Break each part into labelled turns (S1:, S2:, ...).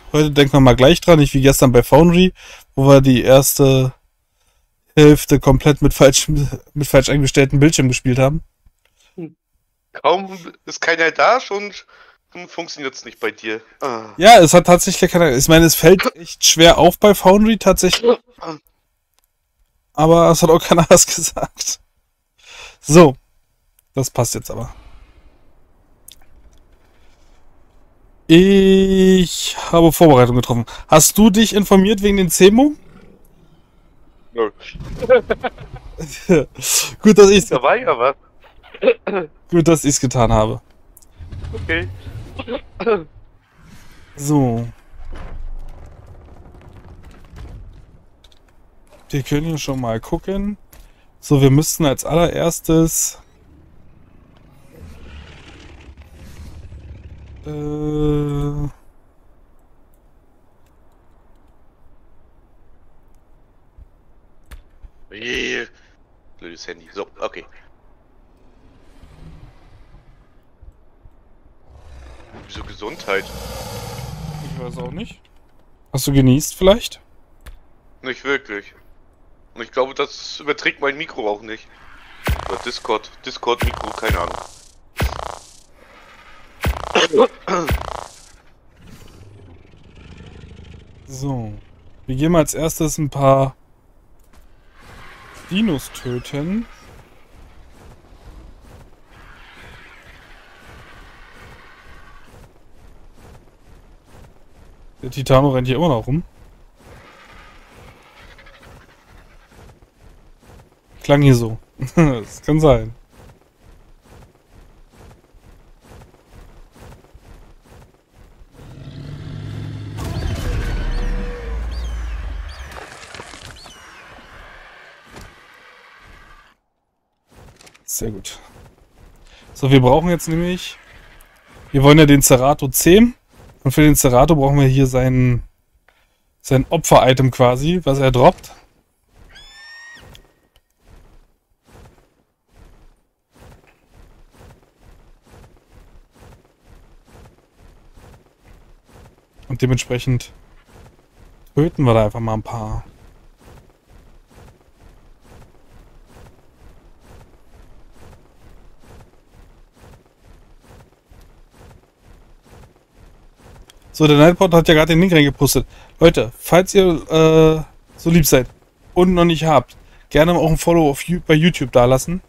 S1: Heute denken wir mal gleich dran, nicht wie gestern bei Foundry, wo wir die erste Hälfte komplett mit falsch eingestellten Bildschirm gespielt haben.
S2: Kaum ist keiner da, schon funktioniert es nicht bei dir. Ah.
S1: Ja, es hat tatsächlich keiner. Ich meine, es fällt echt schwer auf bei Foundry tatsächlich. Aber es hat auch keiner was gesagt. So. Das passt jetzt aber. Ich habe Vorbereitung getroffen. Hast du dich informiert wegen den CEMO?
S2: Nö.
S1: Gut, dass ich's
S2: Dabei, aber.
S1: Gut, dass ich's getan habe.
S2: Okay.
S1: So. Wir können hier schon mal gucken. So, wir müssten als allererstes
S2: Blödes Handy. So, okay. Wieso Gesundheit?
S1: Ich weiß auch nicht. Hast du genießt vielleicht?
S2: Nicht wirklich. Und ich glaube, das überträgt mein Mikro auch nicht. Oder Discord. Discord-Mikro, keine Ahnung.
S1: So. Wir gehen mal als erstes ein paar Dinos töten. Der Titano rennt hier immer noch rum. Klang hier so. Das kann sein. Sehr gut. So, wir brauchen jetzt nämlich... Wir wollen ja den Cerato zähmen. Und für den Cerato brauchen wir hier sein Opfer-Item quasi, was er droppt. Und dementsprechend töten wir da einfach mal ein paar. So, der Nightbot hat ja gerade den Link reingepostet. Leute, falls ihr so lieb seid und noch nicht habt, gerne auch ein Follow bei YouTube dalassen.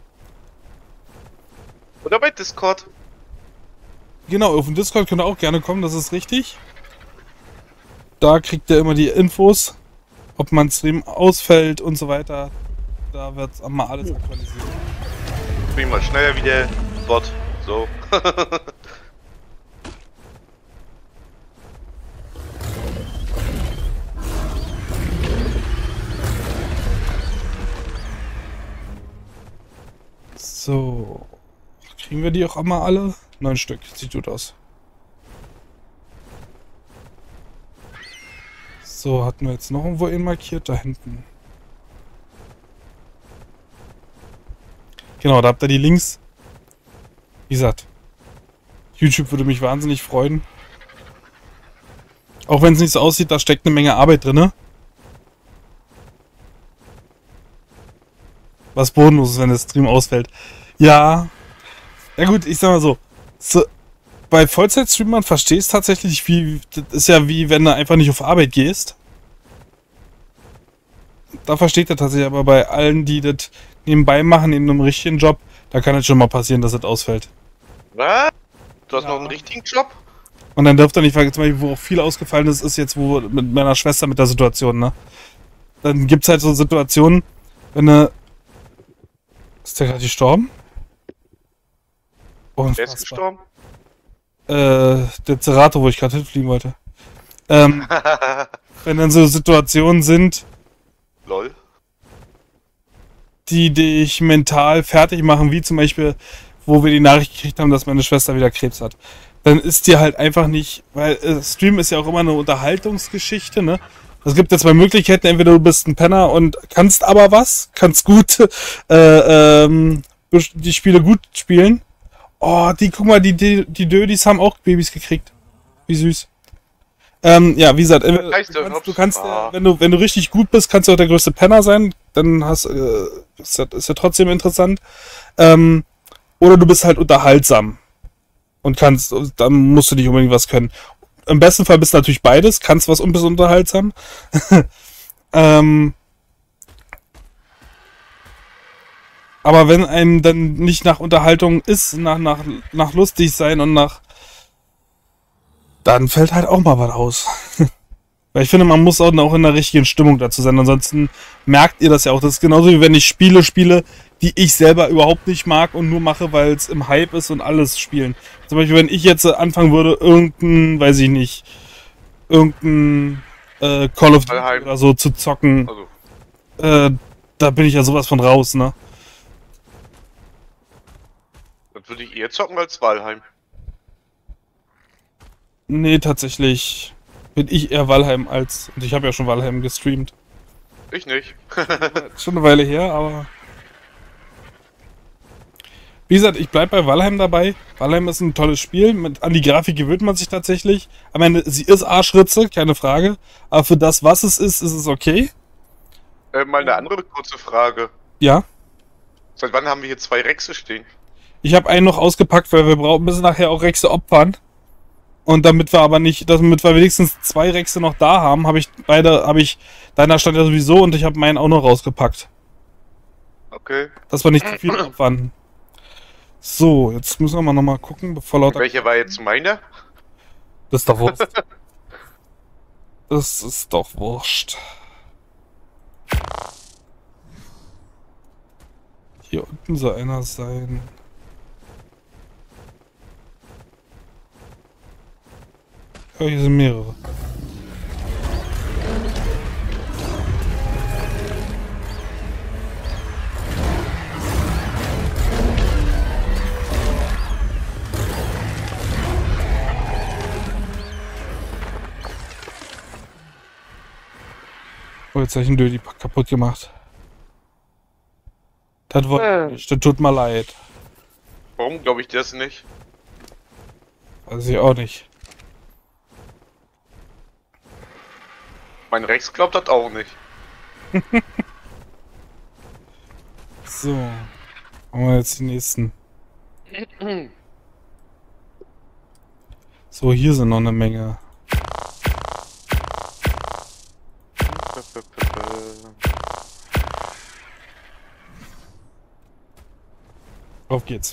S2: Oder bei Discord.
S1: Genau, auf dem Discord könnt ihr auch gerne kommen, das ist richtig. Da kriegt ihr immer die Infos, ob mein Stream ausfällt und so weiter. Da wird mal alles aktualisiert.
S2: Ich bin mal schneller wie der Bot. So.
S1: So. Kriegen wir die auch immer alle? 9 Stück. Sieht gut aus. So, hatten wir jetzt noch irgendwo ihn markiert? Da hinten. Genau, da habt ihr die Links. Wie gesagt, YouTube würde mich wahnsinnig freuen. Auch wenn es nicht so aussieht, da steckt eine Menge Arbeit drin. Was bodenlos ist, wenn der Stream ausfällt. Ja. Ja gut, ich sag mal so. Bei Vollzeitstreamern verstehst du tatsächlich, wie. Das ist ja wie wenn du einfach nicht auf Arbeit gehst. Da versteht er tatsächlich, aber bei allen, die das nebenbei machen, in einem richtigen Job, da kann es schon mal passieren, dass das ausfällt.
S2: Was? Du hast
S1: Ja.
S2: noch einen richtigen Job?
S1: Und dann dürft ihr nicht vergessen, zum Beispiel, wo auch viel ausgefallen ist, ist jetzt wo mit meiner Schwester mit der Situation, ne? Dann gibt's halt so Situationen, wenn du. Ist der gerade gestorben?
S2: Wer ist gestorben?
S1: Der Cerato, wo ich gerade hinfliegen wollte. Wenn dann so Situationen sind,
S2: Lol.
S1: die dich mental fertig machen, wie zum Beispiel, wo wir die Nachricht gekriegt haben, dass meine Schwester wieder Krebs hat. Dann ist dir halt einfach nicht, weil Stream ist ja auch immer eine Unterhaltungsgeschichte, ne? Es gibt ja zwei Möglichkeiten, entweder du bist ein Penner und kannst aber was, kannst gut die Spiele gut spielen. Oh, guck mal, die Dödis haben auch Babys gekriegt. Wie süß. Ja, wie gesagt,
S2: heißt der
S1: du kannst
S2: Ah.
S1: wenn du richtig gut bist, kannst du auch der größte Penner sein. Dann ist ja trotzdem interessant. Ähm, oder du bist halt unterhaltsam und kannst, dann musst du nicht unbedingt was können. Im besten Fall bist du natürlich beides, kannst was und bist unterhaltsam. ähm, aber wenn einem dann nicht nach Unterhaltung ist, nach lustig sein und dann fällt halt auch mal was aus. Weil ich finde, man muss auch in der richtigen Stimmung dazu sein. Ansonsten merkt ihr das ja auch. Das ist genauso wie wenn ich Spiele spiele, die ich selber überhaupt nicht mag und nur mache, weil es im Hype ist und alles spielen. Zum Beispiel, wenn ich jetzt anfangen würde, weiß ich nicht, irgendein Call of Duty
S2: Valheim.
S1: oder so zu zocken,
S2: Also,
S1: äh, da bin ich ja sowas von raus, ne?
S2: dann würde ich eher zocken als Valheim.
S1: Nee, tatsächlich bin ich eher Valheim als. Und ich habe ja schon Valheim gestreamt.
S2: Ich nicht.
S1: Schon eine Weile her, aber. Wie gesagt, ich bleib bei Valheim dabei. Valheim ist ein tolles Spiel. An die Grafik gewöhnt man sich tatsächlich. Am Ende, sie ist Arschritze, keine Frage. Aber für das, was es ist es okay.
S2: Mal eine andere kurze Frage.
S1: Ja.
S2: Seit wann haben wir hier 2 Rexe stehen?
S1: Ich habe einen noch ausgepackt, weil müssen nachher auch Rexe opfern. Und damit wir wenigstens 2 Rexe noch da haben, deiner stand ja sowieso und ich habe meinen auch noch rausgepackt.
S2: Okay.
S1: Dass wir nicht zu viel opfern. So, jetzt müssen wir mal nochmal gucken, bevor lauter.
S2: Welcher war jetzt meiner?
S1: Das ist doch wurscht. Das ist doch wurscht. Hier unten soll einer sein. Ja, hier sind mehrere. Oh, jetzt habe ich einen Dödi kaputt gemacht. Das wollte ich nicht. Das tut mir leid.
S2: Warum glaube ich das nicht?
S1: Weiß ich auch nicht.
S2: Mein Rex glaubt das auch nicht.
S1: So. Machen wir jetzt die nächsten. So, hier sind noch eine Menge. Auf geht's.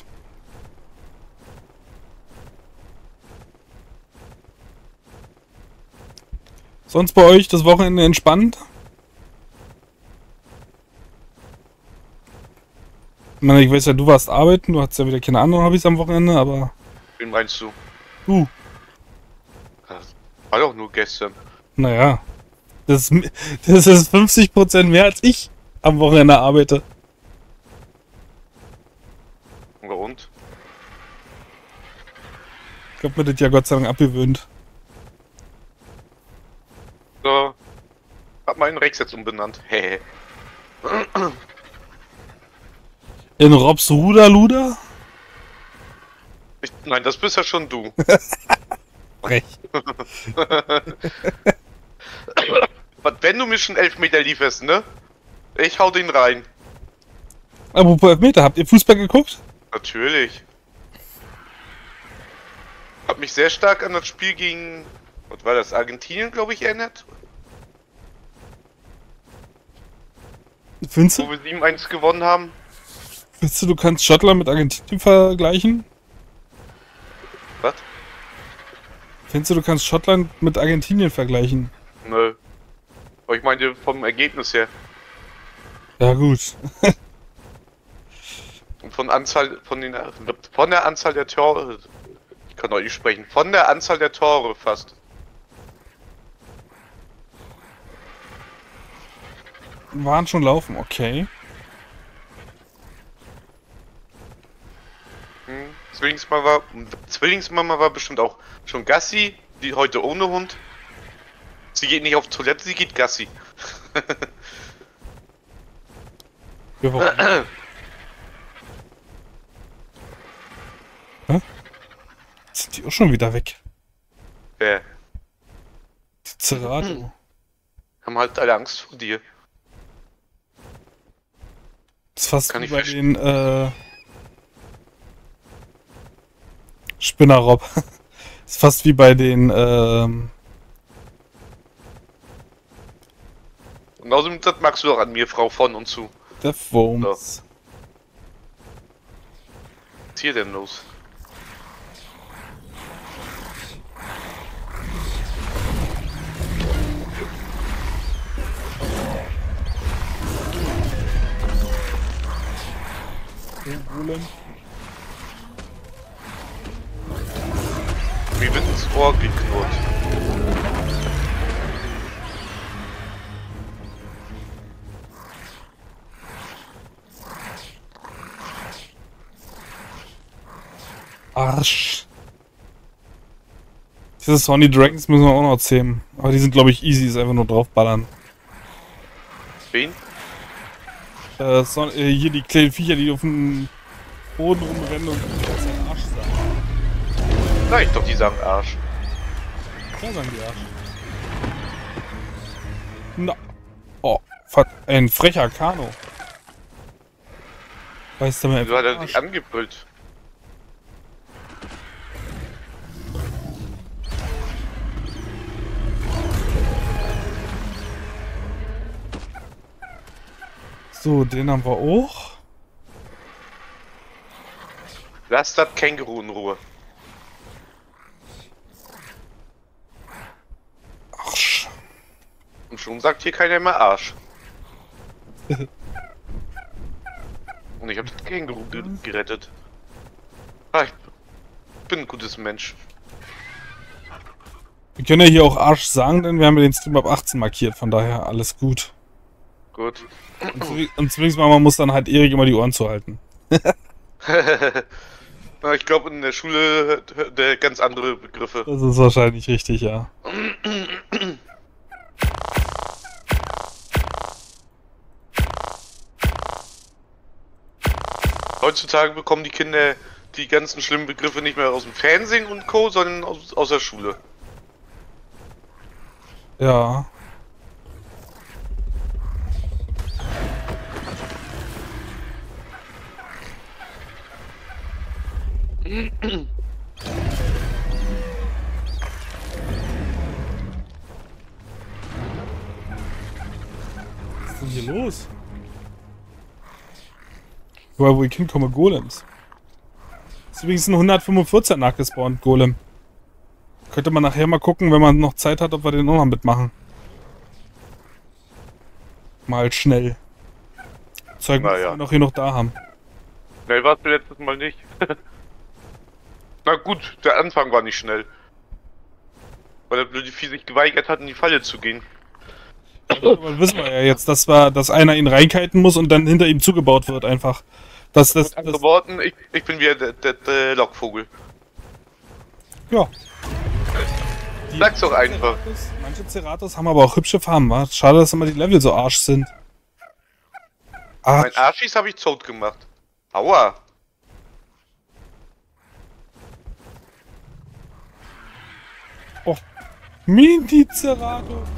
S1: Sonst bei euch das Wochenende entspannt? Ich meine, ich weiß ja, du warst arbeiten, du hattest ja wieder keine anderen Hobbys am Wochenende, aber.
S2: Wen meinst du?
S1: Du.
S2: Das war doch nur gestern.
S1: Naja. Das ist 50% mehr als ich am Wochenende arbeite.
S2: Und?
S1: Ich hab mir das ja Gott sei Dank abgewöhnt.
S2: So. Hab meinen Rex jetzt umbenannt. Hehe.
S1: In Robs Ruderluder?
S2: Nein, das bist ja schon du.
S1: Frech.
S2: Was, wenn du mir schon Elfmeter lieferst, ne? Ich hau den rein.
S1: Apropos Elfmeter, habt ihr Fußball geguckt?
S2: Natürlich. Hat mich sehr stark an das Spiel gegen, was war das, Argentinien, glaube ich, erinnert.
S1: Findest
S2: Wo
S1: du,
S2: wir 7-1 gewonnen haben.
S1: du kannst Schottland mit Argentinien vergleichen?
S2: Was?
S1: Findest du kannst Schottland mit Argentinien vergleichen?
S2: Nö. Aber ich meine vom Ergebnis her.
S1: Ja, gut.
S2: Und von der Anzahl der Tore. Ich kann doch nicht sprechen. Von der Anzahl der Tore fast.
S1: Waren schon laufen, okay.
S2: Zwillingsmama war bestimmt auch schon Gassi, die heute ohne Hund. Sie geht nicht auf Toilette, sie geht Gassi.
S1: Ja, warum? Hä? Jetzt sind die auch schon wieder weg.
S2: Ja.
S1: Cerato.
S2: Haben halt alle Angst vor dir.
S1: Das ist fast
S2: Kann
S1: wie
S2: ich
S1: bei
S2: verstehen.
S1: den Spinnerrob. Das ist fast wie bei den
S2: Und außerdem, das magst du doch an mir, Frau von und zu.
S1: Deathworms.
S2: Was ist hier denn los?
S1: Golem.
S2: Mir wird ins Ohr geknurrt.
S1: Arsch. Diese Sony Dragons müssen wir auch noch zähmen. Aber die sind, glaube ich, easy. Ist einfach nur draufballern.
S2: Wen?
S1: Hier die kleinen Viecher, die auf dem Boden rumrennen und aus seinem Arsch sagen.
S2: Sag ich doch, die sagen Arsch.
S1: Ja, sagen die Arsch. Na. Oh, fuck. Ein frecher Kano. Weißt du mal,
S2: Wieso hat er dich angebrüllt?
S1: So, den haben wir auch.
S2: Lass das Känguru in Ruhe.
S1: Arsch.
S2: Und schon sagt hier keiner mehr Arsch. Und ich habe das Känguru gerettet. Ah, ich bin ein gutes Mensch.
S1: Wir können ja hier auch Arsch sagen, denn wir haben ja den Stream ab 18 markiert, von daher alles gut.
S2: Gut.
S1: Und zunächst mal, man muss dann halt Erik immer die Ohren zuhalten.
S2: Na, ich glaube, in der Schule hört der ganz andere Begriffe.
S1: Das ist wahrscheinlich richtig, ja.
S2: Heutzutage bekommen die Kinder die ganzen schlimmen Begriffe nicht mehr aus dem Fernsehen und Co., sondern aus der Schule.
S1: Ja. Was ist denn hier los? Wo ich hinkomme, Golems. Ist übrigens ein 145 nachgespawnt, Golem. Könnte man nachher mal gucken, wenn man noch Zeit hat, ob wir den auch noch mitmachen. Mal schnell. Zeug, was
S2: Naja.
S1: wir noch hier noch da haben.
S2: Schnell war es letztes Mal nicht. Na gut, der Anfang war nicht schnell. Weil der blöde Vieh sich geweigert hat, in die Falle zu gehen.
S1: Aber wissen wir ja jetzt, dass einer ihn reinkiten muss und dann hinter ihm zugebaut wird einfach.
S2: Mit anderen Worten, ich bin wieder der Lockvogel.
S1: Ja.
S2: Sag's doch einfach.
S1: Manche Ceratos haben aber auch hübsche Farben, wa? Schade, dass immer die Level so arsch sind.
S2: Mein Arschis habe ich tot gemacht. Aua.
S1: Oh. Mini-Cerato.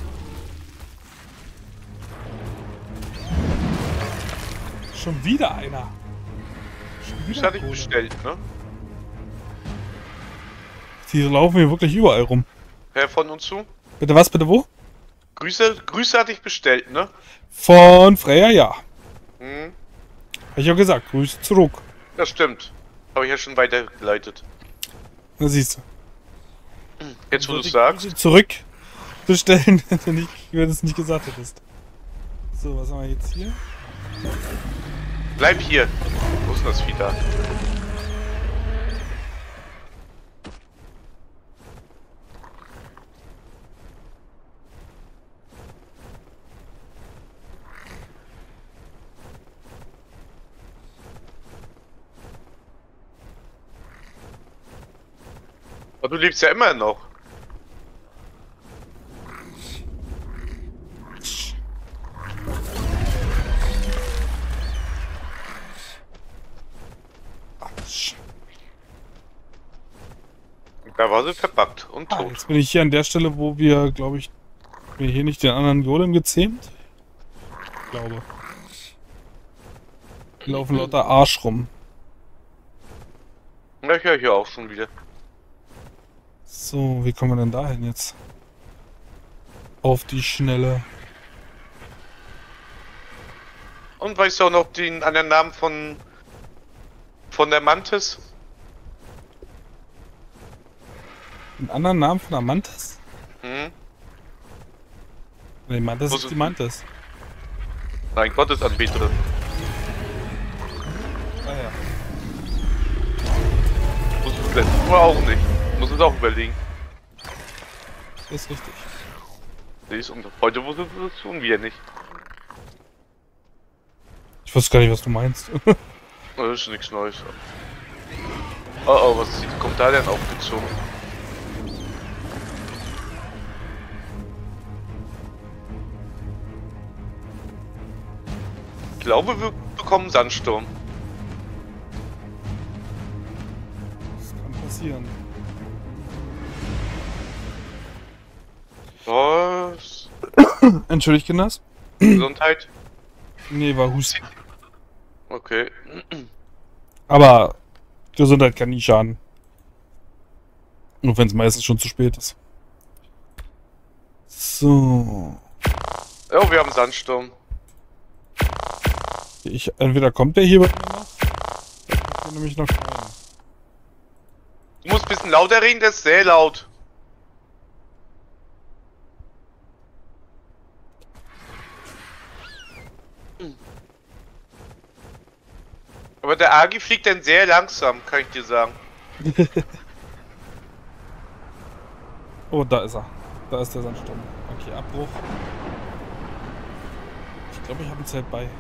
S1: Schon wieder einer. Schon
S2: Das hatte ich
S1: Golem.
S2: bestellt, ne?
S1: Die laufen hier wirklich überall rum.
S2: Herr von und zu.
S1: Bitte was, bitte wo?
S2: Grüße hatte ich bestellt, ne?
S1: Von Freya, ja.
S2: Hm,
S1: Hab ich auch gesagt, Grüße zurück.
S2: das stimmt. Habe ich ja schon weitergeleitet.
S1: Da siehst du.
S2: Jetzt wo du
S1: Sollte ich
S2: sagst.
S1: Grüße zurück bestellen, wenn du es nicht gesagt hättest. So, was haben wir jetzt hier?
S2: Bleib hier. Wo ist denn das Vieh da? Aber du lebst ja immer noch. Da war sie verpackt und tot.
S1: Jetzt bin ich hier an der Stelle, wo wir, glaube ich, Hatten wir hier nicht den anderen Golem gezähmt? Ich glaube. Die laufen lauter Arsch rum.
S2: Ja, ich höre hier auch schon wieder.
S1: So, wie kommen wir denn da hin jetzt? Auf die Schnelle.
S2: Und weißt du auch noch den anderen Namen von der Mantis?
S1: Einen anderen Namen von der Mantis?
S2: Hm?
S1: Nee, Mantis ist die Mantis.
S2: Nein, Gottesanbeterin.
S1: Ah ja.
S2: Muss es letztes Mal auch nicht. Muss es auch überlegen.
S1: Ist richtig.
S2: Siehst und heute wusste es schon wieder nicht.
S1: Ich wusste gar nicht, was du meinst.
S2: Das ist nichts Neues. Oh, was kommt da denn aufgezogen? Ich glaube, wir bekommen Sandsturm.
S1: Das kann passieren.
S2: Was?
S1: Entschuldigt, Kinders?
S2: Gesundheit?
S1: Nee, war Husten.
S2: Okay.
S1: Aber Gesundheit kann nie schaden. Nur wenn es meistens schon zu spät ist. So.
S2: Oh, wir haben Sandsturm.
S1: Entweder kommt der hier bei mir noch. Oder kommt der nämlich noch rein.
S2: Du musst ein bisschen lauter reden, der ist sehr laut. Aber der Agi fliegt dann sehr langsam, kann ich dir sagen.
S1: Oh, da ist er. Da ist der Sandsturm. Okay, Abbruch. Ich glaube, ich habe ein Zelt bei.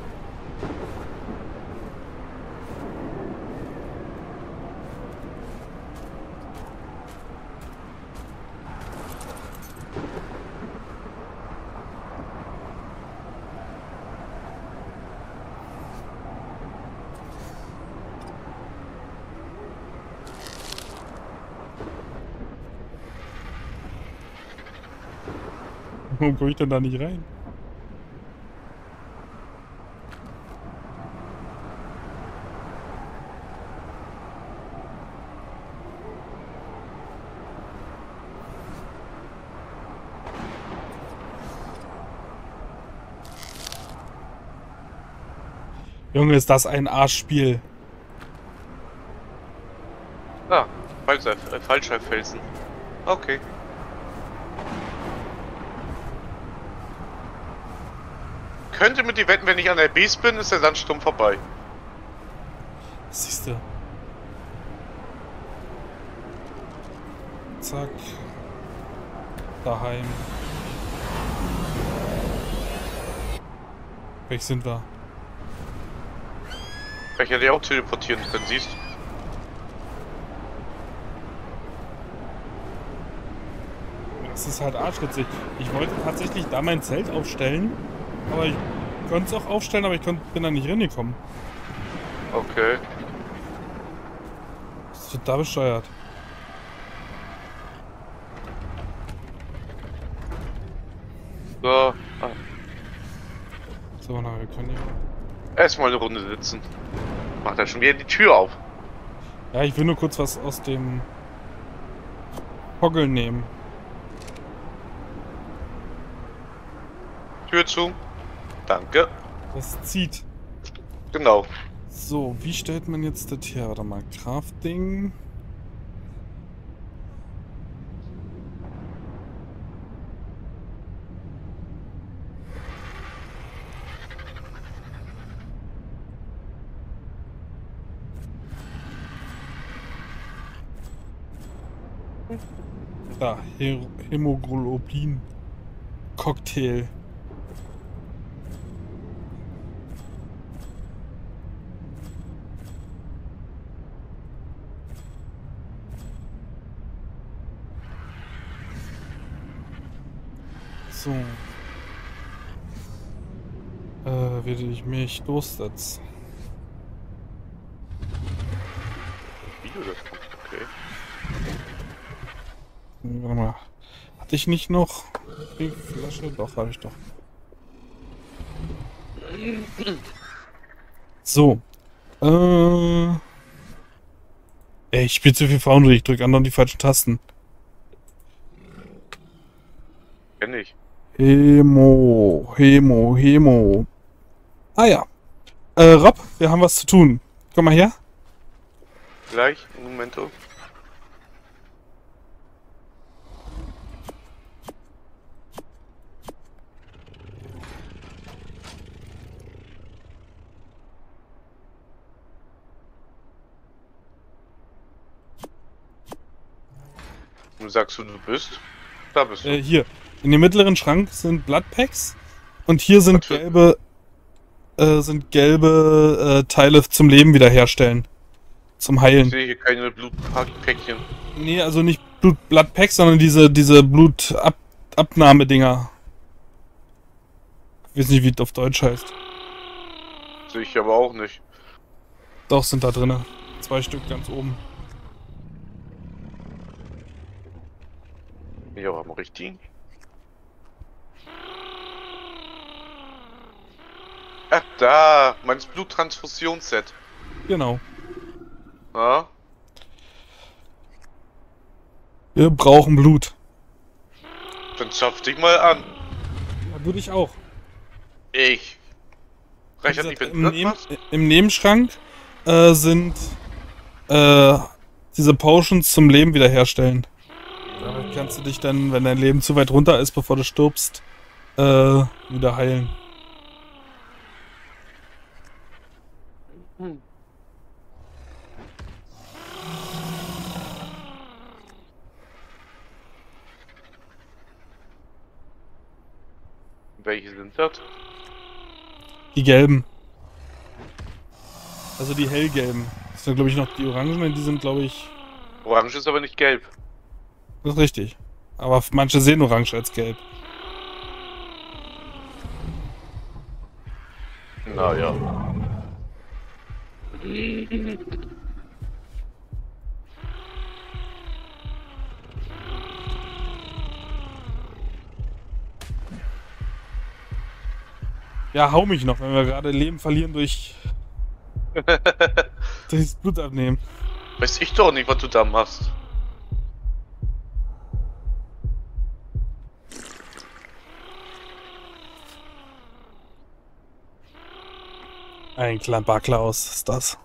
S1: Warum komme ich denn da nicht rein? Junge, ist das ein Arschspiel.
S2: Ah, falscher Felsen. Okay. Könnte mit dir wetten, wenn ich an der Base bin, ist der Sandsturm vorbei.
S1: Siehst du. Zack. Daheim. Weg sind wir.
S2: Ich hätte ja auch teleportieren können, siehst du?
S1: Das ist halt arschwitzig. Ich wollte tatsächlich da mein Zelt aufstellen, aber ich konnte es auch aufstellen, aber bin da nicht reingekommen.
S2: Okay.
S1: Das ist total bescheuert.
S2: So. Ah.
S1: So, na, wir können hier.
S2: Erstmal eine Runde sitzen. Macht er schon wieder die Tür auf.
S1: Ja, ich will nur kurz was aus dem Hoggle nehmen.
S2: Tür zu. Danke.
S1: Das zieht.
S2: Genau.
S1: So, wie stellt man jetzt das her? Warte mal, Crafting. Da, Hämoglobin Cocktail. So. Wie ich mich durchsetze.
S2: Video das kommt, okay.
S1: Warte mal. Hatte ich nicht noch Die Flasche, doch, habe ich doch. So. Ey, ich spiele zu viel Foundry, ich drücke andauernd die falschen Tasten.
S2: Kenn ich.
S1: Hemo. Ah ja. Rob, wir haben was zu tun. Komm mal her.
S2: Gleich, Momento. Und sagst du bist? Da bist du.
S1: Hier. In dem mittleren Schrank sind Bloodpacks und hier sind gelbe Teile zum Leben wiederherstellen. Zum
S2: Ich
S1: Heilen.
S2: sehe hier keine Blutpäckchen.
S1: Nee, also nicht Bloodpacks, sondern diese Blutabnahmedinger. Ich weiß nicht, wie es auf Deutsch heißt.
S2: Sehe ich aber auch nicht.
S1: Doch, sind da drinne. 2 Stück ganz oben.
S2: Ja, aber richtig. Ach, da! Mein Bluttransfusionsset.
S1: Genau.
S2: Ja?
S1: Wir brauchen Blut.
S2: Dann schaff dich mal an.
S1: Ja, du dich auch.
S2: Ich. Reicht das nicht, wenn du das machst?
S1: Im Nebenschrank sind diese Potions zum Leben wiederherstellen. Damit kannst du dich dann, wenn dein Leben zu weit runter ist, bevor du stirbst, wieder heilen.
S2: Welche sind das?
S1: Die gelben. Also die hellgelben. Das sind, glaube ich, noch die orangen, die sind, glaube ich...
S2: Orange ist aber nicht gelb.
S1: Das ist richtig. Aber manche sehen orange als gelb.
S2: Naja.
S1: Ja, hau mich noch, wenn wir gerade Leben verlieren durch das Blut abnehmen.
S2: Weiß ich doch nicht, was du da machst.
S1: Ein kleiner Klaus ist das.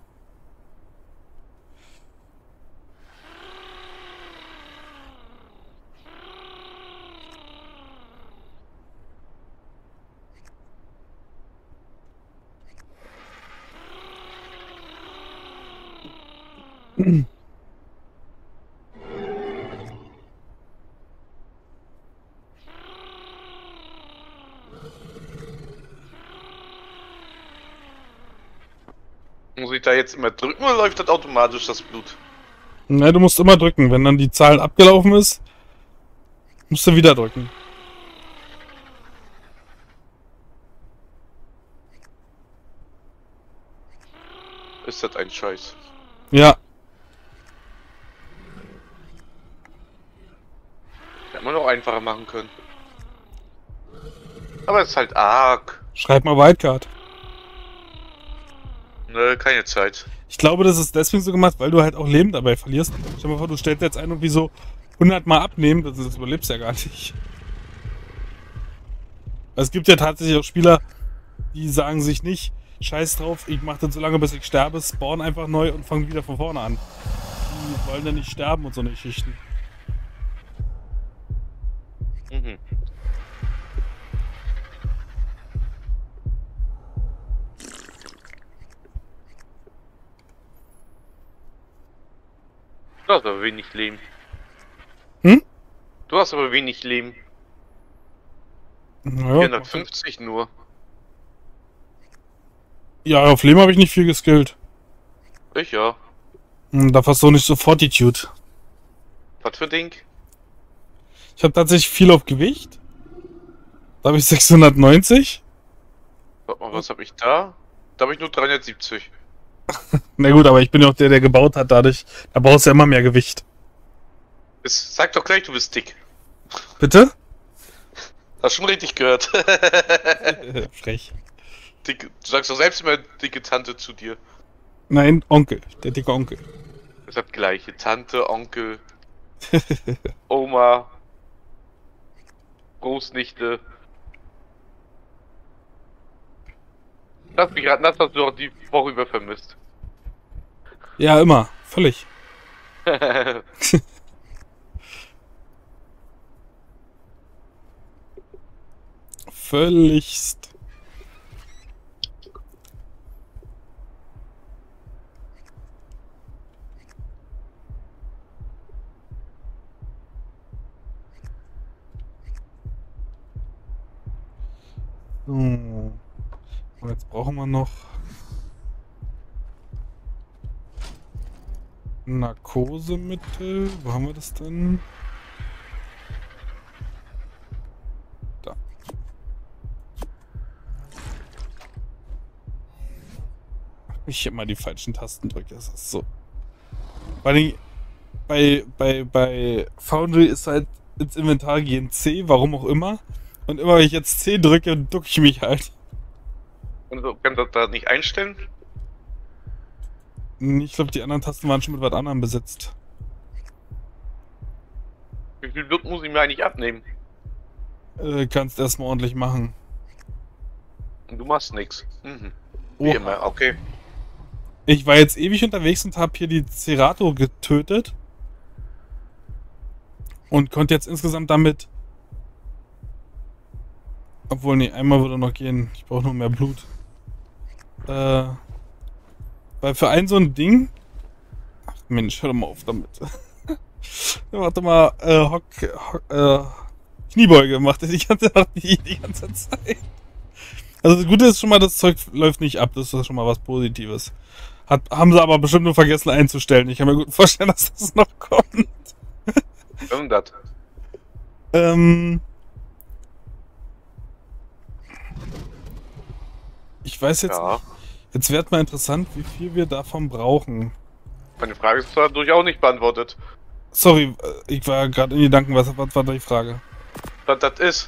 S2: Muss ich da jetzt immer drücken oder läuft das automatisch, das Blut?
S1: Ne, du musst immer drücken. Wenn dann die Zahl abgelaufen ist, musst du wieder drücken.
S2: Ist das ein Scheiß?
S1: Ja.
S2: Hätte man auch einfacher machen können. Aber es ist halt arg.
S1: Schreib mal Wildcard.
S2: Ne, keine Zeit.
S1: Ich glaube, das ist deswegen so gemacht, weil du halt auch Leben dabei verlierst. Stell dir mal vor, du stellst jetzt ein und wie so 100 Mal abnehmen, das überlebst ja gar nicht. Es gibt ja tatsächlich auch Spieler, die sagen sich nicht, scheiß drauf, ich mach das so lange bis ich sterbe, spawn einfach neu und fangen wieder von vorne an. Die wollen dann nicht sterben und so eine Geschichten.
S2: Mhm. Du hast aber wenig Leben.
S1: Hm?
S2: Du hast aber wenig Leben.
S1: Naja,
S2: 450 nur.
S1: ja, auf Leben habe ich nicht viel geskillt.
S2: Ich ja.
S1: Da hast du nicht so Fortitude.
S2: Was für Ding?
S1: Ich habe tatsächlich viel auf Gewicht. Da habe ich 690.
S2: Warte mal, was habe ich da? Da habe ich nur 370.
S1: Na gut, aber ich bin ja auch der gebaut hat dadurch. Da brauchst du ja immer mehr Gewicht.
S2: Sag doch gleich, du bist dick.
S1: Bitte?
S2: Hast schon richtig gehört.
S1: Frech.
S2: Du sagst doch selbst immer dicke Tante zu dir.
S1: Nein, Onkel. Der dicke Onkel.
S2: Das hat gleiche. Tante, Onkel, Oma, Großnichte. Lass mich raten, das hast du auch die Woche über vermisst.
S1: Ja, immer. Völlig. Völligst. So. Und jetzt brauchen wir noch Narkosemittel. Wo haben wir das denn? Da. Ich immer die falschen Tasten drücke. Das ist so. Bei Foundry ist halt ins Inventar gehen C, warum auch immer. Und immer wenn ich jetzt C drücke, ducke ich mich halt.
S2: Und so kannst du das da nicht einstellen?
S1: Ich glaube, die anderen Tasten waren schon mit was anderem besetzt.
S2: Wie viel Blut muss ich mir eigentlich abnehmen?
S1: Kannst erstmal ordentlich machen.
S2: Und du machst nix. Mhm. Wie
S1: Oha.
S2: immer, okay.
S1: Ich war jetzt ewig unterwegs und habe hier die Cerato getötet. Und konnte jetzt insgesamt damit... Obwohl, nee, einmal würde noch gehen. Ich brauche nur mehr Blut. Weil für ein so ein Ding... Ach Mensch, hör doch mal auf damit. Warte mal, Kniebeuge macht er die ganze Zeit. Also das Gute ist schon mal, das Zeug läuft nicht ab. Das ist schon mal was Positives. Haben sie aber bestimmt nur vergessen einzustellen. Ich kann mir gut vorstellen, dass das noch kommt.
S2: Irgendwas.
S1: Ich weiß jetzt
S2: Ja.
S1: nicht. Jetzt wird mal interessant, wie viel wir davon brauchen.
S2: Meine Frage ist zwar durchaus nicht beantwortet.
S1: Sorry, ich war gerade in Gedanken. Was war die Frage?
S2: Was das ist?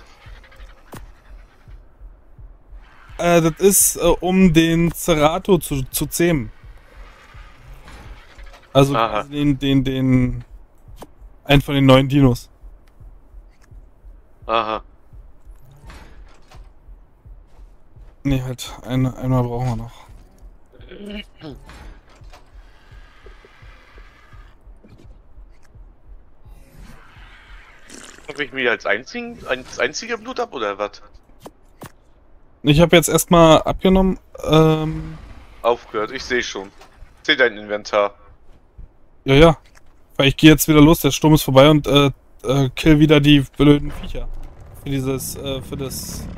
S1: Das ist, um den Cerato zu zähmen. Also
S2: Aha.
S1: einen von den neuen Dinos.
S2: Aha.
S1: Nee, halt, einmal brauchen wir noch.
S2: Hab ich mich als einziger Blut ab oder was?
S1: Ich habe jetzt erstmal abgenommen.
S2: Aufgehört, ich sehe schon. Ich sehe dein Inventar.
S1: Ja. Weil ich gehe jetzt wieder los, der Sturm ist vorbei und kill wieder die blöden Viecher. Für das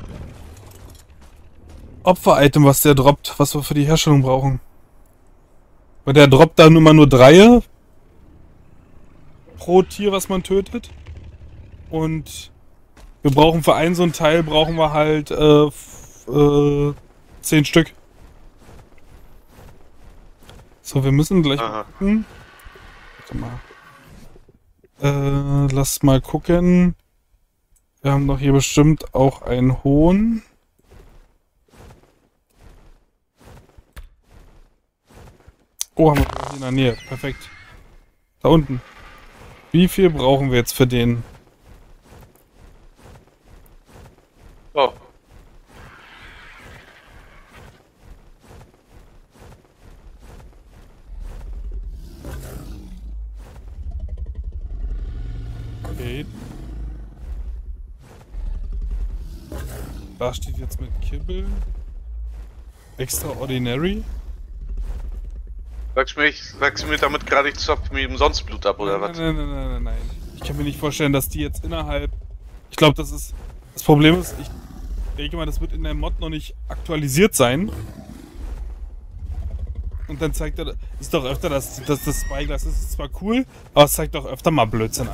S1: Opfer-Item, was der droppt, was wir für die Herstellung brauchen. Weil der droppt dann immer nur 3 pro Tier, was man tötet. Und wir brauchen für so ein Teil brauchen wir halt 10 Stück. So, wir müssen gleich mal gucken. Warte mal. Lass mal gucken. Wir haben doch hier bestimmt auch einen Hohn. Oh, haben wir hier in der Nähe. Perfekt. Da unten. Wie viel brauchen wir jetzt für den?
S2: Oh.
S1: Okay. Da steht jetzt mit Kibbel. Extraordinary.
S2: Sagst du mir damit gerade, ich zopf mir umsonst Blut ab, oder was?
S1: Nein. Ich kann mir nicht vorstellen, dass die jetzt innerhalb... Ich glaube, das Problem ist, ich denke mal, das wird in der Mod noch nicht aktualisiert sein. Und dann zeigt er... Ist doch öfter, dass das Spyglass ist zwar cool, aber es zeigt doch öfter mal Blödsinn an.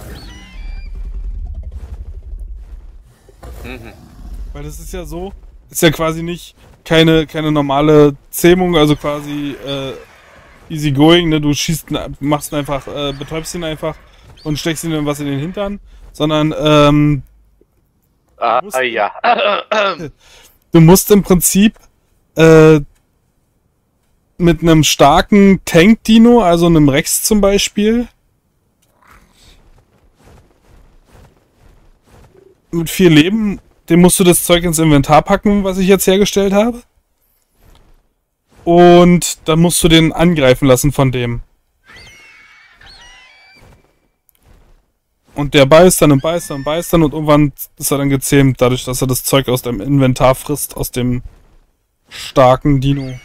S2: Mhm.
S1: Weil das ist ja so... Ist ja quasi nicht keine normale Zähmung, also quasi... easy going, ne? Du machst ihn einfach, betäubst ihn einfach und steckst ihm was in den Hintern, sondern
S2: Ja.
S1: Du musst im Prinzip mit einem starken Tank-Dino, also einem Rex zum Beispiel, mit 4 Leben, dem musst du das Zeug ins Inventar packen, was ich jetzt hergestellt habe. Und dann musst du den angreifen lassen von dem. Und der beißt dann und beißt dann und beißt dann und irgendwann ist er dann gezähmt, dadurch, dass er das Zeug aus dem Inventar frisst, aus dem starken Dino.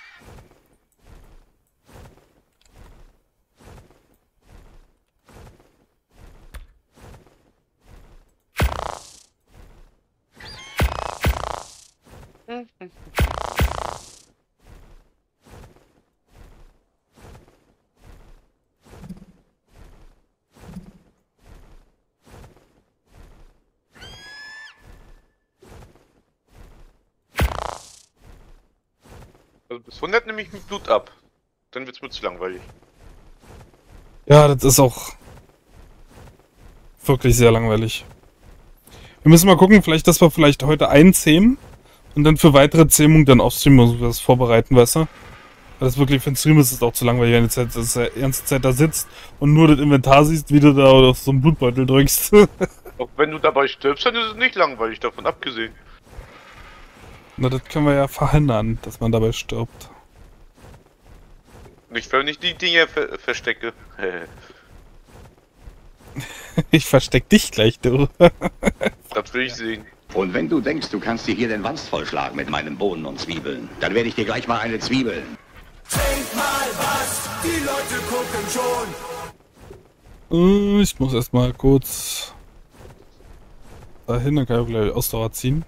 S2: Also bis 100 nehme ich mit Blut ab. Dann wird's mir zu langweilig.
S1: Ja, das ist auch wirklich sehr langweilig. Wir müssen mal gucken, vielleicht, dass wir vielleicht heute einzähmen und dann für weitere Zähmungen dann offstream was vorbereiten, weißt du? Weil das wirklich für den Stream ist es auch zu langweilig, wenn du die ganze Zeit da sitzt und nur das Inventar siehst, wie du da auf so einen Blutbeutel drückst.
S2: Auch wenn du dabei stirbst, dann ist es nicht langweilig, davon abgesehen.
S1: Na, das können wir ja verhindern, dass man dabei stirbt.
S2: Nicht, wenn ich die Dinge verstecke.
S1: Ich versteck dich gleich, du.
S2: Das will ich sehen.
S3: Und wenn du denkst, du kannst dir hier den Wanst vollschlagen mit meinen Bohnen und Zwiebeln, dann werde ich dir gleich mal eine Zwiebeln.
S4: Trink mal was, die Leute gucken schon.
S1: Ich muss erstmal kurz dahin, dann kann ich gleich Ausdauer ziehen.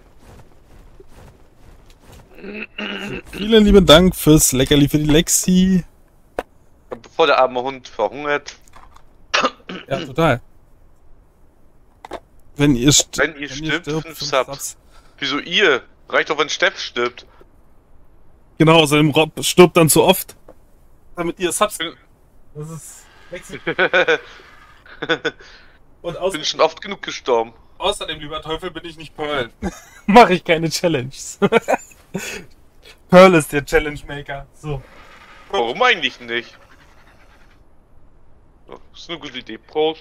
S1: Vielen lieben Dank fürs Leckerli für die Lexi.
S2: Bevor der arme Hund verhungert.
S1: Ja, total. Wenn ihr
S2: Wenn ihr stirbt, 5 Subs. Wieso ihr? Reicht doch, wenn Steff stirbt.
S1: Genau, außerdem Rob stirbt dann zu oft. Damit ihr Subs. Das ist Lexi. Und
S2: Bin schon oft genug gestorben.
S1: außerdem, lieber Teufel, bin ich nicht Pearl. Mache ich keine Challenges. Pearl ist der Challenge Maker. So.
S2: Warum eigentlich nicht? So, ist eine gute Idee. Prost.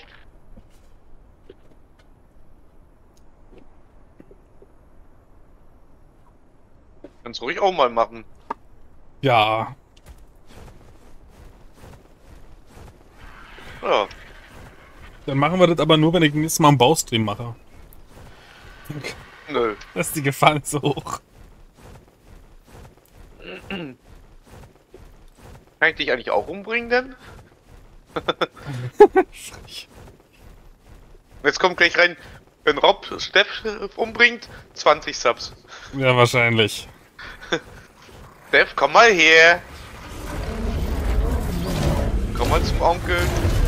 S2: Kannst du ruhig auch mal machen.
S1: Ja.
S2: Ja.
S1: Dann machen wir das aber nur, wenn ich nächstes Mal einen Baustream mache.
S2: Nö.
S1: Das ist die Gefahr nicht so hoch.
S2: Kann ich dich eigentlich auch umbringen denn? Jetzt kommt gleich rein, wenn Rob Steff umbringt, 20 Subs.
S1: Ja, wahrscheinlich.
S2: Steff, komm mal her. Komm mal zum Onkel.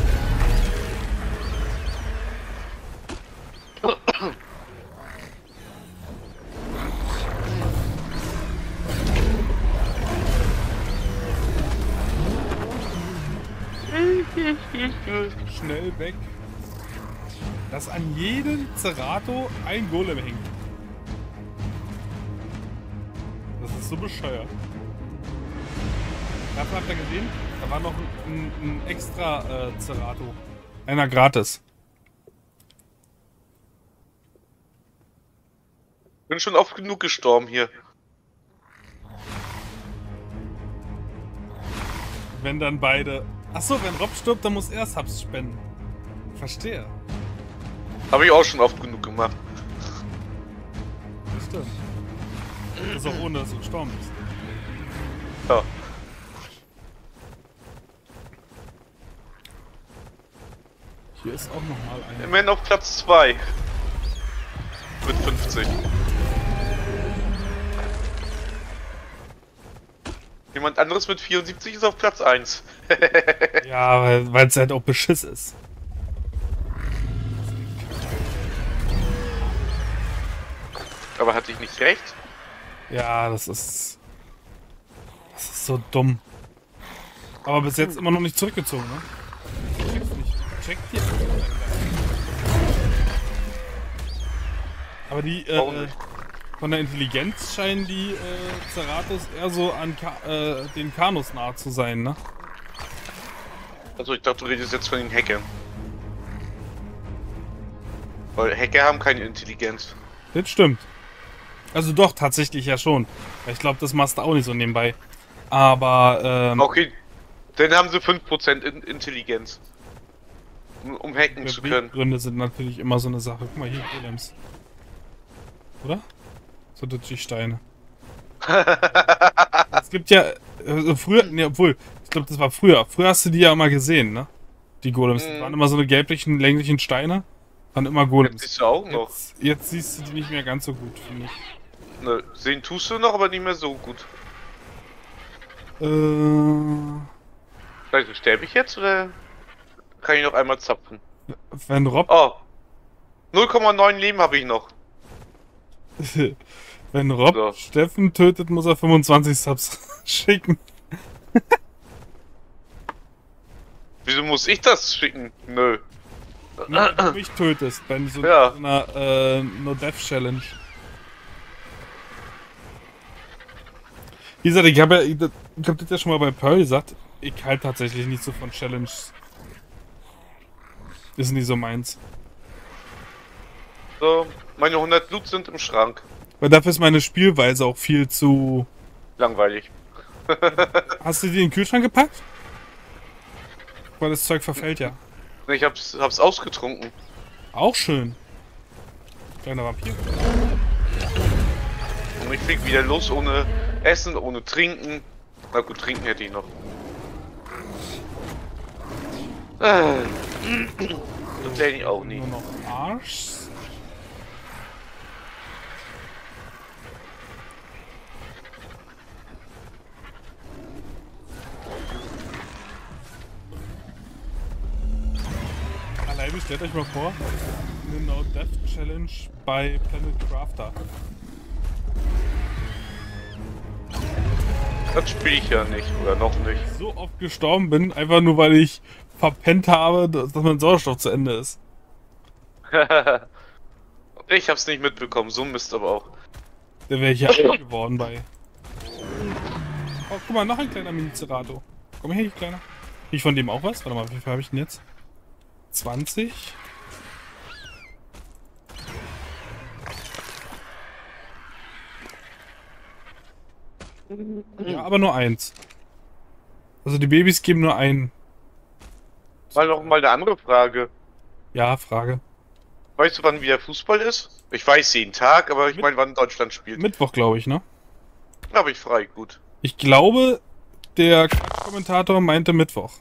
S1: Schnell weg. Dass an jedem Zerato ein Golem hängt. Das ist so bescheuert. Dafür habt ihr gesehen, da war noch ein extra Zerato. Einer gratis.
S2: Bin schon oft genug gestorben hier.
S1: Wenn dann beide... Achso, wenn Rob stirbt, dann muss er Subs spenden. Verstehe.
S2: Habe ich auch schon oft genug gemacht.
S1: Das stimmt. Das ist auch ohne, dass du gestorben bist.
S2: Ja.
S1: Hier ist auch nochmal einer.
S2: Immerhin auf Platz 2. Mit 50. Jemand anderes mit 74 ist auf Platz 1.
S1: Ja, weil es halt auch Beschiss ist.
S2: Aber hatte ich nicht recht?
S1: Ja, das ist so dumm. Aber bis jetzt immer noch nicht zurückgezogen, ne? Ich check's nicht. Checkt hier. Aber die,
S2: Warum nicht?
S1: von der Intelligenz scheinen die Zeratos eher so an den Kanus nah zu sein, ne?
S2: Also ich dachte, du redest jetzt von den Hackern. Weil Hacker haben keine Intelligenz.
S1: Das stimmt. Also doch, tatsächlich ja schon. Ich glaube, das machst du auch nicht so nebenbei. Aber,
S2: Okay, dann haben sie 5% Intelligenz. Um hacken zu können.
S1: Gründe sind natürlich immer so eine Sache. Guck mal hier, Golems. Oder? So die Steine. Es gibt ja, früher, ne, obwohl, ich glaube, das war früher. Früher hast du die ja immer gesehen, ne? Die Golems. Das waren immer so eine gelblichen, länglichen Steine. Waren immer Golems.
S2: Siehst du auch noch.
S1: Jetzt siehst du die nicht mehr ganz so gut, finde ich.
S2: Ne, sehen tust du noch, aber nicht mehr so gut. Scheiße, sterbe ich jetzt oder kann ich noch einmal zapfen?
S1: Wenn Rob...
S2: Oh. 0,9 Leben habe ich noch.
S1: Wenn Rob
S2: So.
S1: Steffen tötet, muss er 25 Subs schicken.
S2: Wieso muss ich das schicken? Nö.
S1: Wenn du mich tötest, bei so
S2: Ja.
S1: einer No-Death-Challenge. Wie gesagt, ich hab das ja schon mal bei Pearl gesagt, ich halt tatsächlich nicht so von Challenges. Ist nicht so meins.
S2: So, meine 100 Loot sind im Schrank.
S1: Weil dafür ist meine Spielweise auch viel zu...
S2: Langweilig.
S1: Hast du die in den Kühlschrank gepackt? Weil das Zeug verfällt ja.
S2: Ich hab's ausgetrunken.
S1: Auch schön. Kleiner Vampir.
S2: Und ich flieg wieder los ohne Essen, ohne Trinken. Na gut, trinken hätte ich noch. Das hätte ich auch nie.
S1: Nur noch Arsch. Alleine stellt euch mal vor, eine No-Death-Challenge bei Planet Crafter.
S2: Das spiele ich ja nicht, oder noch nicht.
S1: So oft gestorben bin, einfach nur weil ich verpennt habe, dass mein Sauerstoff zu Ende ist.
S2: Ich hab's nicht mitbekommen, so Mist aber auch.
S1: Der wäre hier alt geworden bei. Oh, guck mal, noch ein kleiner Mini-Cerato. Komm her, kleiner. Krieg ich von dem auch was? Warte mal, wie viel habe ich denn jetzt? 20? Ja, aber nur eins. Also die Babys geben nur ein.
S2: Mal noch mal eine andere Frage.
S1: Ja, Frage.
S2: Weißt du, wann wieder Fußball ist? Ich weiß jeden Tag, aber ich meine, wann Deutschland spielt.
S1: Mittwoch, glaube ich, ne?
S2: Da habe ich frei, gut.
S1: Ich glaube, der Kommentator meinte Mittwoch.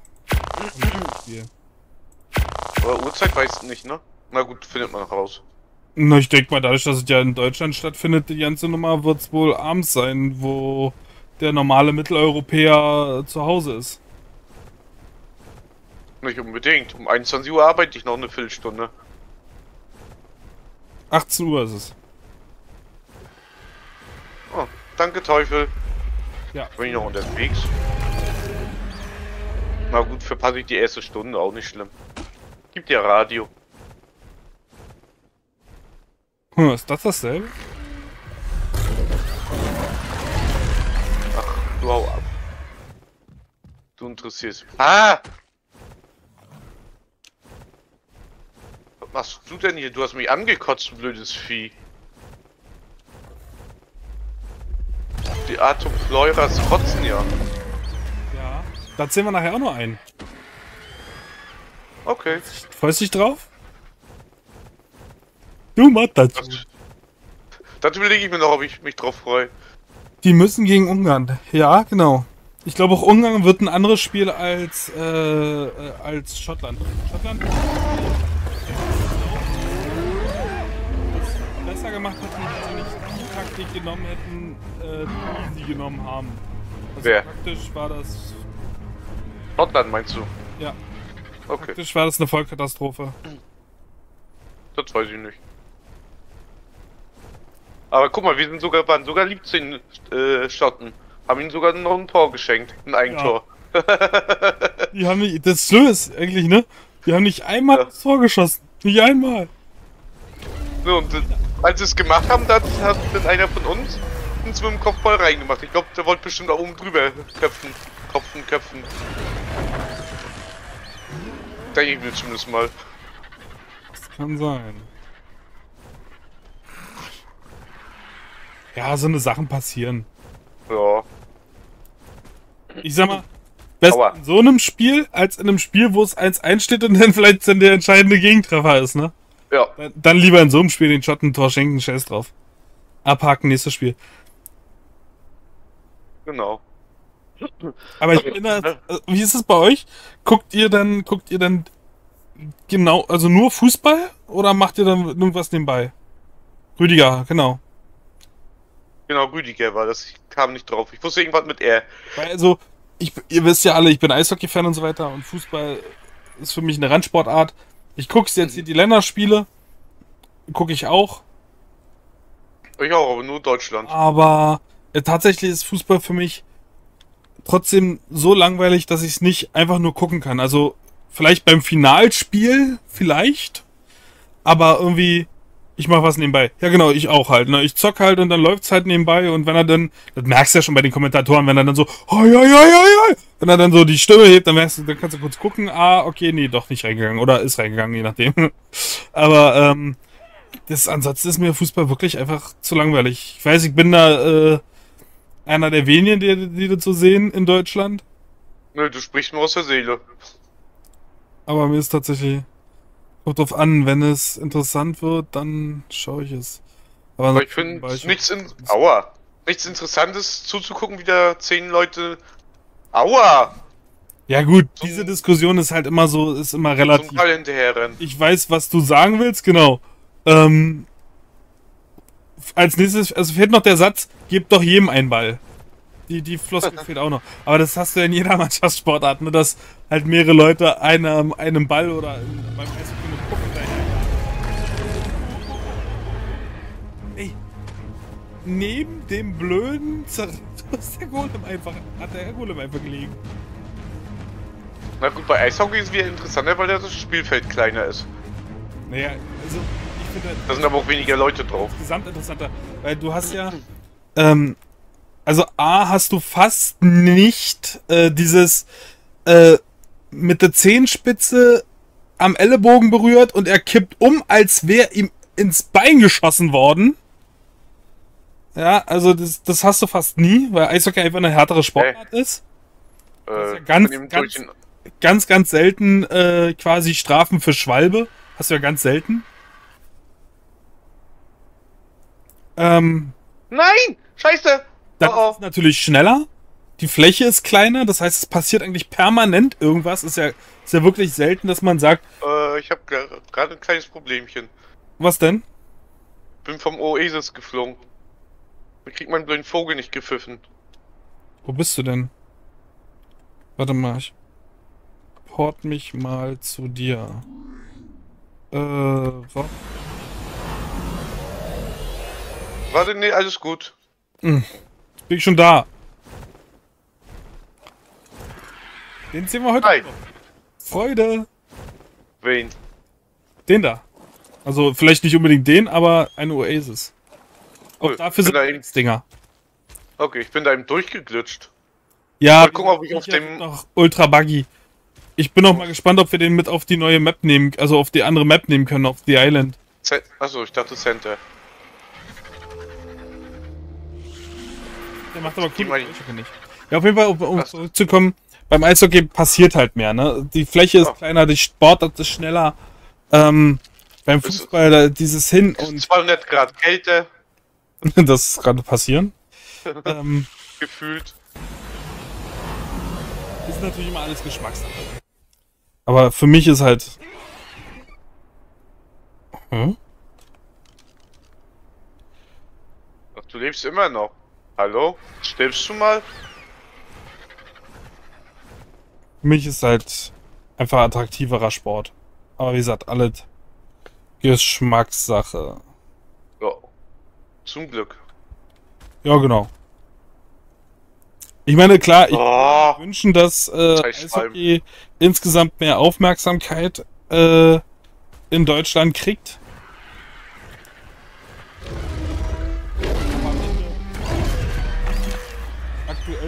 S2: Aber Uhrzeit weißt du nicht, ne? Na gut, findet man raus.
S1: Na, ich denke mal, dadurch, dass es ja in Deutschland stattfindet, die ganze Nummer wird es wohl abends sein, wo der normale Mitteleuropäer zu Hause ist.
S2: Nicht unbedingt. Um 21 Uhr arbeite ich noch eine Viertelstunde.
S1: 18 Uhr ist es.
S2: Oh, danke Teufel.
S1: Ja.
S2: Bin ich noch unterwegs? Na gut, verpasse ich die erste Stunde, auch nicht schlimm. Gibt ja Radio.
S1: Ist das dasselbe?
S2: Ach, du hau ab. Du interessierst mich. Ah! Was machst du denn hier? Du hast mich angekotzt, du blödes Vieh. Die Atomfleuras kotzen ja.
S1: Ja. Da zählen wir nachher auch noch ein.
S2: Okay.
S1: Freust du dich drauf? Du machst das.
S2: Das überlege ich mir noch, ob ich mich drauf freue.
S1: Die müssen gegen Ungarn. Ja, genau. Ich glaube auch Ungarn wird ein anderes Spiel als Schottland. Schottland? Das besser gemacht hätten, wenn sie nicht die Taktik genommen hätten, die sie genommen haben. Also
S2: Wer?
S1: praktisch war das.
S2: Schottland meinst du?
S1: Ja.
S2: Okay,
S1: Praktisch war das eine Vollkatastrophe.
S2: das weiß ich nicht. Aber guck mal, wir sind waren sogar lieb zu den Schotten. Haben ihnen sogar noch ein Tor geschenkt. Ein Eigentor.
S1: Die haben nicht. Das Schlimme ist eigentlich, ne? Die haben nicht einmal
S2: Ja.
S1: das Tor geschossen. Nicht einmal.
S2: So, und als sie es gemacht haben, da hat dann einer von uns mit dem Kopfball reingemacht. Ich glaube, der wollte bestimmt da oben drüber köpfen. Köpfen. Denke ich mir zumindest mal.
S1: Das kann sein. Ja, so eine Sachen passieren.
S2: Ja.
S1: Ich sag mal, besser in so einem Spiel, als in einem Spiel, wo es 1-1 steht und dann vielleicht dann der entscheidende Gegentreffer ist, ne?
S2: Ja.
S1: Dann lieber in so einem Spiel den Schottentor schenken, scheiß drauf. Abhaken, nächstes Spiel.
S2: Genau.
S1: Aber ich bin da, wie ist es bei euch? Guckt ihr dann genau, also nur Fußball oder macht ihr dann irgendwas nebenbei? Rüdiger, genau.
S2: Genau, Rüdiger war das. Ich kam nicht drauf. Ich wusste irgendwas mit R.
S1: Weil also, ihr wisst ja alle, ich bin Eishockey-Fan und so weiter und Fußball ist für mich eine Randsportart. Ich gucke jetzt hier die Länderspiele, gucke ich auch.
S2: Ich auch, aber nur Deutschland.
S1: Aber tatsächlich ist Fußball für mich trotzdem so langweilig, dass ich es nicht einfach nur gucken kann. Also vielleicht beim Finalspiel, vielleicht, aber irgendwie, ich mache was nebenbei. Ja genau, ich auch halt. Ne? Ich zock halt und dann läuft's halt nebenbei und wenn er dann, das merkst du ja schon bei den Kommentatoren, wenn er dann so, wenn er dann so die Stimme hebt, dann merkst du, dann kannst du kurz gucken, okay, nee, doch nicht reingegangen oder ist reingegangen, je nachdem. Aber ansonsten ist mir Fußball wirklich einfach zu langweilig. Ich weiß, ich bin da einer der wenigen, die das so sehen in Deutschland.
S2: Nö, du sprichst nur aus der Seele.
S1: Aber mir ist tatsächlich, kommt drauf an, wenn es interessant wird, dann schaue ich es.
S2: Aber ich finde nichts Interessantes zuzugucken, wie da 10 Leute. Aua!
S1: Ja gut, diese Diskussion ist halt immer so, ist immer relativ.
S2: Zum Ball hinterherrennen.
S1: Ich weiß, was du sagen willst, genau. Als nächstes, also fehlt noch der Satz, gebt doch jedem einen Ball. Die Floskel fehlt auch noch. Aber das hast du ja in jeder Mannschaftssportart, ne, dass halt mehrere Leute einem Ball oder beim Eishockey eine Puck hinterher. Ey, neben dem blöden ist der Golem einfach, hat der Golem einfach gelegen.
S2: Na gut, bei Eishockey ist es wieder interessanter, weil das Spielfeld kleiner ist.
S1: Naja, also ich finde,
S2: da sind aber auch weniger Leute drauf.
S1: Insgesamt interessanter, weil du hast ja, also hast du fast nicht dieses mit der Zehenspitze am Ellenbogen berührt und er kippt um, als wäre ihm ins Bein geschossen worden. Ja, also das hast du fast nie, weil Eishockey einfach eine härtere Sportart ist. Ja ganz selten quasi Strafen für Schwalbe. Hast du ja ganz selten.
S2: Nein! Scheiße!
S1: Das ist natürlich schneller. Die Fläche ist kleiner, das heißt, es passiert eigentlich permanent irgendwas. Ist ja wirklich selten, dass man sagt.
S2: Ich habe gerade ein kleines Problemchen.
S1: Was denn?
S2: Bin vom Oasis geflogen. Ich krieg meinen blöden Vogel nicht gepfiffen.
S1: Wo bist du denn? Warte mal, ich port mich mal zu dir. Was?
S2: Warte, nee, alles gut.
S1: Bin ich schon da. Den sehen wir heute.
S2: Hi.
S1: Freude.
S2: Wen?
S1: Den da. Also vielleicht nicht unbedingt den, aber eine Oasis. Auch dafür sind Dinger.
S2: Okay, ich bin da eben durchgeglitscht.
S1: Ja,
S2: mal gucken, ob ich auf dem
S1: noch ultra buggy. Ich bin auch mal gespannt, ob wir den mit auf die neue Map nehmen, also auf die andere Map nehmen können, auf The Island.
S2: Achso, ich dachte Center.
S1: Der macht aber cool. Nicht. Ja, auf jeden Fall, um zurückzukommen, beim Eishockey passiert halt mehr, ne? Die Fläche ist kleiner, die Sportart ist schneller. Beim Fußball dieses Hin und
S2: 200 Grad Kälte.
S1: Das ist gerade passieren.
S2: Gefühlt.
S1: Ist natürlich immer alles Geschmackssache. Aber für mich ist halt.
S2: Ach, du lebst immer noch. Hallo? Stirbst du mal?
S1: Für mich ist halt einfach attraktiverer Sport. Aber wie gesagt, alles Geschmackssache.
S2: Ja. Zum Glück.
S1: Ja, genau. Ich meine, klar, ich würde wünschen, dass Eishockey insgesamt mehr Aufmerksamkeit in Deutschland kriegt.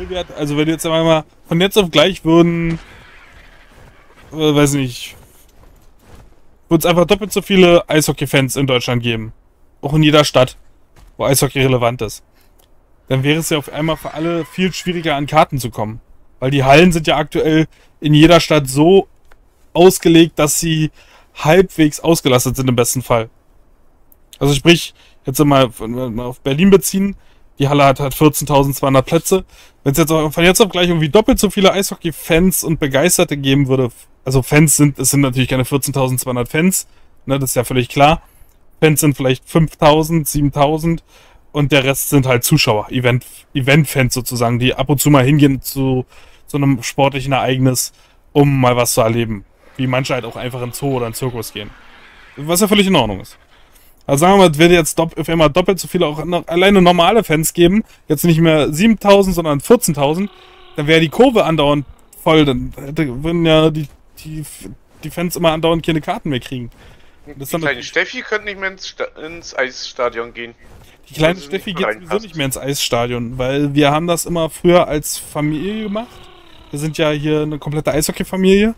S1: Spielwert, also wenn jetzt einmal von jetzt auf gleich würden, weiß nicht, würde es einfach doppelt so viele Eishockey-Fans in Deutschland geben. Auch in jeder Stadt, wo Eishockey relevant ist. Dann wäre es ja auf einmal für alle viel schwieriger an Karten zu kommen. Weil die Hallen sind ja aktuell in jeder Stadt so ausgelegt, dass sie halbwegs ausgelastet sind im besten Fall. Also sprich, jetzt mal auf Berlin beziehen, die Halle hat 14.200 Plätze. Wenn es jetzt auch von jetzt auf gleich irgendwie doppelt so viele Eishockey-Fans und Begeisterte geben würde, also Fans es sind natürlich keine 14.200 Fans, ne, das ist ja völlig klar. Fans sind vielleicht 5.000, 7.000 und der Rest sind halt Zuschauer, Event-Fans sozusagen, die ab und zu mal hingehen zu einem sportlichen Ereignis, um mal was zu erleben. Wie manche halt auch einfach in Zoo oder in Zirkus gehen. Was ja völlig in Ordnung ist. Also sagen wir mal, es wird jetzt auf einmal doppelt so viele auch alleine normale Fans geben, jetzt nicht mehr 7.000, sondern 14.000, dann wäre die Kurve andauernd voll, dann würden ja die Fans immer andauernd keine Karten mehr kriegen.
S2: Die kleine Steffi könnte nicht mehr ins Eisstadion gehen.
S1: Die kleine Steffi geht sowieso nicht mehr ins Eisstadion, weil wir haben das immer früher als Familie gemacht. Wir sind ja hier eine komplette Eishockey-Familie.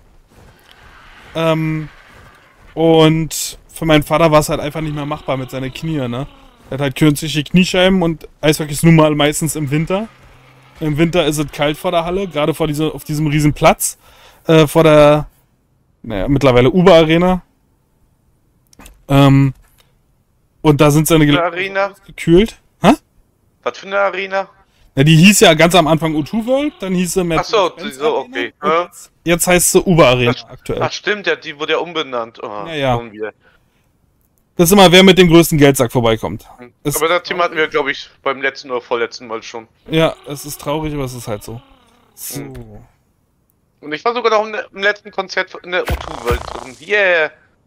S1: Und für meinen Vater war es halt einfach nicht mehr machbar mit seinen Knien, ne? Er hat halt künstliche Kniescheiben und Eishockey ist nun mal meistens im Winter. Im Winter ist es kalt vor der Halle, gerade auf diesem riesen Platz. Vor der, mittlerweile Uber-Arena. Und da sind seine
S2: Arena
S1: gekühlt. Hä?
S2: Was für eine Arena?
S1: Ja, die hieß ja ganz am Anfang O2 World, dann hieß sie
S2: Achso, so, okay.
S1: Jetzt heißt sie Uber Arena aktuell.
S2: Ach stimmt, ja, die wurde ja umbenannt. Oh,
S1: ja. Das ist immer, wer mit dem größten Geldsack vorbeikommt.
S2: Aber das Thema hatten wir, glaube ich, beim letzten oder vorletzten Mal schon.
S1: Ja, es ist traurig, aber es ist halt so.
S2: So. Und ich war sogar noch im letzten Konzert in der O2 World drin. Yeah!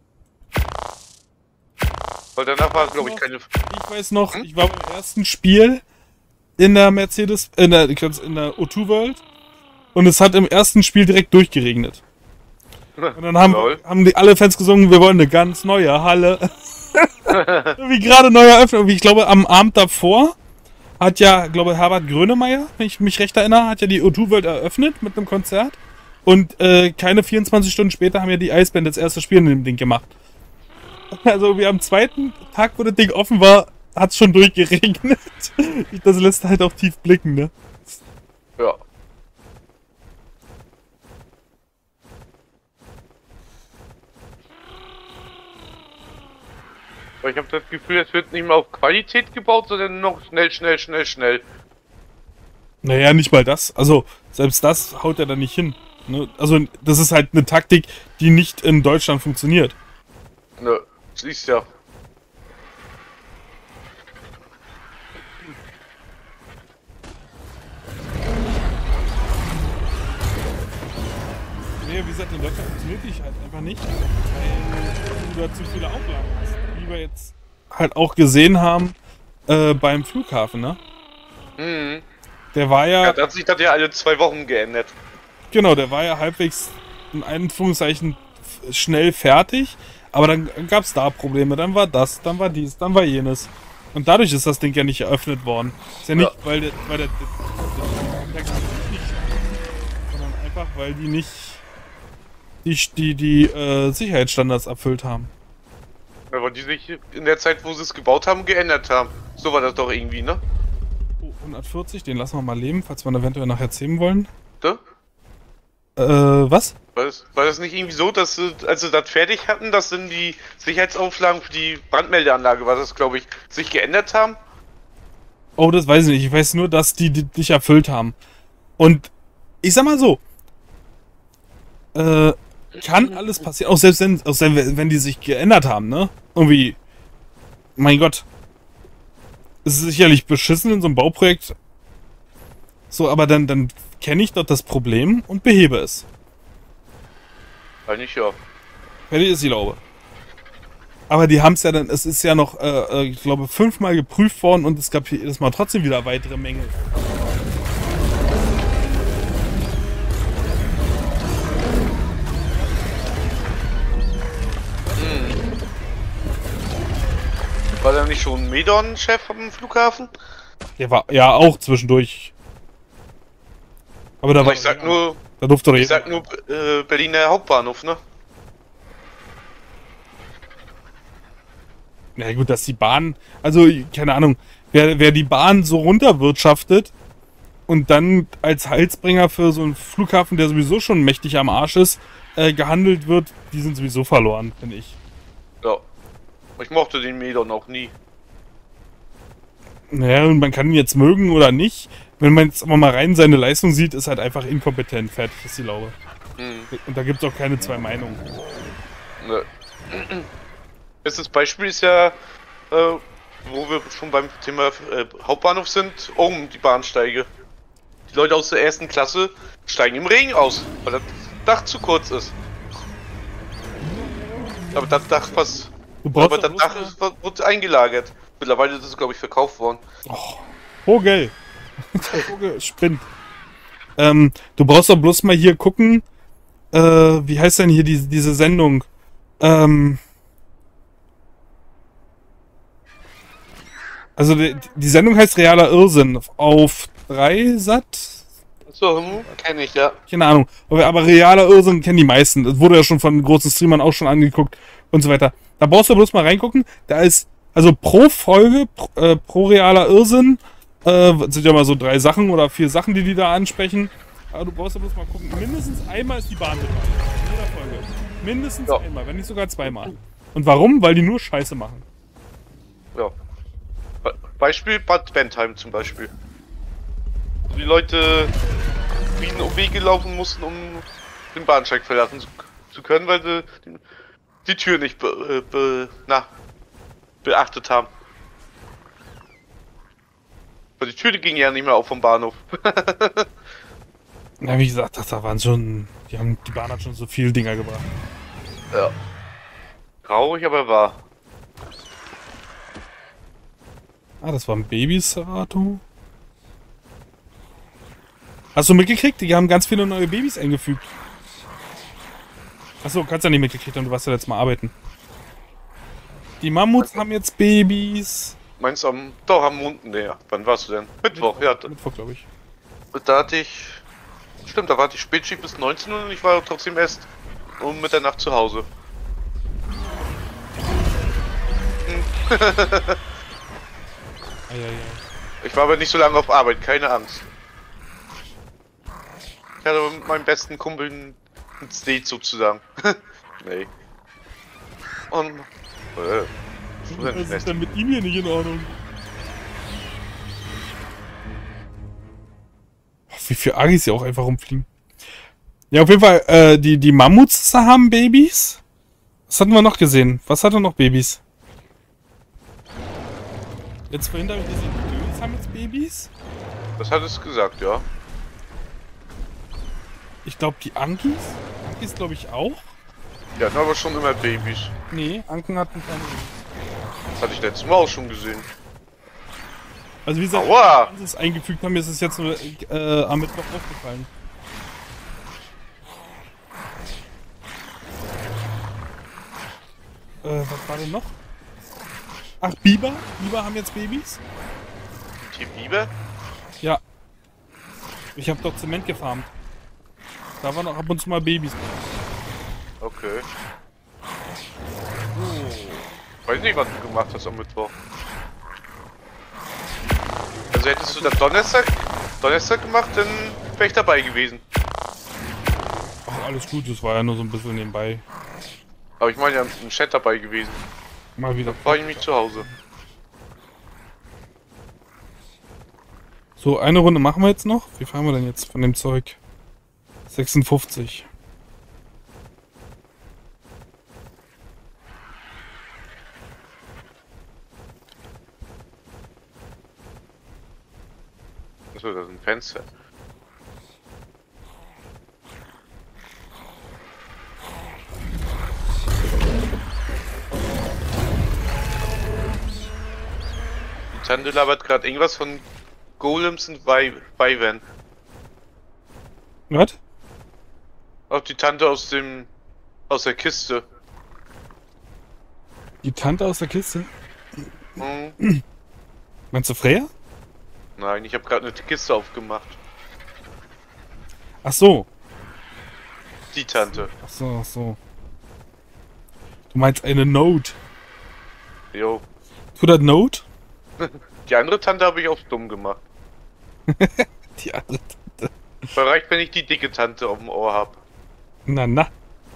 S2: Weil danach war, glaube ich, keine...
S1: Ich weiß noch, ich war beim ersten Spiel in der Mercedes, in der O2 World und es hat im ersten Spiel direkt durchgeregnet. Und dann haben die alle Fans gesungen, wir wollen eine ganz neue Halle. Wie gerade neu eröffnet. Ich glaube, am Abend davor hat ja, glaube Herbert Grönemeyer, wenn ich mich recht erinnere, hat ja die O2 World eröffnet mit einem Konzert. Und keine 24 Stunden später haben ja die Eisband das erste Spiel in dem Ding gemacht. Also wie am zweiten Tag, wo das Ding offen war, hat es schon durchgeregnet. Das lässt halt auch tief blicken, ne?
S2: Ja. Aber ich habe das Gefühl, es wird nicht mehr auf Qualität gebaut, sondern noch schnell.
S1: Naja, nicht mal das. Also, selbst das haut er dann nicht hin. Ne? Also, das ist halt eine Taktik, die nicht in Deutschland funktioniert.
S2: Ne, siehst ja.
S1: Nee, wie gesagt, in Deutschland funktioniert die halt einfach nicht, weil du da zu viele Auflagen hast. Wie wir jetzt halt auch gesehen haben beim Flughafen, ne?
S2: Mhm.
S1: Der war ja...
S2: Da hat sich das ja alle 2 Wochen geändert.
S1: Genau, der war ja halbwegs in Anführungszeichen schnell fertig, aber dann gab es da Probleme, dann war das, dann war dies, dann war jenes. Und dadurch ist das Ding ja nicht eröffnet worden. Ist ja nicht, weil der nicht, sondern einfach, weil die nicht die Sicherheitsstandards erfüllt haben.
S2: Ja, weil die sich in der Zeit, wo sie es gebaut haben, geändert haben. So war das doch irgendwie, ne?
S1: Oh, 140, den lassen wir mal leben, falls wir ihn eventuell nachher zähmen wollen.
S2: Da?
S1: Was?
S2: War das nicht irgendwie so, dass sie, als sie das fertig hatten, dass dann die Sicherheitsauflagen für die Brandmeldeanlage, war das, glaube ich, sich geändert haben?
S1: Oh, das weiß ich nicht. Ich weiß nur, dass die nicht erfüllt haben. Und ich sag mal so, kann alles passieren, auch selbst wenn die sich geändert haben, ne? Irgendwie, mein Gott. Es ist sicherlich beschissen in so einem Bauprojekt. So, aber dann kenne ich doch das Problem und behebe es.
S2: Eigentlich ja.
S1: Fertig ist die Laube. Aber die haben es ja dann, es ist ja noch, ich glaube, 5-mal geprüft worden und es gab jedes Mal trotzdem wieder weitere Mängel.
S2: War da nicht schon Medon Chef am Flughafen?
S1: Der war ja auch zwischendurch. Aber da
S2: Aber
S1: war
S2: ich sag nur,
S1: da durfte doch
S2: ich sag nur Berliner Hauptbahnhof, ne?
S1: Ja gut, dass die Bahn, also keine Ahnung, wer die Bahn so runterwirtschaftet und dann als Heilsbringer für so einen Flughafen, der sowieso schon mächtig am Arsch ist, gehandelt wird, die sind sowieso verloren, finde ich.
S2: Ja. Ich mochte den Medon auch nie.
S1: Naja, und man kann ihn jetzt mögen oder nicht. Wenn man jetzt aber mal rein seine Leistung sieht, ist halt einfach inkompetent. Fertig ist die Laube. Und da gibt es auch keine zwei Meinungen.
S2: Ne. Bestes Beispiel ist ja, wo wir schon beim Thema Hauptbahnhof sind, oben die Bahnsteige. Die Leute aus der ersten Klasse steigen im Regen aus, weil das Dach zu kurz ist. Aber das Dach wurde eingelagert. Mittlerweile ist es, glaube ich, verkauft worden.
S1: Vogel! Vogel spinnt. Du brauchst doch bloß mal hier gucken, wie heißt denn hier diese Sendung? Also die Sendung heißt Realer Irrsinn auf 3sat.
S2: So, kenne ich, ja.
S1: Keine Ahnung. Aber Realer Irrsinn kennen die meisten. Das wurde ja schon von großen Streamern auch schon angeguckt und so weiter. Da brauchst du bloß mal reingucken. Da ist, also pro Folge, pro Realer Irrsinn, sind ja mal so 3 Sachen oder 4 Sachen, die da ansprechen. Aber du brauchst ja bloß mal gucken. Mindestens einmal ist die Bahn dabei. In jeder Folge. Mindestens einmal, wenn nicht sogar zweimal. Und warum? Weil die nur Scheiße machen.
S2: Ja. Beispiel Bad Bentheim zum Beispiel. Wo die Leute riesen Umwege laufen mussten, um den Bahnsteig verlassen zu können, weil sie die Tür nicht beachtet haben. Weil die Tür ging ja nicht mehr auf vom Bahnhof.
S1: Na, wie gesagt, da waren schon. Die Bahn hat schon so viele Dinger gebracht.
S2: Ja. Traurig, aber wahr.
S1: Ah, das waren Babys, Serato. Hast du mitgekriegt? Die haben ganz viele neue Babys eingefügt. Achso, kannst ja nicht mitgekriegt haben, du warst ja letztes Mal arbeiten. Die Mammuts haben jetzt Babys.
S2: Meinst du am Montag? Nee, wann warst du denn? Mittwoch, ja.
S1: Mittwoch, glaube ich.
S2: Da hatte ich. Stimmt, da war die Spätschicht bis 19 Uhr und ich war trotzdem erst um Mitternacht zu Hause. Ich war aber nicht so lange auf Arbeit, keine Angst. Ich hatte mit meinem besten Kumpel ein Date sozusagen. Nee. Und.
S1: Was ist denn mit ihm hier nicht in Ordnung? Wie viele Agis hier auch einfach rumfliegen. Ja, auf jeden Fall, die Mammuts haben Babys. Was hatten wir noch gesehen? Was hatte noch Babys? Jetzt vorhin habe ich gesehen, die Döns haben jetzt Babys.
S2: Das hat es gesagt, ja.
S1: Ich glaube, die Ankis glaube ich auch.
S2: Die hatten aber schon immer Babys.
S1: Nee, Anken hatten keine Babys.
S2: Das hatte ich letztes Mal auch schon gesehen.
S1: Also wie gesagt,
S2: Aua!
S1: als sie es eingefügt haben, mir ist es jetzt nur am Mittwoch aufgefallen. Was war denn noch? Ach, Biber? Biber haben jetzt Babys?
S2: Die Biber?
S1: Ja. Ich habe doch Zement gefarmt. Da waren auch ab und zu mal Babys.
S2: Okay. Weiß nicht, was du gemacht hast am Mittwoch. Also hättest du das Donnerstag gemacht, dann wäre ich dabei gewesen.
S1: Ach, alles gut, das war ja nur so ein bisschen nebenbei.
S2: Aber ich meine ja im Chat dabei gewesen.
S1: Mal wieder.
S2: War ich mich zu Hause.
S1: So, eine Runde machen wir jetzt noch. Wie fahren wir denn jetzt von dem Zeug? 56.
S2: Achso, das ist ein Fenster. Die Tante labert gerade irgendwas von Golems und Weibern.
S1: Was?
S2: Auch die Tante aus der Kiste.
S1: Die Tante aus der Kiste?
S2: Hm.
S1: Meinst du Freya?
S2: Nein, ich habe gerade eine Kiste aufgemacht.
S1: Ach so.
S2: Die Tante.
S1: Ach so, ach so. Du meinst eine Note.
S2: Jo.
S1: Tu das Note?
S2: Die andere Tante habe ich auf dumm gemacht.
S1: Die andere.
S2: Reicht, wenn ich die dicke Tante auf dem Ohr hab.
S1: Na, na.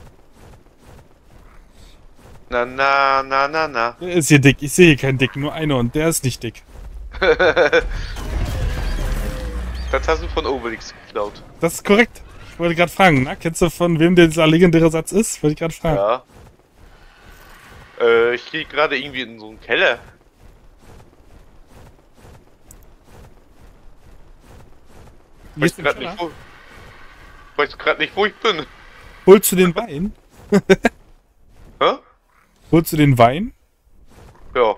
S2: Na, na, na, na, na.
S1: Der ist hier dick. Ich sehe hier keinen dicken, nur einer und der ist nicht dick.
S2: Das hast du von Obelix geklaut.
S1: Das ist korrekt. Ich wollte gerade fragen, na? Kennst du von wem dieser legendäre Satz ist? Wollte ich gerade fragen.
S2: Ja. Ich gehe gerade irgendwie in so einen Keller.
S1: Gehst
S2: Weiß
S1: du
S2: gerade
S1: in den
S2: nicht, weiß gerade nicht, wo ich bin.
S1: Holst du den Wein?
S2: Hä?
S1: Holst du den Wein?
S2: Ja.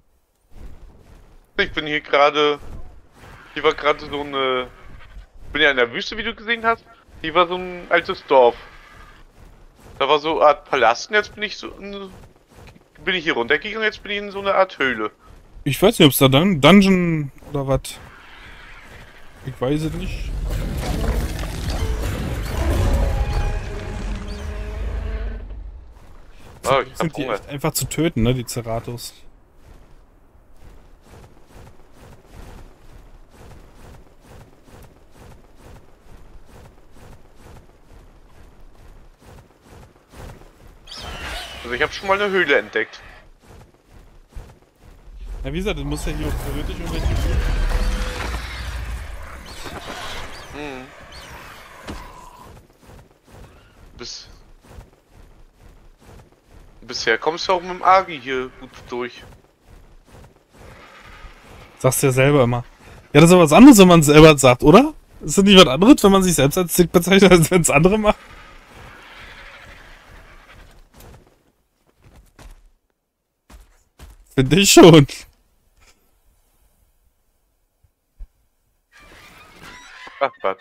S2: Ich bin hier gerade. Hier war gerade so eine. Ich bin ja in der Wüste, wie du gesehen hast. Hier war so ein altes Dorf. Da war so eine Art Palast und jetzt bin ich bin ich hier runtergegangen, jetzt bin ich in so einer Art Höhle.
S1: Ich weiß nicht, ob es da dann Dungeon oder was. Ich weiß es nicht.
S2: Ah, ich hab
S1: Sind die
S2: Hunger.
S1: echt einfach zu töten, ne, die Ceratos.
S2: Also ich habe schon mal eine Höhle entdeckt.
S1: Ja, wie gesagt, das muss ja hier auch theoretisch irgendwelche...
S2: Hm. Bisher kommst du auch mit dem Agi hier gut durch.
S1: Sagst du ja selber immer. Ja, das ist aber was anderes, wenn man es selber sagt, oder? Ist das nicht was anderes, wenn man sich selbst als dick bezeichnet, als wenn es andere machen? Finde ich schon.
S2: Ach, was.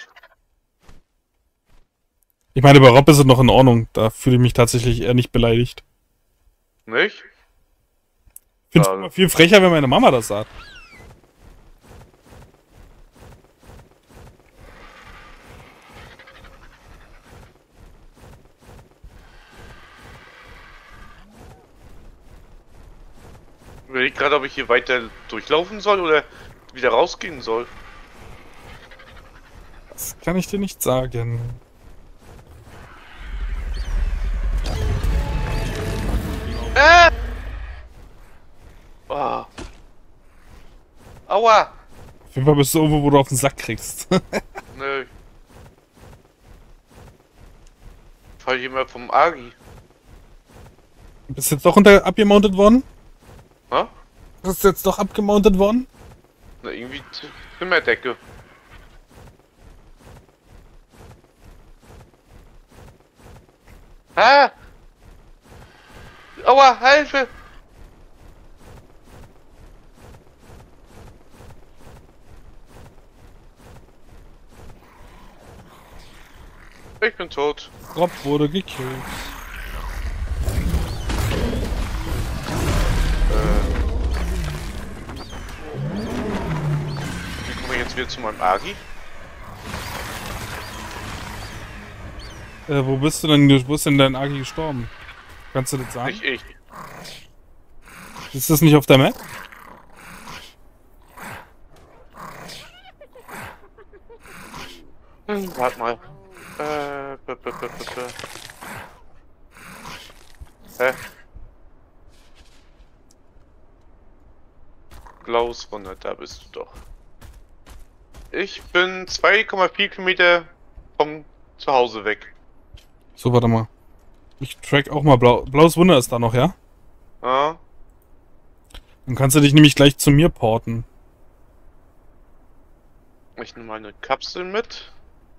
S1: Ich meine, bei Rob ist es noch in Ordnung. Da fühle ich mich tatsächlich eher nicht beleidigt.
S2: Nicht?
S1: Ich finde es
S2: Ja.
S1: immer viel frecher, wenn meine Mama das sagt.
S2: Ich überlege gerade, ob ich hier weiter durchlaufen soll oder wieder rausgehen soll.
S1: Das kann ich dir nicht sagen.
S2: Oh. Aua!
S1: Auf jeden Fall bist du irgendwo, wo du auf den Sack kriegst.
S2: Nö. Fall hier mal vom Agi.
S1: Bist jetzt doch abgemountet worden?
S2: Hä?
S1: Bist jetzt doch abgemountet worden?
S2: Na, irgendwie Zimmerdecke. Ah! Aua, Hilfe! Ich bin tot.
S1: Rob wurde gekillt.
S2: Wie komme ich jetzt wieder zu meinem Agi?
S1: Wo bist du denn? Wo ist denn dein Agi gestorben? Kannst du das sagen?
S2: Nicht ich.
S1: Ist das nicht auf der Map?
S2: Warte mal. Hä? Blaues Runde, da bist du doch. Ich bin 2,4 Kilometer vom Zuhause weg.
S1: So, warte mal. Ich track auch mal Blaues Wunder ist da noch, ja?
S2: Ja?
S1: Dann kannst du dich nämlich gleich zu mir porten.
S2: Ich nehme meine Kapsel mit.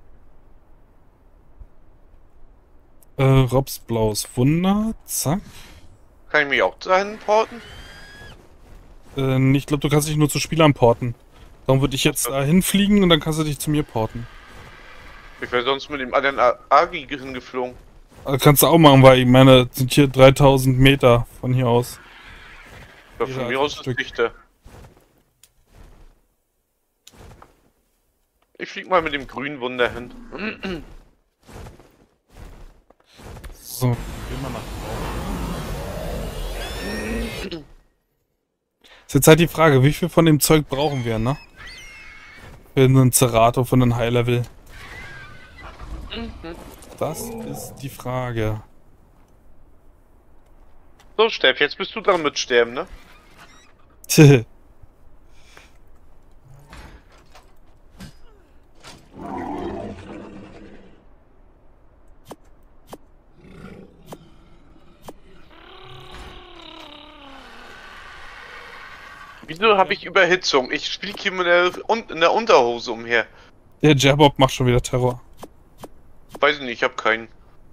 S1: Robs Blaues Wunder. Zack.
S2: Kann ich mich auch dahin porten?
S1: Ich glaube, du kannst dich nur zu Spielern porten. Darum würde ich jetzt da hinfliegen und dann kannst du dich zu mir porten.
S2: Ich wäre sonst mit dem anderen Agi hingeflogen.
S1: Kannst du auch machen, weil ich meine, es sind hier 3000 Meter von hier aus.
S2: Ja,
S1: Ja,
S2: von mir
S1: ein
S2: aus ist
S1: Stück.
S2: dichter. Ich flieg mal mit dem grünen Wunder hin.
S1: So, gehen wir nach draußen. Ist jetzt halt die Frage, wie viel von dem Zeug brauchen wir, ne? Für einen Zerato, für einen High-Level. Das ist die Frage.
S2: So, Steff, jetzt bist du dran mit Sterben, ne? Wieso habe ich Überhitzung? Ich fliege hier in der Unterhose umher.
S1: Der Jabbob macht schon wieder Terror.
S2: Weiß ich nicht, ich habe keinen.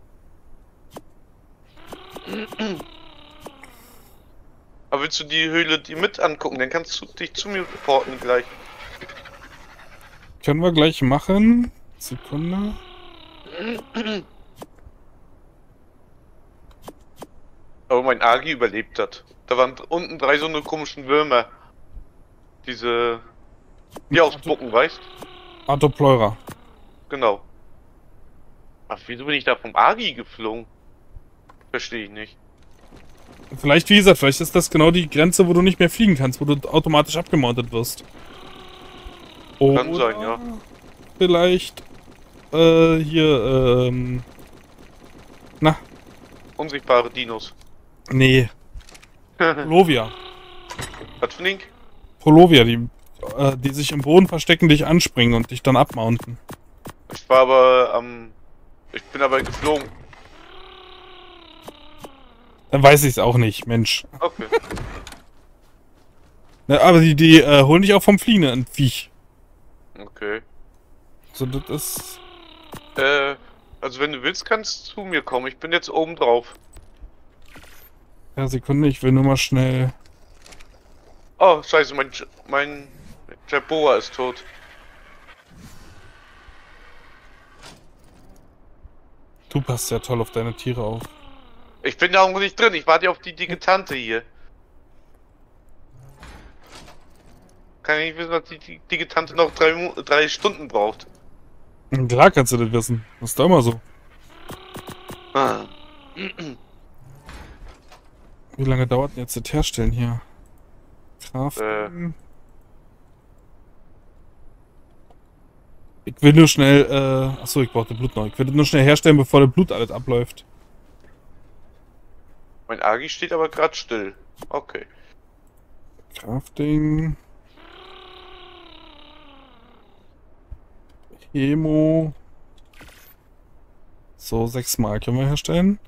S2: Aber willst du die Höhle mit angucken? Dann kannst du dich zu mir reporten gleich.
S1: Können wir gleich machen. Sekunde.
S2: Aber mein Agi überlebt hat. Da waren unten 3 so eine komischen Würmer. Diese... Die ausspucken, weißt?
S1: Artopleura.
S2: Genau. Ach, wieso bin ich da vom Agi geflogen? Verstehe ich nicht.
S1: Vielleicht, wie gesagt, vielleicht ist das genau die Grenze, wo du nicht mehr fliegen kannst, wo du automatisch abgemountet wirst.
S2: Kann sein, ja.
S1: Vielleicht, hier, na?
S2: Unsichtbare Dinos.
S1: Nee. Polovia.
S2: Was für ein Ding?
S1: Polovia, die sich im Boden verstecken, dich anspringen und dich dann abmounten.
S2: Ich war aber ich bin aber geflogen.
S1: Dann weiß ich es auch nicht, Mensch.
S2: Okay.
S1: Na, aber die holen dich auch vom fliegenden Viech.
S2: Okay.
S1: So, das ist...
S2: Also wenn du willst, kannst du zu mir kommen. Ich bin jetzt oben drauf.
S1: Ja, Sekunde, ich will nur mal schnell...
S2: Oh, scheiße, mein Jaboa ist tot.
S1: Du passt ja toll auf deine Tiere auf.
S2: Ich bin da auch nicht drin, ich warte auf die dicke Tante hier. Kann ich nicht wissen, was die dicke Tante noch 3 Stunden braucht.
S1: Klar kannst du das wissen. Das ist doch immer so.
S2: Ah.
S1: Wie lange dauert denn jetzt das Herstellen hier? Craften. Ich will nur schnell, achso, ich brauche das Blut noch. Ich will das nur schnell herstellen, bevor das Blut alles abläuft.
S2: Mein Agi steht aber gerade still. Okay.
S1: Crafting. Chemo. So, 6 Mal können wir herstellen.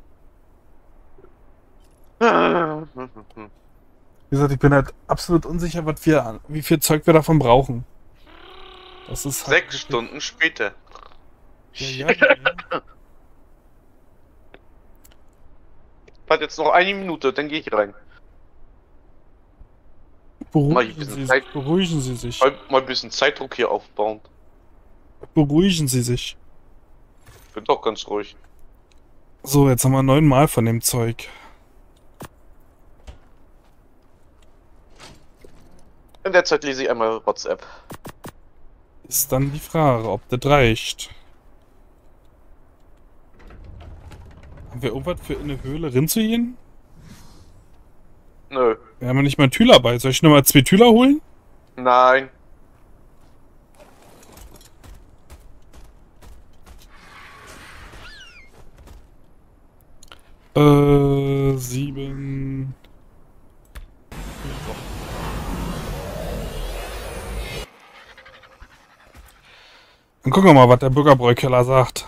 S1: Wie gesagt, ich bin halt absolut unsicher, wie viel Zeug wir davon brauchen. Das ist halt
S2: 6 Stunden später.
S1: Ja.
S2: Warte jetzt noch 1 Minute, dann gehe ich rein.
S1: Beruhigen Sie sich.
S2: Mal ein bisschen Zeitdruck hier aufbauen.
S1: Beruhigen Sie sich.
S2: Bin doch ganz ruhig.
S1: So, jetzt haben wir 9 Mal von dem Zeug.
S2: In der Zeit lese ich einmal WhatsApp.
S1: Ist dann die Frage, ob das reicht. Haben wir irgendwas für eine Höhle rinzugehen?
S2: Nö.
S1: Wir haben ja nicht mal einen Tüler bei. Soll ich nochmal 2 Tüler holen?
S2: Nein.
S1: Äh, 7. Dann gucken wir mal, was der Bürgerbräukeller sagt.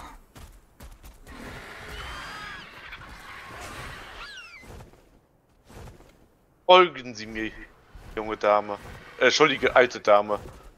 S2: Folgen Sie mir, junge Dame. Entschuldige, alte Dame.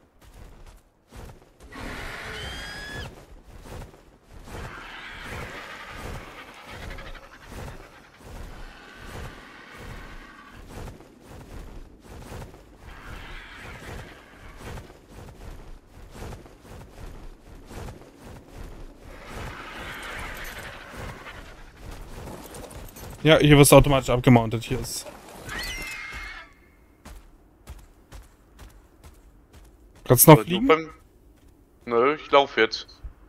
S1: Ja, hier wirst du automatisch abgemountet. Hier ist. Kannst du noch fliegen?
S2: Nö, ich laufe jetzt.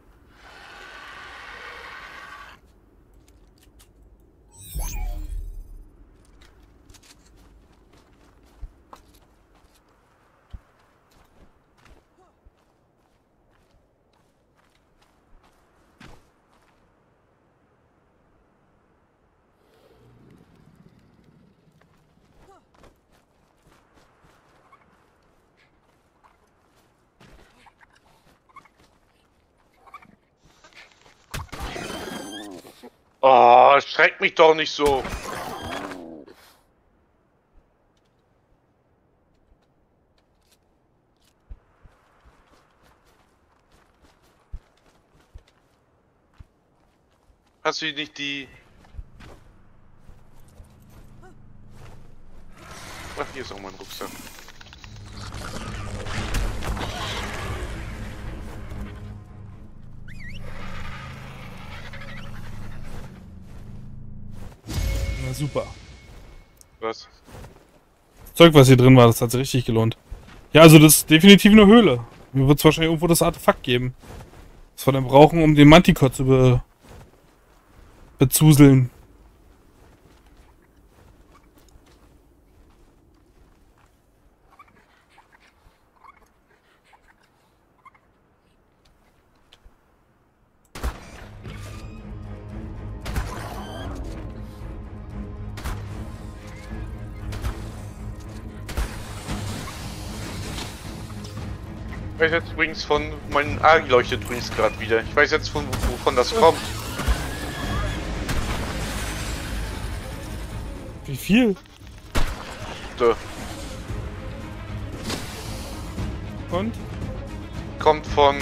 S2: Oh, schreck mich doch nicht so. Hast du nicht die... Ach, hier ist auch mein Rucksack.
S1: Na super.
S2: Was?
S1: Das Zeug, was hier drin war, das hat sich richtig gelohnt. Ja, also das ist definitiv eine Höhle. Mir wird es wahrscheinlich irgendwo das Artefakt geben. Das wir dann brauchen, um den Manticore zu bezuseln.
S2: Ich weiß jetzt übrigens von... Mein Agi leuchtet übrigens gerade wieder. Ich weiß jetzt wovon das kommt.
S1: Wie viel?
S2: So.
S1: Und?
S2: Kommt von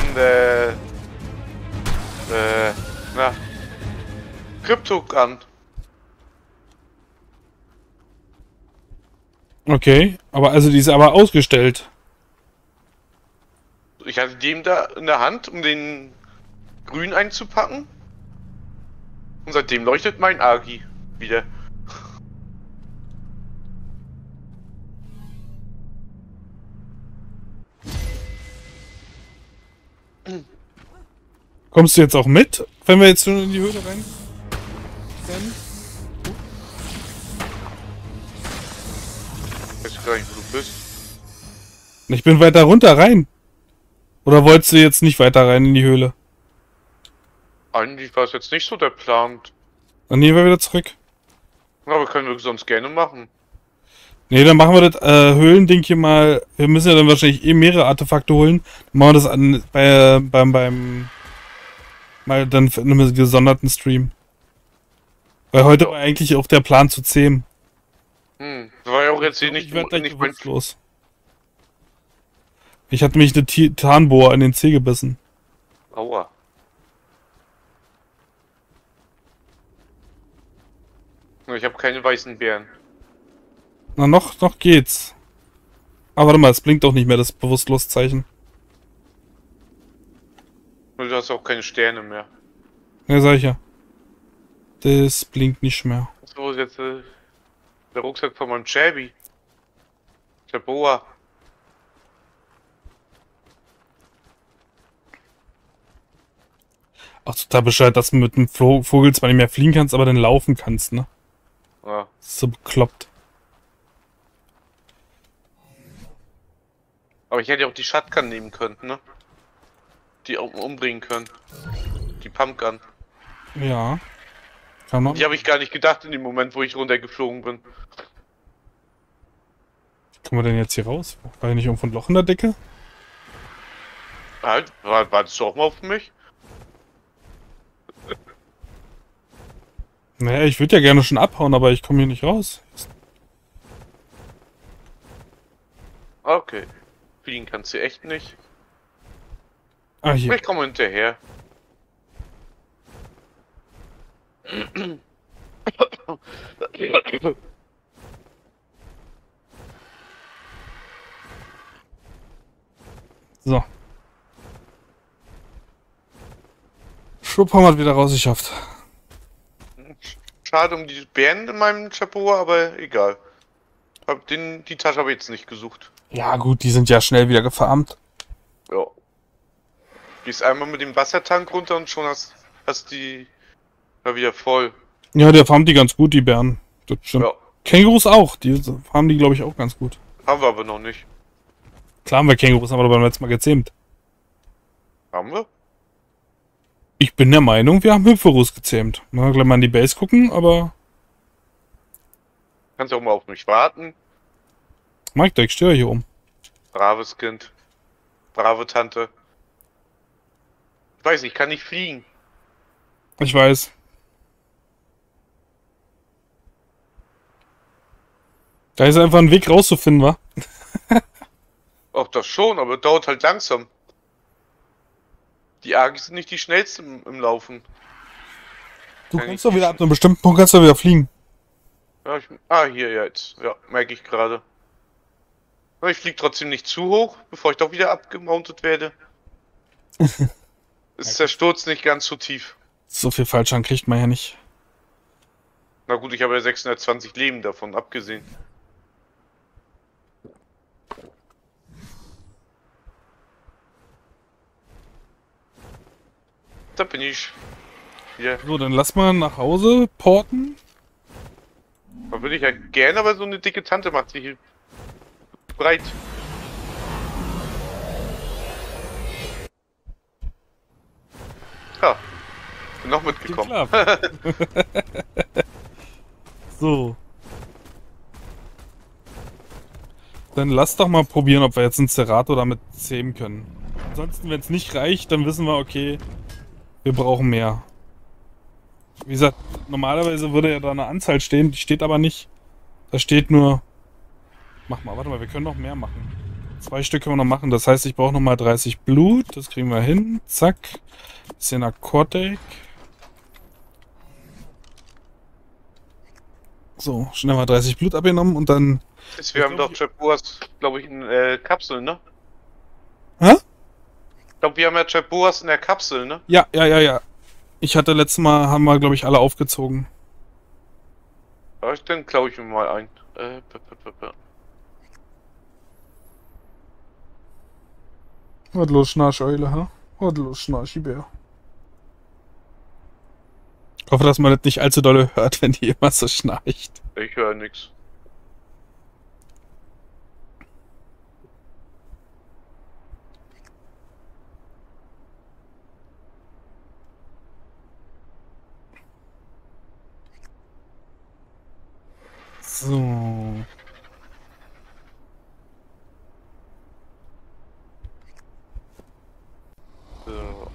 S2: na... Kryptogan.
S1: Okay, aber also die ist aber ausgestellt.
S2: Ich hatte dem da in der Hand, um den grün einzupacken. Und seitdem leuchtet mein Agi wieder.
S1: Kommst du jetzt auch mit, wenn wir jetzt schon in die Höhle rein?
S2: Ich weiß gar nicht, wo du bist.
S1: Ich bin weiter runter rein. Oder wolltest du jetzt nicht weiter rein in die Höhle?
S2: Eigentlich war es jetzt nicht so der Plan.
S1: Dann nehmen wir wieder zurück.
S2: Aber können wir sonst gerne machen.
S1: Nee, dann machen wir das Höhlending hier mal. Wir müssen ja dann wahrscheinlich eh mehrere Artefakte holen. Dann machen wir das beim mal dann für einen gesonderten Stream. Weil heute war eigentlich auch der Plan zu zähmen.
S2: Das war ja auch jetzt hier
S1: Ich
S2: nicht,
S1: werd gleich
S2: nicht mein...
S1: bewusstlos. Ich hatte mich eine Titanbohr in den Zeh gebissen.
S2: Aua. Ich habe keine weißen Beeren.
S1: Na, noch geht's. Aber warte mal, es blinkt auch nicht mehr, das Bewusstlosizeichen.
S2: Und du hast auch keine Sterne mehr.
S1: Ja, sag ich ja. Das blinkt nicht mehr.
S2: So ist jetzt der Rucksack von meinem Chabi. Der Boa.
S1: Ach, total Bescheid, dass du mit dem Vogel zwar nicht mehr fliegen kannst, aber dann laufen kannst, ne?
S2: Ja.
S1: Das ist so bekloppt.
S2: Aber ich hätte ja auch die Shotgun nehmen können, ne? Die umbringen können. Die Pumpgun.
S1: Ja. Kann man.
S2: Die habe ich gar nicht gedacht in dem Moment, wo ich runtergeflogen bin.
S1: Wie kommen wir denn jetzt hier raus? War hier nicht irgendwo ein Loch in der Decke?
S2: Halt, wartest du auch mal auf mich?
S1: Naja, ich würde ja gerne schon abhauen, aber ich komme hier nicht raus.
S2: Okay. Fliegen kannst du echt nicht.
S1: Ah, hier.
S2: Ich komme hinterher.
S1: So. Schwupp haben wir es wieder rausgeschafft.
S2: Schade um die Bären in meinem Chapeau, aber egal. Die Tasche habe ich jetzt nicht gesucht.
S1: Ja gut, die sind ja schnell wieder gefarmt.
S2: Ja. Gehst einmal mit dem Wassertank runter und schon hast die ja wieder voll.
S1: Ja, der farmt die ganz gut, die Bären. Das stimmt.
S2: Ja,
S1: Kängurus auch. Die farmen die, glaube ich, auch ganz gut.
S2: haben wir aber noch nicht.
S1: Klar haben wir Kängurus, haben wir beim letzten Mal gezähmt.
S2: Haben wir?
S1: Ich bin der Meinung, wir haben Hüpferus gezähmt. Mal gleich mal in die Base gucken, aber...
S2: Kannst ja auch mal auf mich warten.
S1: Mike, ich störe hier um.
S2: Braves Kind. Brave Tante. Ich weiß, ich kann nicht fliegen.
S1: Ich weiß. Da ist einfach ein Weg rauszufinden, wa?
S2: Auch das schon, aber dauert halt langsam. Die Agis sind nicht die schnellsten im Laufen.
S1: Du
S2: Kann
S1: kannst
S2: ich
S1: doch wieder
S2: nicht.
S1: ab einem bestimmten Punkt kannst du wieder fliegen.
S2: Ja, hier jetzt. Ja, merke ich gerade. Aber ich fliege trotzdem nicht zu hoch, bevor ich doch wieder abgemountet werde. Ist der Sturz nicht ganz so tief.
S1: So viel Fallschaden kriegt man ja nicht.
S2: Na gut, ich habe ja 620 Leben davon abgesehen. Da bin ich. Hier.
S1: So, dann lass mal nach Hause porten.
S2: Da würde ich ja gerne, aber so eine dicke Tante macht sich hier breit. Ja, bin noch mitgekommen.
S1: Geklappt. So. Dann lass doch mal probieren, ob wir jetzt einen Cerato damit zähmen können. Ansonsten, wenn es nicht reicht, dann wissen wir, okay, wir brauchen mehr. Wie gesagt, normalerweise würde ja da eine Anzahl stehen, die steht aber nicht. Da steht nur... Mach mal, warte mal, wir können noch mehr machen. 2 Stück können wir noch machen, das heißt, ich brauche nochmal 30 Blut, das kriegen wir hin, zack. Bisschen Aquatic. So, schnell mal 30 Blut abgenommen und dann...
S2: Wir haben doch Chapoas, glaube ich, in Kapsel, ne?
S1: Hä?
S2: Ich glaube, wir haben ja Chapoas in der Kapsel, ne?
S1: Ja. Ich hatte letztes Mal, haben wir, glaube ich, alle aufgezogen.
S2: Ja, dann klaue ich mir mal ein.
S1: Was los, Schnarcheule, hä? Was los, Schnarchibär? Ich hoffe, dass man das nicht allzu dolle hört, wenn die immer so schnarcht.
S2: Ich höre nix.
S1: So.
S2: So.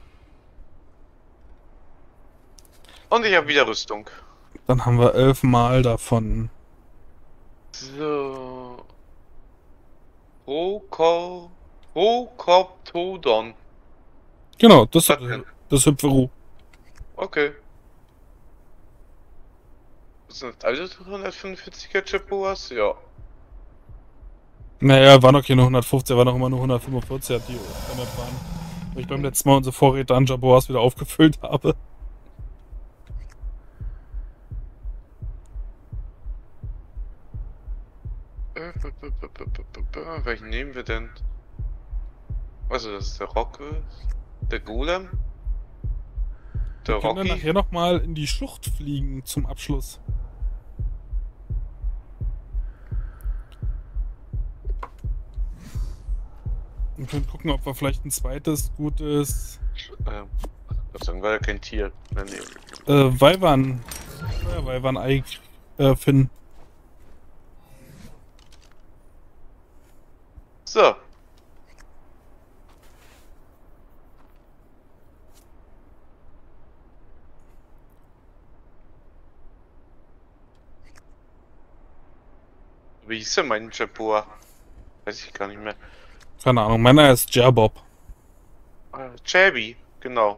S2: Und ich habe wieder Rüstung.
S1: Dann haben wir 11 Mal davon.
S2: So. Rokoptodon.
S1: Genau, das
S2: Was
S1: ist
S2: denn?
S1: das Hüpferu.
S2: Okay. Sind alles 145er Chapoas? Ja.
S1: Naja, war noch hier nur 150, war noch immer nur 145, die damit waren. Weil ich beim letzten Mal unsere Vorräte an Jaboas wieder aufgefüllt habe.
S2: Welchen nehmen wir denn? Also, das ist der Rocke, der Golem, der
S1: Wir können dann
S2: Rocky.
S1: nachher nochmal in die Schlucht fliegen zum Abschluss. Und können gucken, ob wir vielleicht ein zweites gutes
S2: Gott sei Dank war ja kein Tier. Nein, nee.
S1: Weiwan-Ei finden.
S2: So. Wie hieß denn mein Chapoa? Weiß ich gar nicht mehr.
S1: Keine Ahnung, meiner ist Jerbob.
S2: Chabi, genau.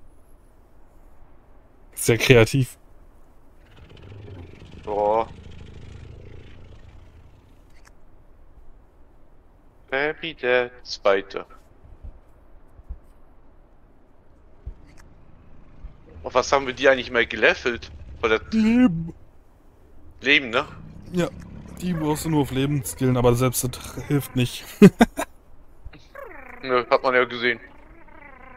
S1: Sehr kreativ.
S2: So. Chabi der Zweite. Auf was haben wir die eigentlich mal gelevelt? Oder
S1: Leben.
S2: Leben, ne?
S1: Ja, die brauchst du nur auf Leben skillen, aber selbst das hilft nicht.
S2: Nö, hat man ja gesehen.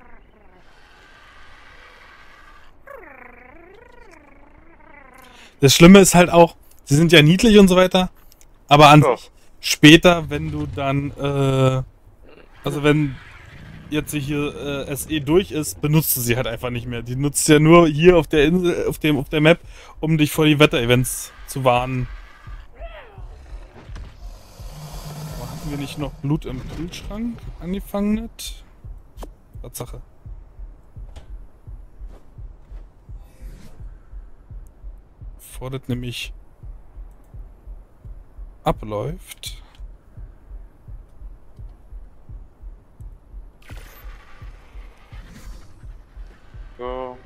S1: Das Schlimme ist halt auch, sie sind ja niedlich und so weiter, aber an
S2: Ja.
S1: sich später, wenn du dann, also wenn jetzt hier SE durch ist, benutzt du sie halt einfach nicht mehr. Die nutzt ja nur hier auf der Insel, auf der Map, um dich vor die Wetterevents zu warnen. Aber hatten wir nicht noch Blut im Kühlschrank angefangen mit? Tatsache. Bevor das nämlich abläuft.
S2: Ja.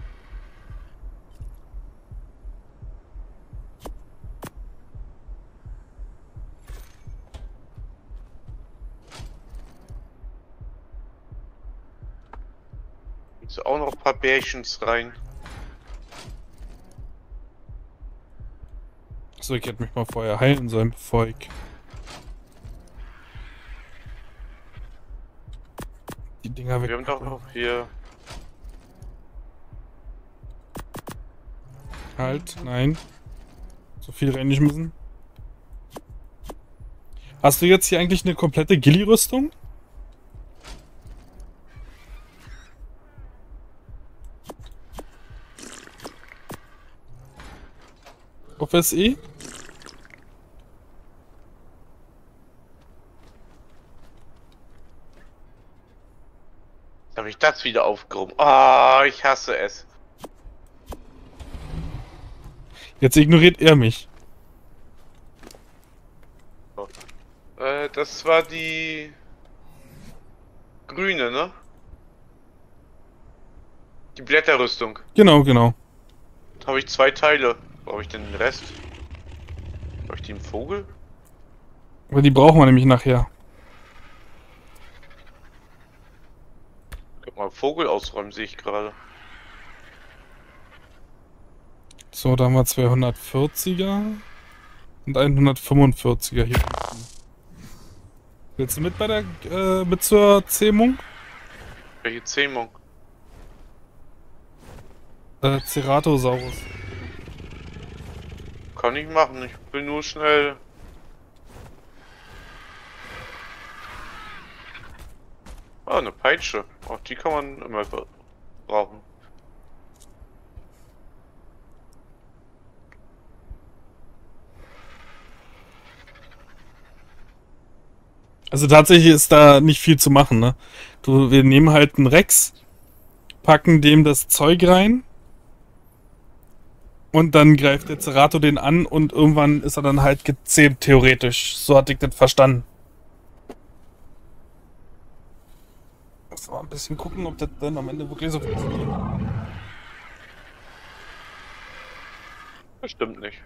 S2: Jetzt auch noch ein paar Bärchens rein.
S1: So, ich hätte mich mal vorher heilen sollen, bevor ich die Dinger weg.
S2: Wir haben doch noch hier.
S1: Halt, nein. So viel rein nicht müssen. Hast du jetzt hier eigentlich eine komplette Gilly-Rüstung? Auf SE?
S2: Jetzt habe ich das wieder aufgehoben. Ah, ich hasse es.
S1: Jetzt ignoriert er mich.
S2: Das war die grüne, ne? Die Blätterrüstung.
S1: Genau, genau.
S2: Da habe ich 2 Teile. Brauche ich denn den Rest? Brauche ich die im Vogel?
S1: Aber die brauchen wir nämlich nachher.
S2: Guck mal, Vogel ausräumen sehe ich gerade.
S1: So, da haben wir 240er und 145er hier. Willst du mit bei der, mit zur Zähmung?
S2: Welche Zähmung?
S1: Ceratosaurus.
S2: Kann ich machen, ich will nur schnell. Ah, eine Peitsche. Auch die kann man immer brauchen.
S1: Also tatsächlich ist da nicht viel zu machen, ne? Wir nehmen halt einen Rex, packen dem das Zeug rein und dann greift der Cerato den an und irgendwann ist er dann halt gezähmt, theoretisch. So hatte ich das verstanden. Muss mal ein bisschen gucken, ob das dann am Ende wirklich so funktioniert.
S2: Bestimmt nicht.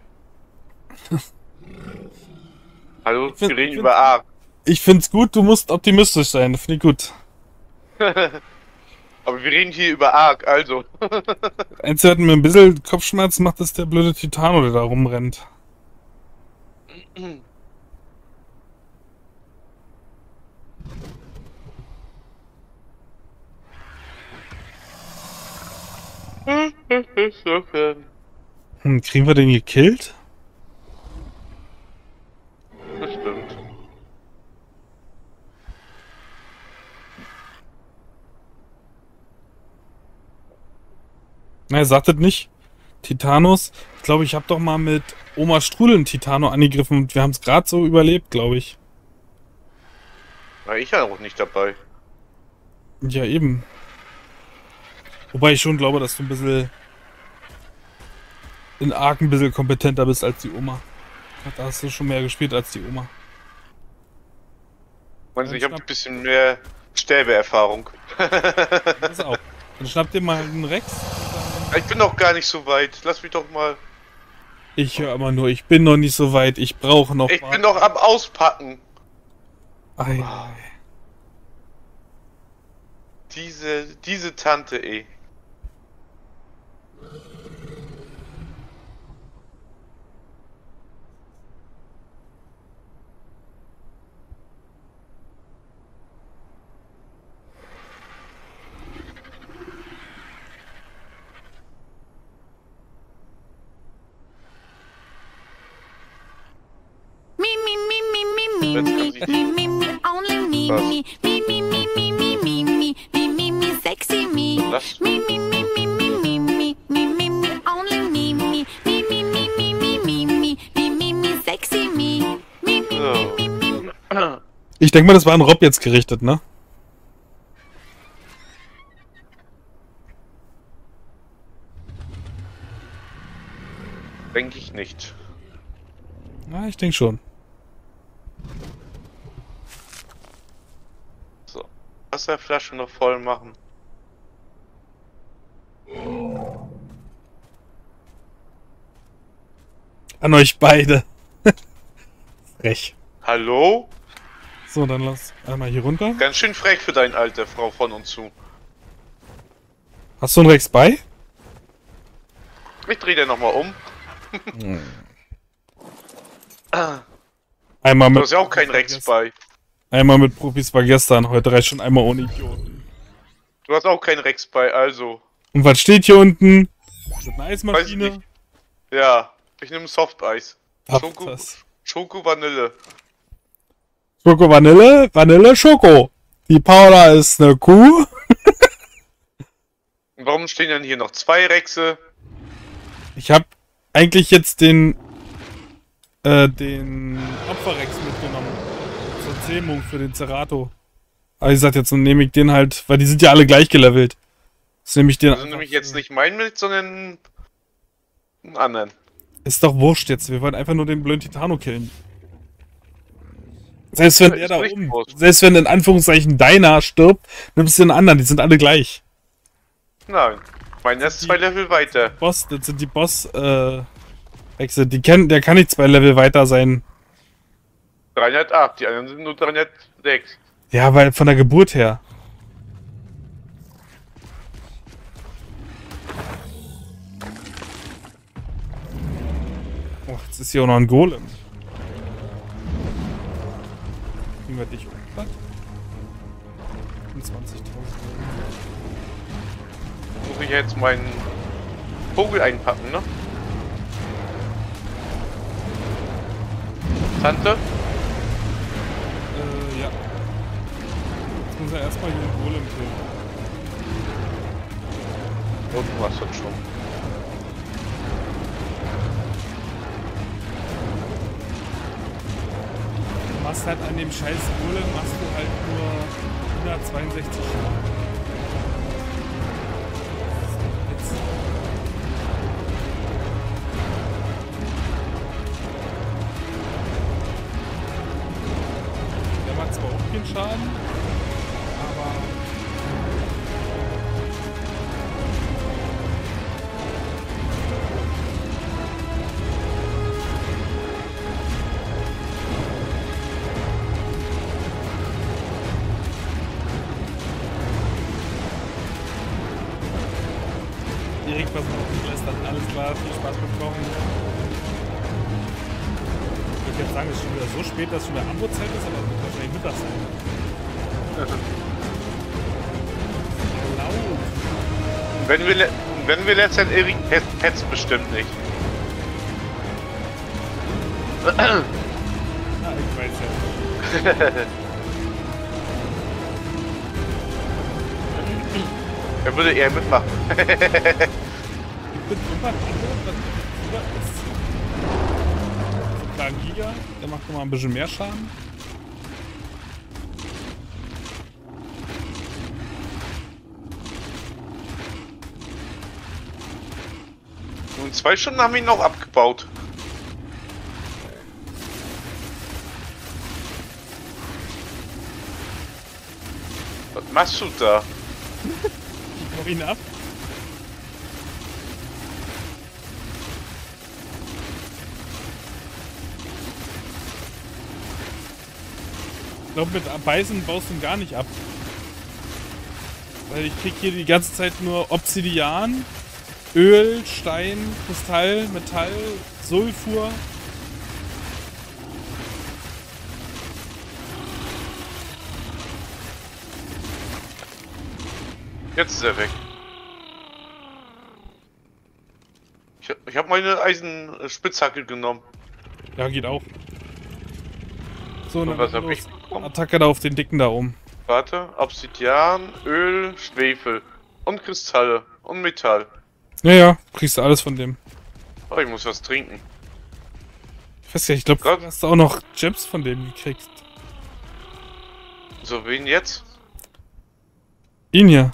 S2: Hallo,
S1: Ich find-
S2: wir reden
S1: ich
S2: über Ark.
S1: Ich find's gut, du musst optimistisch sein, finde ich gut.
S2: Aber wir reden hier über Ark, also.
S1: Einzige hat mir ein bisschen Kopfschmerzen macht, ist der blöde Titano, der da rumrennt.
S2: Insofern.
S1: Kriegen wir den gekillt?
S2: Bestimmt.
S1: Na, er sagt das nicht. Titanos. Ich glaube, ich habe doch mal mit Oma Strudel einen Titano angegriffen und wir haben es gerade so überlebt, glaube ich.
S2: War ich ja auch nicht dabei.
S1: Ja, eben. Wobei ich schon glaube, dass du ein bisschen in Ark ein bisschen kompetenter bist als die Oma. Da hast du schon mehr gespielt als die Oma.
S2: Meinst du, ich habe ein bisschen mehr Sterbeerfahrung.
S1: Das auch. Dann schnapp dir mal einen Rex.
S2: Ich bin noch gar nicht so weit. Lass mich doch mal.
S1: Ich höre immer nur, ich bin noch nicht so weit, ich brauche noch.
S2: Ich bin noch am Auspacken.
S1: Ei.
S2: Diese Tante, ey. Jetzt kann
S5: me,
S2: sie-
S5: me, me, me, only me,
S2: Was?
S5: me, me, me, me, me, me, me, me, me, me, me, sexy me.
S2: Was?
S5: Me, me, me, me, me, me, me, me, me, me, only me, me, me, me, me, me, me, me, me, me, me, me, sexy me. Me, me,
S2: So.
S5: me, me, me.
S1: Ich denke mal, das war an Rob jetzt gerichtet, ne?
S2: Denke ich nicht.
S1: Ja, ich denke schon.
S2: So. Wasserflasche noch voll machen.
S1: An euch beide. Frech.
S2: Hallo?
S1: So, dann lass einmal hier runter.
S2: Ganz schön frech für dein Alter, Frau von und zu.
S1: Hast du einen Rex bei?
S2: Ich dreh den nochmal um.
S1: Einmal
S2: Du
S1: mit,
S2: hast ja auch keinen Rex bei.
S1: einmal mit Profis war gestern. Heute reicht schon einmal ohne Idioten.
S2: Du hast auch keinen Rex bei, also.
S1: Und was steht hier unten? Ist das eine
S2: Weiß ich
S1: Eismaschine?
S2: nicht. Ja, ich nehme Softeis.
S1: Ach,
S2: Schoko,
S1: das.
S2: Schoko Vanille.
S1: Schoko Vanille, Vanille Schoko. Die Paula ist eine Kuh.
S2: Und warum stehen denn hier noch 2 Rexe?
S1: Ich habe eigentlich jetzt den Opferrex mitgenommen. Zur Zähmung für den Cerato. Aber ich sag jetzt, dann nehme ich den halt, weil die sind ja alle gleich gelevelt. Das nehme ich den
S2: Also nehme ich jetzt nicht meinen mit, sondern einen anderen.
S1: Ist doch wurscht jetzt, wir wollen einfach nur den blöden Titano killen. Selbst wenn der
S2: Ist
S1: da
S2: nicht
S1: oben,
S2: wurscht.
S1: selbst wenn in Anführungszeichen deiner stirbt, nimmst du den anderen, die sind alle gleich.
S2: Nein. Meiner ist 2 Level weiter.
S1: Boss, das sind die Boss-Hexe, der kann nicht 2 Level weiter sein.
S2: 308, die anderen sind nur 306.
S1: Ja, weil von der Geburt her. Oh, jetzt ist hier auch noch ein Golem. Kriegen wir dich um? 25.000.
S2: Muss ich jetzt meinen Vogel einpacken, ne? Tante?
S1: Ja. Jetzt muss er erstmal hier einen Golem killen.
S2: Und du machst das schon.
S1: Du machst halt an dem scheiß Golem, machst du halt nur 162 Schaden. Jetzt. Der macht zwar auch keinen Schaden, aber Erik, was man auch lästert. Alles klar, viel Spaß beim Kochen. Ich würde jetzt sagen, es ist schon wieder so spät, dass schon wieder Ambo-Zeit ist, aber es wird wahrscheinlich Mittag sein. Laut.
S2: Wenn wir letztendlich Erik petzt bestimmt nicht.
S1: Ja, ich weiß ja.
S2: Er würde eher mitmachen.
S1: Ich bin irgendwann anderes, was cooler ist. So ein kleiner Giga, der macht nochmal ein bisschen mehr Schaden.
S2: Und 2 Stunden haben wir ihn noch abgebaut. Was machst du da?
S1: Ich mach ihn ab. Ich glaube, mit Beißen baust du ihn gar nicht ab. Weil ich krieg hier die ganze Zeit nur Obsidian, Öl, Stein, Kristall, Metall, Sulfur.
S2: Jetzt ist er weg. Ich habe meine Eisenspitzhacke genommen.
S1: Ja, geht auch. So,
S2: Und
S1: dann
S2: was hab
S1: los.
S2: ich bekommen?
S1: Attacke da auf den Dicken da oben.
S2: Warte, Obsidian, Öl, Schwefel und Kristalle und Metall.
S1: Ja, ja, kriegst du alles von dem.
S2: Oh, ich muss was trinken.
S1: Ich weiß ja, ich glaube,
S2: Gott.
S1: du hast auch noch Gems von dem gekriegt.
S2: So, wen jetzt?
S1: Ihn hier.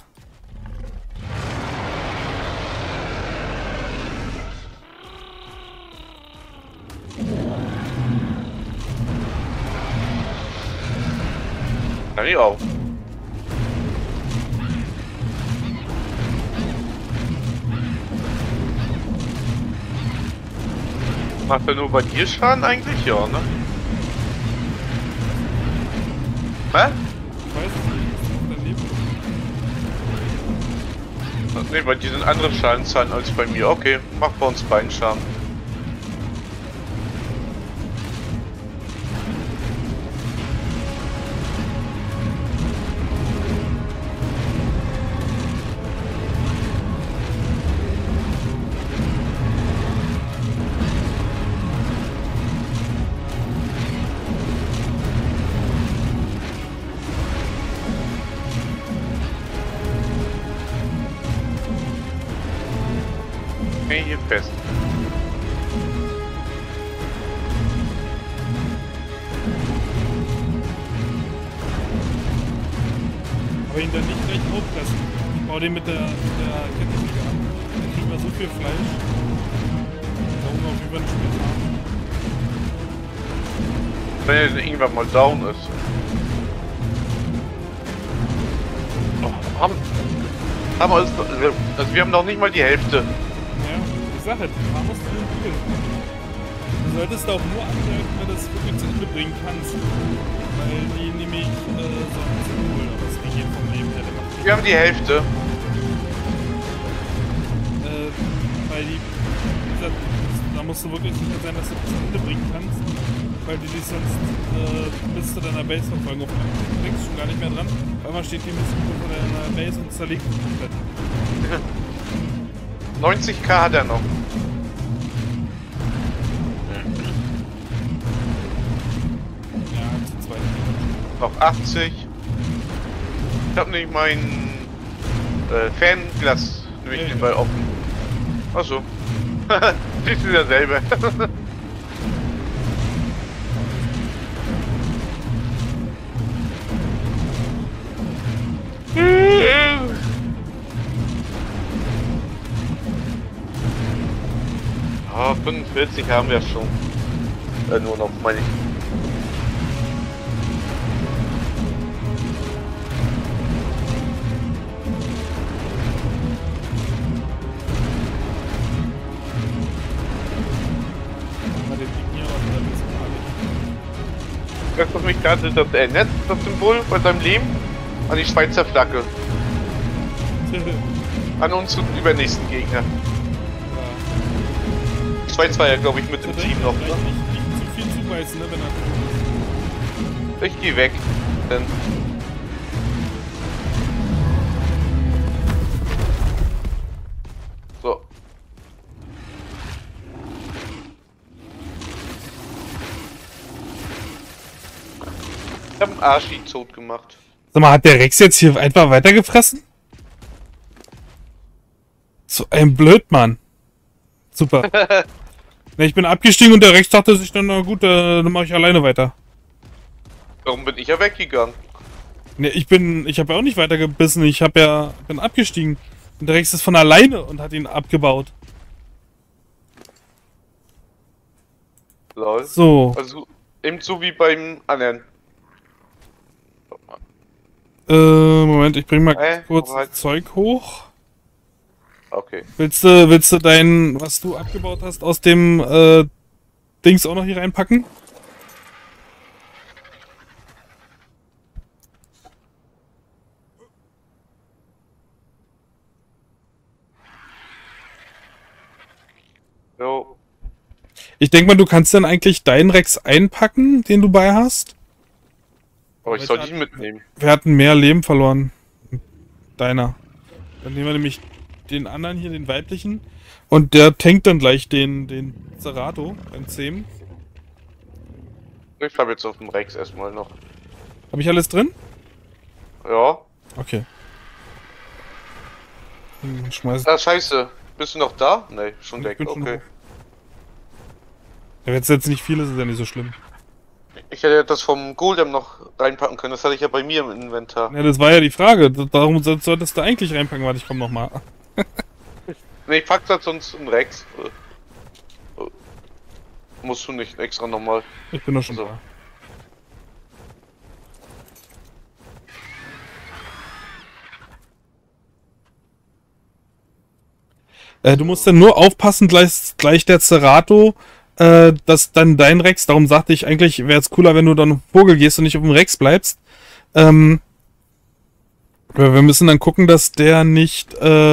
S2: Kann ich auch. Macht er nur bei dir Schaden eigentlich? Ja, ne? Hä?
S1: Ich weiß es nicht, das ist daneben.
S2: Ne, bei dir sind andere Schadenzahlen als bei mir. Okay, macht bei uns beiden Schaden. Okay, hier fest.
S1: Aber ihn dann nicht gleich aufpressen. Ich baue den mit der Kettensäge an. Dann kriegen wir so viel Fleisch. Da oben auf jeden Fall nicht mehr haben.
S2: Wenn er denn irgendwann mal down ist. Oh, haben wir also wir haben noch nicht mal die Hälfte.
S1: Ja, die Sache, die Farm musst du entwickeln. Du solltest auch nur angreifen, wenn du das wirklich zu Ende bringen kannst. Weil die nämlich sonst cool, aber das geht vom Leben her. Der macht
S2: Wir haben die Hälfte.
S1: weil die, wie gesagt, da musst du wirklich sicher sein, dass du das zu Ende bringen kannst. Weil die dich sonst bis zu deiner Base verfolgen. Auf einmal denkst du schon gar nicht mehr dran. Auf einmal steht die Mission vor deiner Base und zerlegt dich komplett.
S2: 90k hat er noch.
S1: Ja, zu zweit.
S2: Noch 80. Ich hab nicht mein Fernglas nämlich nebenbei offen. Achso. Siehst du dasselbe. Ah, 45 haben wir schon. Nur noch, meine ich.
S1: Mal den Ding hier aus der Base
S2: Weißt du, was mich gerade das erinnert, das Symbol bei seinem Leben? An die Schweizer Flagge. An unseren übernächsten Gegner. Die Schweiz war ja, glaube ich, mit dem Team noch, ne?
S1: Nicht zu viel zubeißen, ne, wenn er tot
S2: Ich geh weg. Denn so. Ich hab einen Arschi tot gemacht.
S1: ist. Sag mal, hat der Rex jetzt hier einfach weitergefressen? So ein Blödmann. Super. Ne, ich bin abgestiegen und der Rex dachte sich dann, na gut, dann mache ich alleine weiter.
S2: Warum bin ich ja weggegangen?
S1: Ne, ich habe ja auch nicht weitergebissen, bin abgestiegen. Und der Rex ist von alleine und hat ihn abgebaut.
S2: Lol.
S1: So,
S2: Also, eben so wie beim anderen.
S1: Moment, ich bring mal kurz
S2: halt.
S1: das Zeug hoch.
S2: Okay.
S1: Willst du dein, was du abgebaut hast, aus dem Dings auch noch hier reinpacken?
S2: Jo.
S1: Ich denke mal, du kannst dann eigentlich deinen Rex einpacken, den du bei hast.
S2: Aber ich soll die mitnehmen.
S1: Wir hatten mehr Leben verloren. Deiner. Dann nehmen wir nämlich den anderen hier, den weiblichen. Und der tankt dann gleich den Zerato beim 10.
S2: Ich bleib jetzt auf dem Rex erstmal noch.
S1: Habe ich alles drin?
S2: Ja.
S1: Okay. Schmeiß.
S2: Ah, scheiße. Bist du noch da? Nee, schon
S1: Ich
S2: weg.
S1: bin schon
S2: Okay.
S1: hoch. Ja, wenn es jetzt nicht viel ist, ist ja nicht so schlimm.
S2: Ich hätte das vom Golem noch reinpacken können. Das hatte ich ja bei mir im Inventar.
S1: Ja, das war ja die Frage. Darum solltest du eigentlich reinpacken. Warte, ich komm nochmal.
S2: Nee, ich pack das sonst in Rex. Musst du nicht extra nochmal.
S1: Ich bin doch schon
S2: So.
S1: da. Du musst dann nur aufpassen, gleich der Cerato, dass dann dein Rex, darum sagte ich eigentlich, wäre es cooler, wenn du dann auf den Vogel gehst und nicht auf dem Rex bleibst. Wir müssen dann gucken, dass der nicht,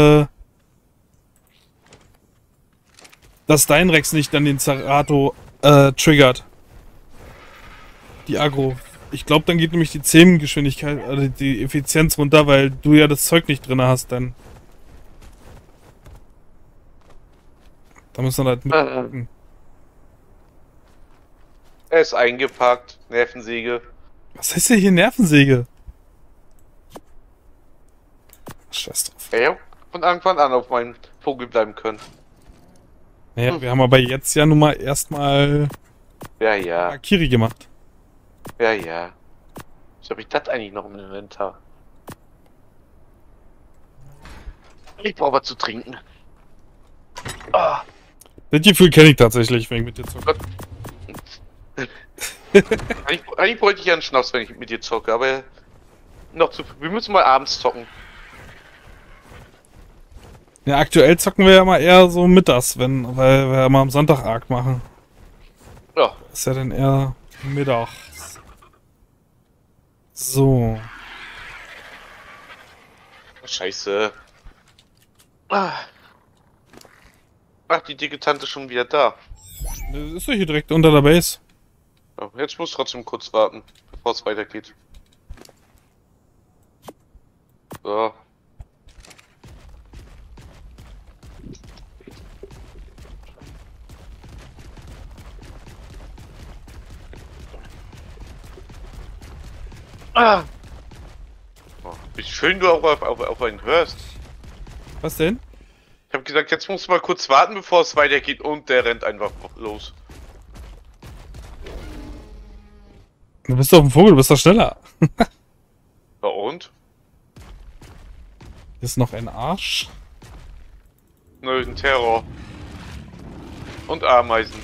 S1: dass dein Rex nicht dann den Cerato triggert. Die Aggro. Ich glaube, dann geht nämlich die Zähmgeschwindigkeit, also die Effizienz runter, weil du ja das Zeug nicht drin hast dann. Da müssen wir halt mitgucken.
S2: Er ist eingepackt. Nervensäge.
S1: Was heißt denn hier Nervensäge? Scheiß drauf.
S2: Ja, von Anfang an auf meinen Vogel bleiben können.
S1: Naja, wir haben aber jetzt ja nun mal erstmal
S2: Ja, ja.
S1: Akiri gemacht.
S2: Ja, ja. Was habe ich das eigentlich noch im Inventar? Ich brauche was zu trinken. Ah.
S1: Das Gefühl kenne ich tatsächlich, wenn ich mit dir zocke.
S2: Eigentlich wollte ich ja einen Schnaps, wenn ich mit dir zocke, aber noch zu. Wir müssen mal abends zocken.
S1: Ja, aktuell zocken wir ja mal eher so mittags, weil wir ja mal am Sonntag arg machen.
S2: Ja.
S1: Das ist ja dann eher mittags. So.
S2: Scheiße. Ach, die dicke Tante ist schon wieder da.
S1: Das ist doch hier direkt unter der Base.
S2: Ja, jetzt muss trotzdem kurz warten, bevor es weitergeht. So. Ah. Oh, wie schön du auch auf einen hörst.
S1: Was denn?
S2: Ich habe gesagt, jetzt musst du mal kurz warten, bevor es weitergeht, und der rennt einfach los.
S1: Du bist doch ein Vogel, du bist doch schneller.
S2: Ja, und?
S1: Hier ist noch ein Arsch.
S2: Nö, ein Terror. Und Ameisen.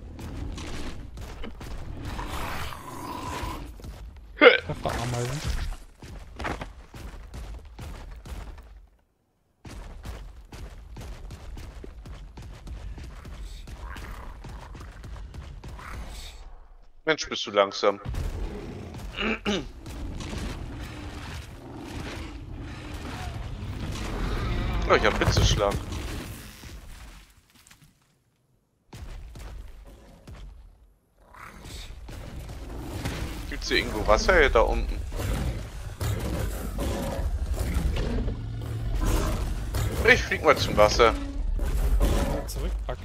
S1: Ameisen.
S2: Mensch, bist du langsam. Oh, ich hab Hitzeschlag. Gibt's hier irgendwo Wasser hier da unten? Ich flieg mal zum Wasser.
S1: Zurückpackt.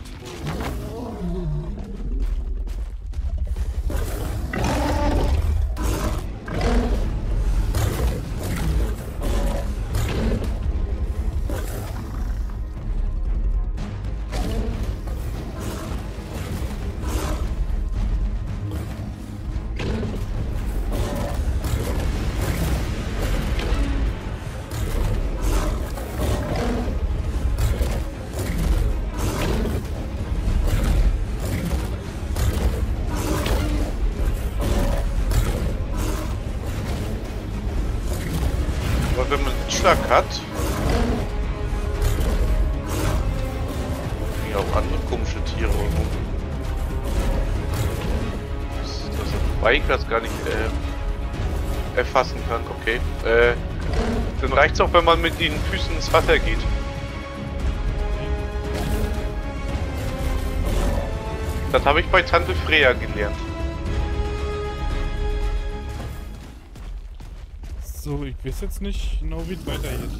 S2: Aber wenn man einen Schlag hat, wie auch andere komische Tiere rum. Das ein Bike das gar nicht erfassen kann, okay. Dann reicht's auch, wenn man mit den Füßen ins Wasser geht. Das habe ich bei Tante Freya gelernt.
S1: So, ich weiß jetzt nicht genau, wie es weitergeht.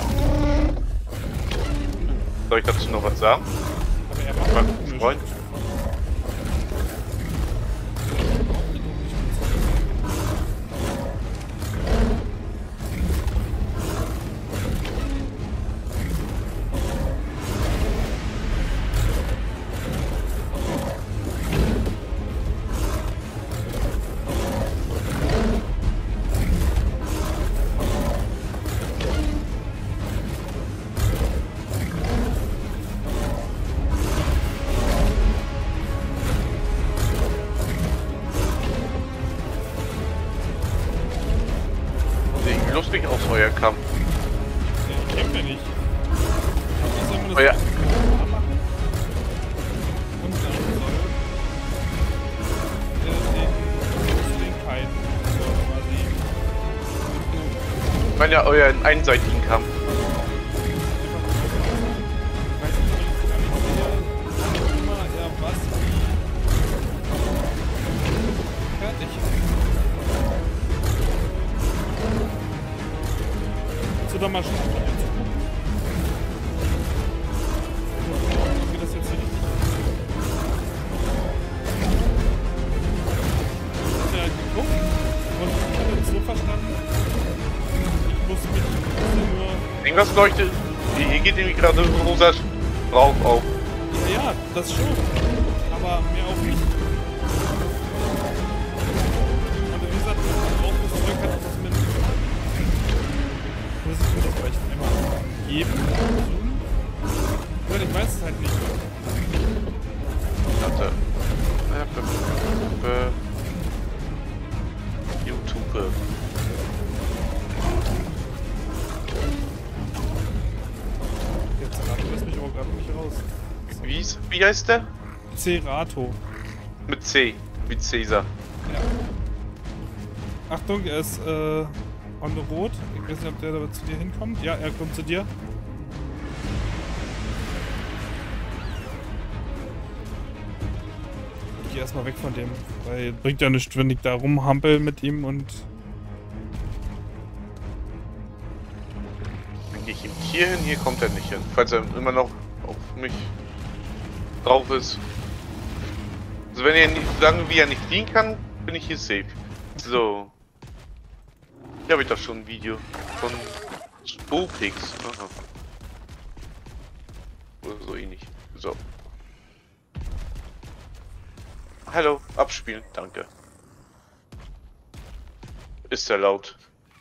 S2: Soll ich dazu noch was sagen?
S1: Aber er macht
S2: Mein Freund. lustig aus, euer Kampf.
S1: Ich kämpfe nicht. Was soll man das
S2: Euer...
S1: machen? Und dann soll den Kite. So, quasi.
S2: Ich meine ja euren einseitigen Kampf.
S1: Doch mal schauen, wie das jetzt hier richtig ist. Ich hab ja geguckt und ich habe es so verstanden, ich muss mich nur...
S2: Irgendwas leuchtet. Hier geht irgendwie gerade rosa Rauch auf.
S1: Ja, das schon. Aber mehr auch nicht. Aber wie gesagt, wenn man drauf ist, dann kann ich das mit... Muss ich mir das vielleicht einmal geben? Ich weiß es halt nicht.
S2: Warte. YouTube.
S1: Jetzt lässt mich aber gerade nicht raus.
S2: Wie heißt der?
S1: Cerato.
S2: Mit C. Wie Cäsar.
S1: Ja. Achtung, er ist on the road. Ich weiß nicht, ob der da zu dir hinkommt. Ja, er kommt zu dir. Ich geh erstmal weg von dem, weil bringt ja nichts, wenn ich da rumhampel mit ihm und...
S2: Dann gehe ich ihm hier hin, hier kommt er nicht hin. Falls er immer noch auf mich drauf ist. Also wenn er nicht, solange wie er nicht fliehen kann, bin ich hier safe. So. Hier habe ich doch schon ein Video von Spopix. Aha. Oder so ähnlich. So. Hallo, abspielen, danke. Ist er laut?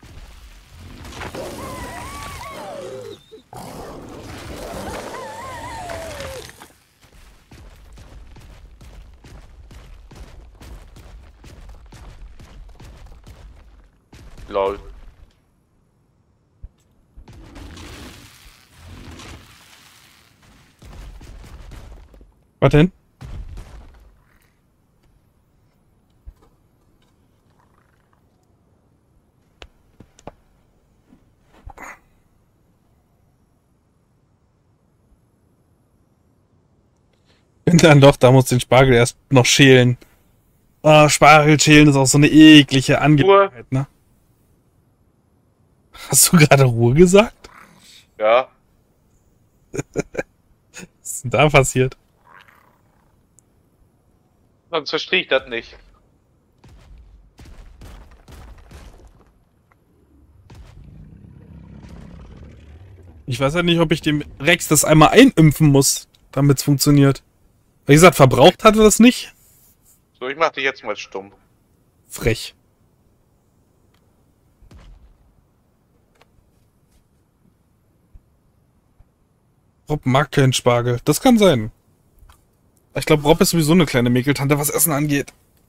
S2: Lol.
S1: Was denn? Wenn dann doch, da muss den Spargel erst noch schälen. Ah, Spargel schälen ist auch so eine eklige Angelegenheit, ne? Hast du gerade Ruhe gesagt?
S2: Ja.
S1: Was ist denn da passiert?
S2: Sonst verstehe ich das nicht.
S1: Ich weiß ja nicht, ob ich dem Rex das einmal einimpfen muss, damit es funktioniert. Wie gesagt, verbraucht hat er das nicht.
S2: So, ich mach dich jetzt mal stumm.
S1: Frech. Rob mag keinen Spargel. Das kann sein. Ich glaube, Rob ist sowieso eine kleine Mäkeltante, was Essen angeht.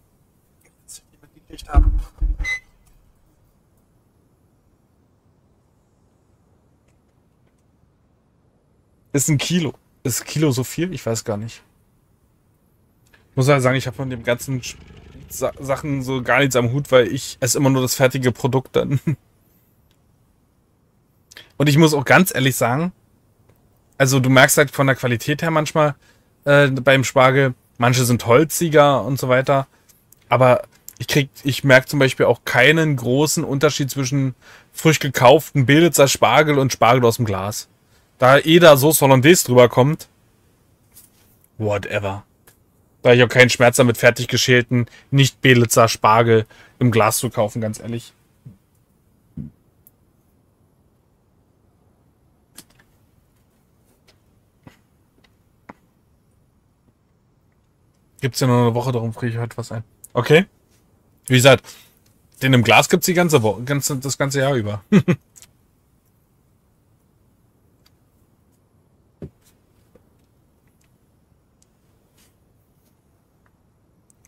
S1: Ist ein Kilo. Ist ein Kilo so viel? Ich weiß gar nicht. Muss halt sagen, ich habe von dem ganzen Sachen so gar nichts am Hut, weil ich esse immer nur das fertige Produkt dann. Und ich muss auch ganz ehrlich sagen, also du merkst halt von der Qualität her manchmal beim Spargel, manche sind holziger und so weiter, aber ich merke zum Beispiel auch keinen großen Unterschied zwischen frisch gekauften Belitzer Spargel und Spargel aus dem Glas. Da da Sauce Hollandaise drüber kommt, whatever. Da habe ich auch keinen Schmerz damit, fertig geschälten, nicht Belitzer Spargel im Glas zu kaufen, ganz ehrlich. Gibt's ja nur eine Woche, darum friere ich heute was ein. Okay. Wie gesagt, den im Glas gibt's die ganze Woche, das ganze Jahr über.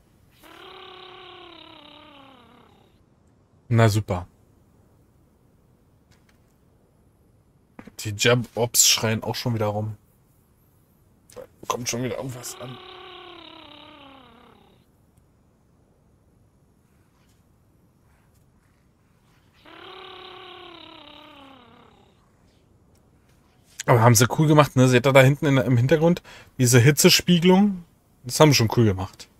S1: Na super. Die Jab-Ops schreien auch schon wieder rum. Da kommt schon wieder irgendwas an. Aber haben sie cool gemacht, ne? Seht ihr da hinten im Hintergrund diese Hitzespiegelung? Das haben sie schon cool gemacht.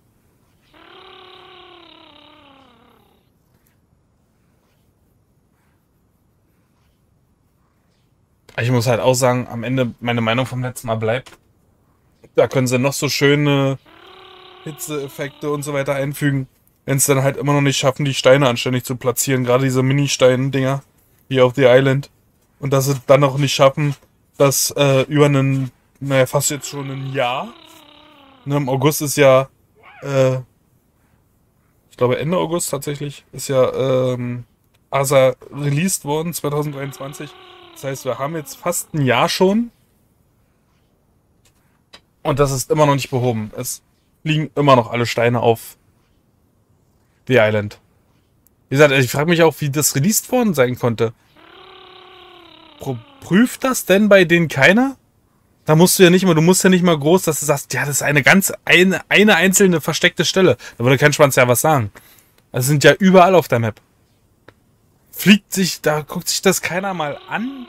S1: Ich muss halt auch sagen, am Ende meine Meinung vom letzten Mal bleibt. Da können sie noch so schöne Hitzeeffekte und so weiter einfügen, wenn es dann halt immer noch nicht schaffen, die Steine anständig zu platzieren. Gerade diese Mini-Stein-Dinger hier auf The Island. Und dass sie dann noch nicht schaffen, das über einen, naja, fast jetzt schon ein Jahr. Ne, im August ist ja, ich glaube Ende August tatsächlich, ist ja ASA released worden, 2023. Das heißt, wir haben jetzt fast ein Jahr schon. Und das ist immer noch nicht behoben. Es liegen immer noch alle Steine auf The Island. Wie gesagt, ich frage mich auch, wie das released worden sein konnte. Prüft das denn bei denen keiner? Da musst du ja nicht mal, du musst ja nicht mal groß, dass du sagst, ja, das ist eine einzelne versteckte Stelle. Da würde kein Schwanz ja was sagen. Das sind ja überall auf der Map. Da guckt sich das keiner mal an?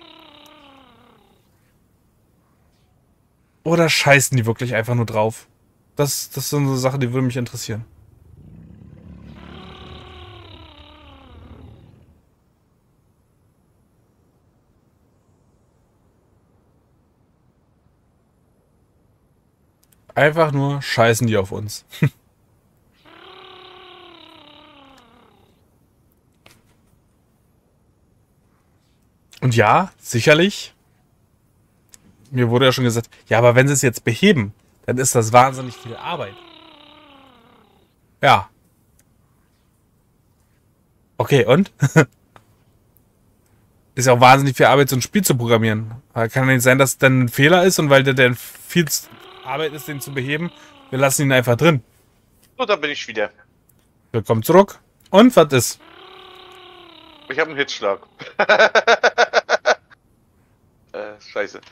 S1: Oder scheißen die wirklich einfach nur drauf? Das sind so Sachen, die würden mich interessieren. Einfach nur scheißen die auf uns. Und ja, sicherlich. Mir wurde ja schon gesagt, ja, aber wenn sie es jetzt beheben, dann ist das wahnsinnig viel Arbeit. Ja. Okay, und? Ist ja auch wahnsinnig viel Arbeit, so ein Spiel zu programmieren. Aber kann ja nicht sein, dass es dann ein Fehler ist und weil der viel Arbeit ist, den zu beheben, wir lassen ihn einfach drin.
S2: So, da bin ich wieder.
S1: Willkommen zurück. Und was ist?
S2: Ich habe einen Hitzschlag. Scheiße.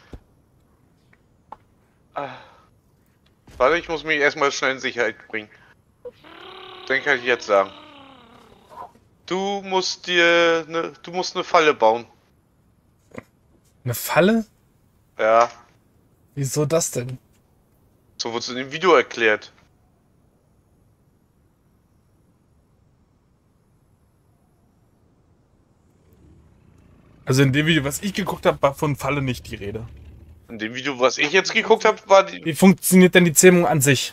S2: Warte, ich muss mich erstmal schnell in Sicherheit bringen. Den kann ich jetzt sagen. Du musst eine Falle bauen.
S1: Eine Falle?
S2: Ja.
S1: Wieso das denn?
S2: So wurde es in dem Video erklärt.
S1: Also in dem Video, was ich geguckt habe, war von Falle nicht die Rede.
S2: In dem Video, was ich jetzt geguckt habe, war die...
S1: Wie funktioniert denn die Zähmung an sich?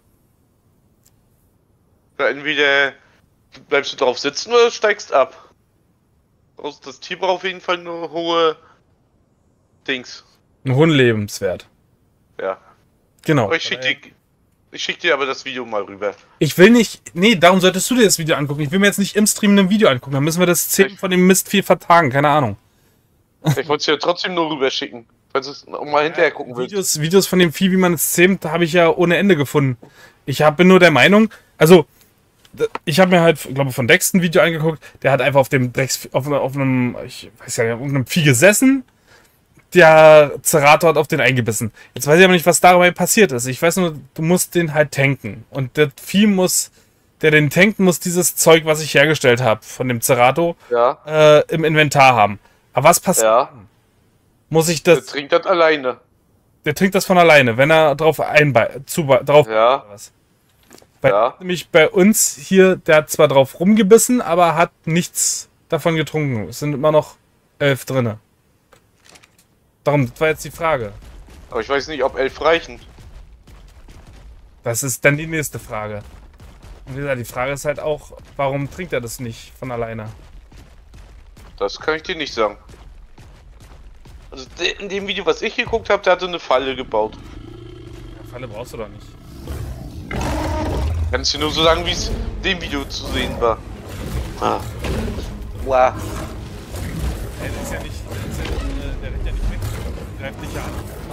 S2: Entweder bleibst du drauf sitzen oder steigst ab. Also das Tier braucht auf jeden Fall eine hohe Dings.
S1: Einen hohen Lebenswert.
S2: Ja.
S1: Genau.
S2: Aber ich schick dir aber das Video mal rüber.
S1: Ich will nicht... Nee, darum solltest du dir das Video angucken. Ich will mir jetzt nicht im Stream ein Video angucken. Dann müssen wir das Zähmen von dem Mist viel vertagen. Keine Ahnung.
S2: Ich wollte es dir trotzdem nur rüber schicken. Falls du es auch mal hinterher gucken willst.
S1: Videos von dem Vieh, wie man es zähmt, habe ich ja ohne Ende gefunden. Bin nur der Meinung... Also... Ich habe mir halt, glaube ich, von Dex ein Video angeguckt. Der hat einfach auf einem, ich weiß ja nicht, auf einem Vieh gesessen. Der Zerator hat auf den eingebissen. Jetzt weiß ich aber nicht, was dabei passiert ist. Ich weiß nur, du musst den halt tanken. Und der Vieh der den tanken muss, dieses Zeug, was ich hergestellt habe von dem Zerator,
S2: ja,
S1: im Inventar haben. Aber was passiert?
S2: Ja.
S1: Muss ich das...
S2: Der trinkt das alleine.
S1: Der trinkt das von alleine, wenn er drauf drauf...
S2: Ja.
S1: Was. Nämlich bei uns hier, der hat zwar drauf rumgebissen, aber hat nichts davon getrunken. Es sind immer noch 11 drinne. Darum, das war jetzt die Frage.
S2: Aber ich weiß nicht, ob 11 reichen.
S1: Das ist dann die nächste Frage. Und wie gesagt, die Frage ist halt auch, warum trinkt er das nicht von alleine?
S2: Das kann ich dir nicht sagen. Also in dem Video, was ich geguckt habe, der hatte eine Falle gebaut.
S1: Ja, Falle brauchst du doch nicht.
S2: Kannst du nur so sagen, wie es in dem Video zu sehen war. Ah. Wow.
S1: Der ist ja nicht, der rennt ja nicht weg. Der greift dich ja an.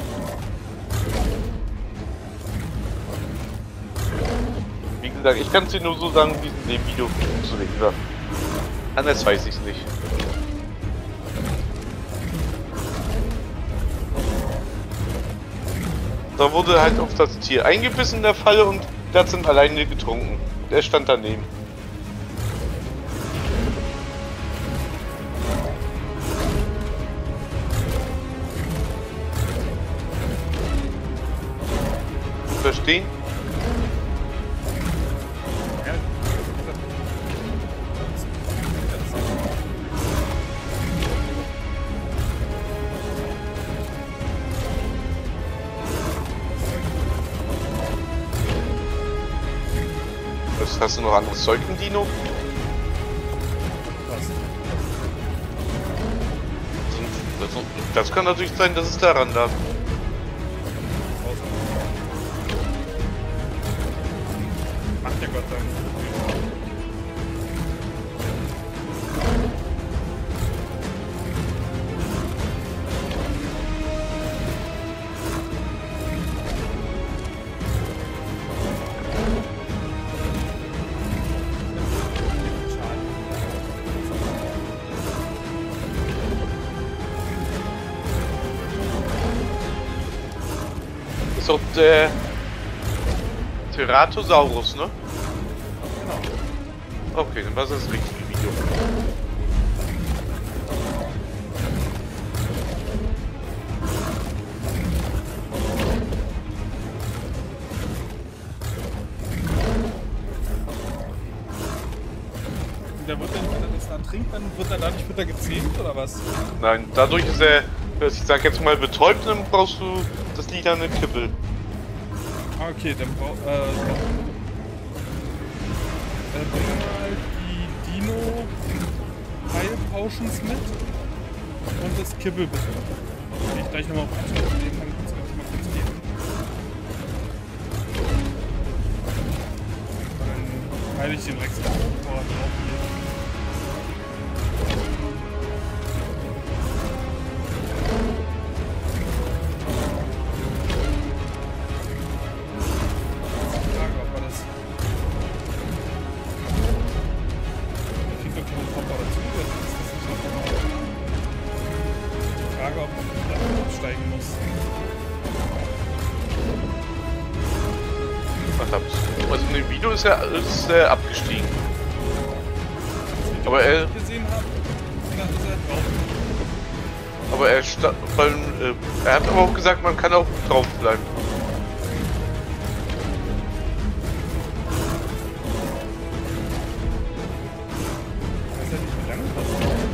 S2: Wie gesagt, ich kann es dir nur so sagen, wie es in dem Video zu sehen war. Anders weiß ich es nicht. da wurde halt auf das Tier eingebissen in der Falle und der hat dann alleine getrunken. Der stand daneben. Verstehen? Hast du noch anderes Zeug im Dino? Das kann natürlich sein, dass es daran lag.
S1: Macht ja Gott sei Dank.
S2: Ist doch der Ceratosaurus, ne? Genau. Okay, dann war das richtige Video.
S1: Der wird dann, wenn er das dann trinkt, dann wird er dadurch wieder gezähmt oder was?
S2: Nein, dadurch ist er, ich sag jetzt mal, betäubt, dann brauchst du das lilane Kippel.
S1: Ah, okay, dann bring mal die Dino-Heil-Potions mit und das Kibbel bitte. Wenn ich gleich nochmal auf Anschluss nehmen, dann kannst du das mal kurz geben. Dann heile ich den Rex bevor er drauf geht.
S2: Also in dem Video ist er abgestiegen. Aber er
S1: Gesehen habe, dann ist er drauf.
S2: Aber er hat aber auch gesagt, man kann auch drauf bleiben.
S1: Weiß ja nicht, wie lange das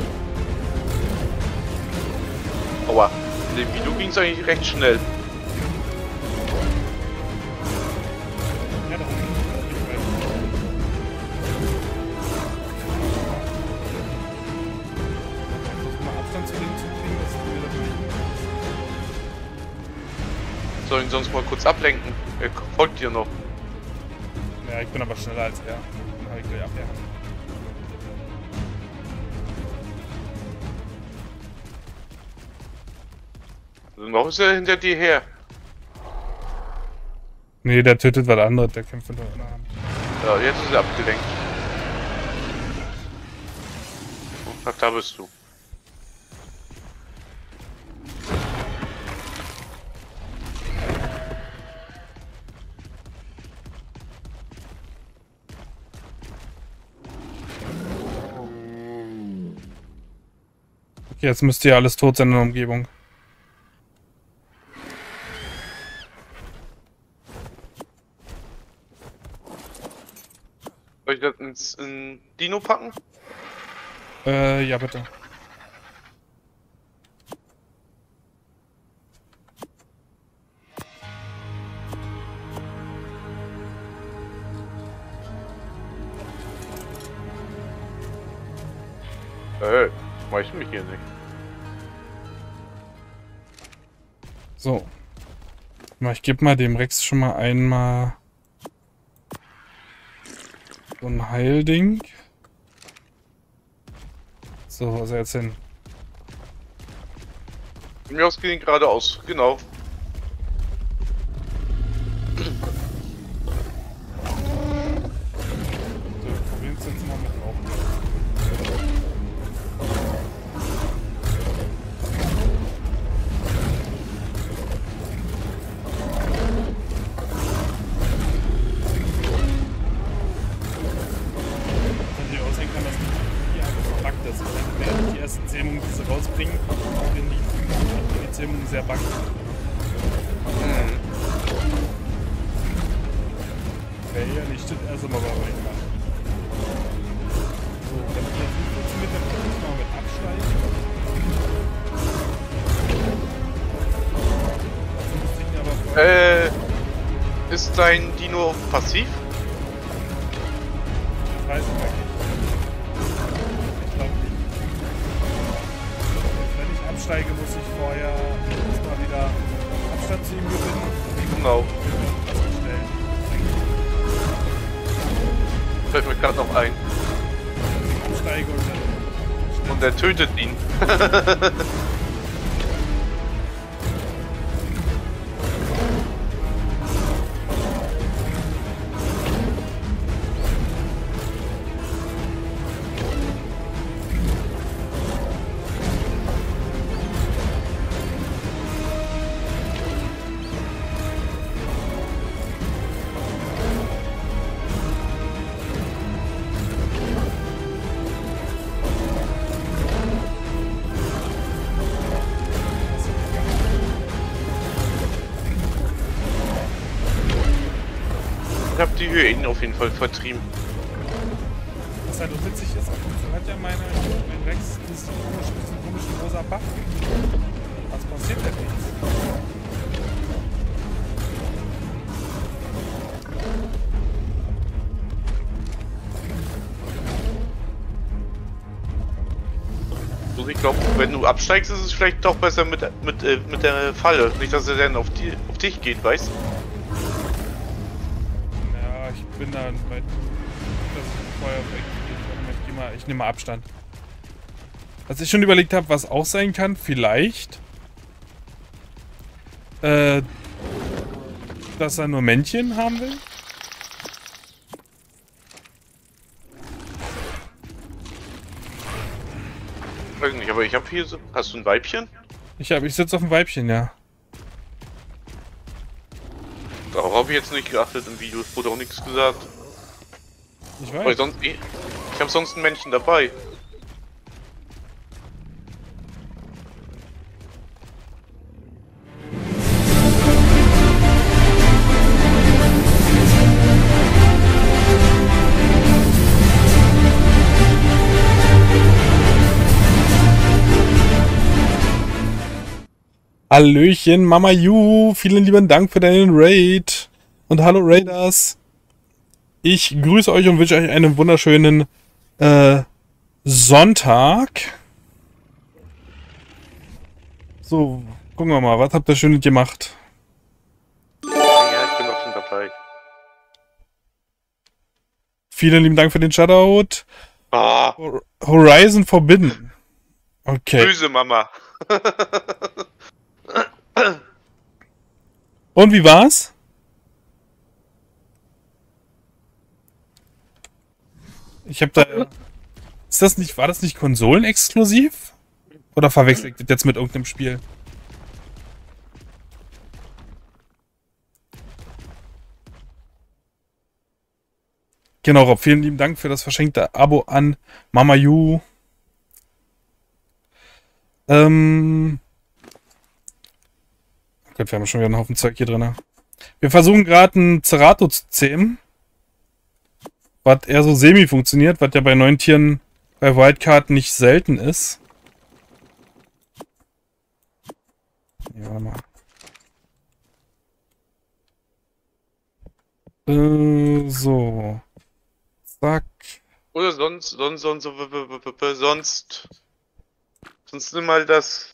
S1: dauert.
S2: Aua, in dem Video ging es eigentlich recht schnell.
S1: Ja, darum bin ich nicht weit. Versuch mal Abstand zu dem zu kriegen, dass du mir das nicht.
S2: Soll ihn sonst mal kurz ablenken? Er folgt dir noch.
S1: Ja, ich bin aber schneller als er. Dann habe ich gleich abwehr.
S2: Also noch ist er hinter dir her.
S1: Nee, der tötet was anderes, der kämpft mit einer Hand.
S2: Ja, jetzt ist er abgelenkt. Ach, da bist du.
S1: Okay, jetzt müsste ja alles tot sein in der Umgebung.
S2: Soll ich das in Dino packen?
S1: Ja, bitte.
S2: Mach ich mich hier nicht.
S1: So. Ich gebe mal dem Rex schon mal einmal so ein Heilding. So, wo ist er jetzt hin?
S2: Von mir aus gehen geradeaus, genau.
S1: So, wir probieren es jetzt mal mit Rauchen. die ersten Zähmungen, die sie rausbringen, wenn die Zähmungen sehr buggy. Okay, ja, nicht stimmt erst einmal bei euch. So, dann funktioniert das jetzt mal mit Absteigen. Also müsste ich mir aber vorher...
S2: Ist dein Dino passiv?
S1: Ich weiß es eigentlich. Ich glaube nicht. Wenn ich absteige, muss ich vorher erstmal wieder Abstand zu ihm gewinnen.
S2: Genau.
S1: Das erstellen.
S2: Fällt mir gerade noch ein.
S1: Absteige und dann...
S2: Und er tötet ihn. Ich habe die Hyänen auf jeden Fall vertrieben.
S1: Was halt so witzig ist, hat ja mein Rex diesen komischen rosa Buff. Was passiert denn jetzt?
S2: Also ich glaube, wenn du absteigst, ist es vielleicht doch besser mit der Falle. Nicht, dass er dann auf dich geht, weißt du?
S1: Ja, ich bin da weit, dass ich Feuer weggehe. Ich nehme mal Abstand. Was ich schon überlegt habe, was auch sein kann, vielleicht, dass er nur Männchen haben will.
S2: Weiß nicht, aber ich habe hier so... Hast du ein Weibchen?
S1: Ich sitze auf dem Weibchen, ja.
S2: Darauf habe ich jetzt nicht geachtet im Video. Es wurde auch nichts gesagt.
S1: Ich
S2: Weil
S1: weiß.
S2: sonst... Ich habe sonst ein Männchen dabei.
S1: Hallöchen, Mama Ju, vielen lieben Dank für deinen Raid. Und hallo Raiders. Ich grüße euch und wünsche euch einen wunderschönen Sonntag. So, gucken wir mal, was habt ihr Schönes gemacht?
S2: Ja, ich bin auch schon dabei.
S1: Vielen lieben Dank für den Shoutout.
S2: Ah,
S1: Horizon Forbidden. Okay.
S2: böse Mama.
S1: Und wie war's? Ich hab da... War das nicht konsolenexklusiv? Oder verwechselt das jetzt mit irgendeinem Spiel? Genau, Rob, vielen lieben Dank für das verschenkte Abo an Mama Ju. Gott, wir haben schon wieder einen Haufen Zeug hier drin. Wir versuchen gerade einen Cerato zu zähmen. Was eher so semi funktioniert, was ja bei neuen Tieren bei Wildcard nicht selten ist. Ja, warte mal. So. Zack.
S2: Oder sonst nimm mal das.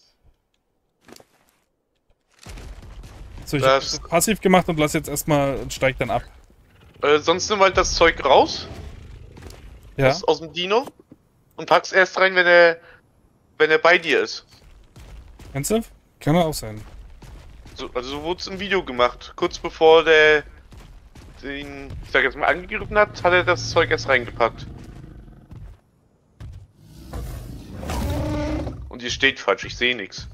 S1: So, ich habe das passiv gemacht und lass jetzt erstmal und steig dann ab.
S2: Sonst nimm halt das Zeug raus.
S1: Ja.
S2: Aus dem Dino. Und pack's erst rein, wenn er bei dir ist.
S1: Ernsthaft? Kann auch sein.
S2: So, also so wurde es im Video gemacht. Kurz bevor der den, ich sag jetzt mal, angegriffen hat er das Zeug erst reingepackt. Und hier steht falsch, ich sehe nichts.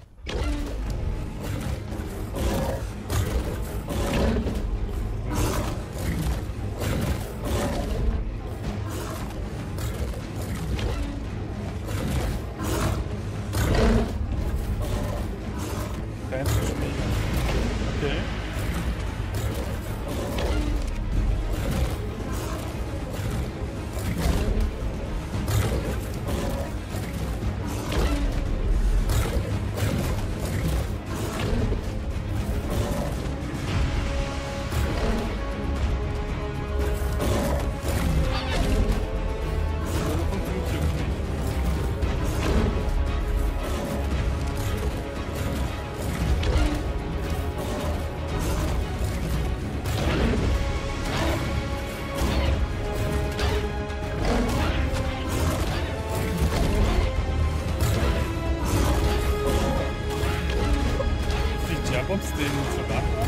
S1: Kommst den zu Dach ab?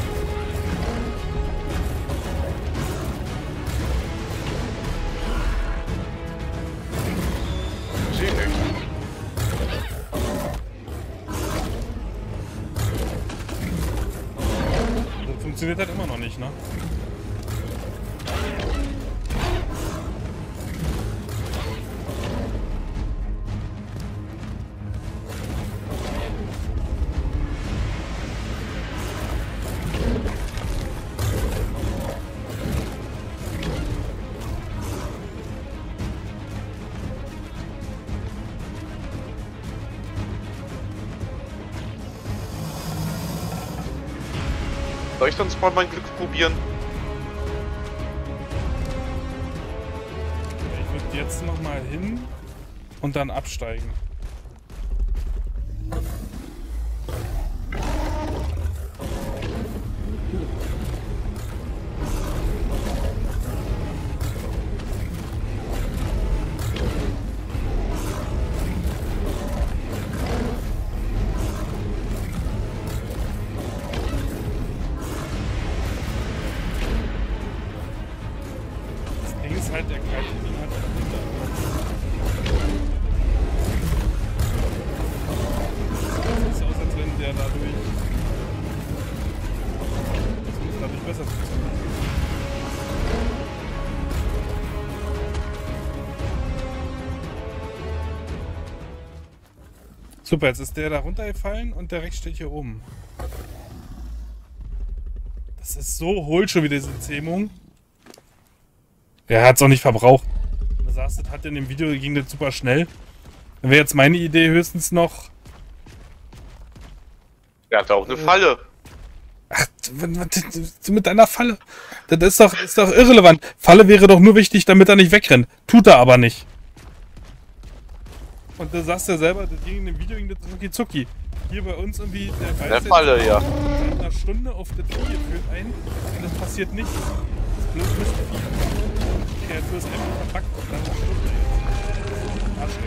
S2: Sehe ich nicht.
S1: Das funktioniert halt immer noch nicht, ne?
S2: Soll ich sonst mal mein Glück probieren?
S1: Ich würde jetzt noch mal hin und dann absteigen. Das Ding ist halt, der greift ihn halt runter. Es sieht aus, als wenn der dadurch besser funktioniert. Super, jetzt ist der da runtergefallen und der Rex steht hier oben. Das ist so hohl schon wieder, diese Zähmung. Er hat es auch nicht verbraucht. Du sagst, das hat in dem Video, ging das super schnell. Dann wäre jetzt meine Idee höchstens noch...
S2: Der hat auch eine Falle.
S1: Ach, mit deiner Falle. Das ist doch irrelevant. Falle wäre doch nur wichtig, damit er nicht wegrennt. Tut er aber nicht. Und du sagst ja selber, das ging in dem Video, ging das rucki zucki. Hier bei uns irgendwie, der
S2: Der Falle, ja.
S1: seit einer Stunde auf das Vieh führt ein und es passiert nichts. Das ist blöd Mistvieh. Die Kreatur ist einfach verpackt und dann stirbt er jetzt.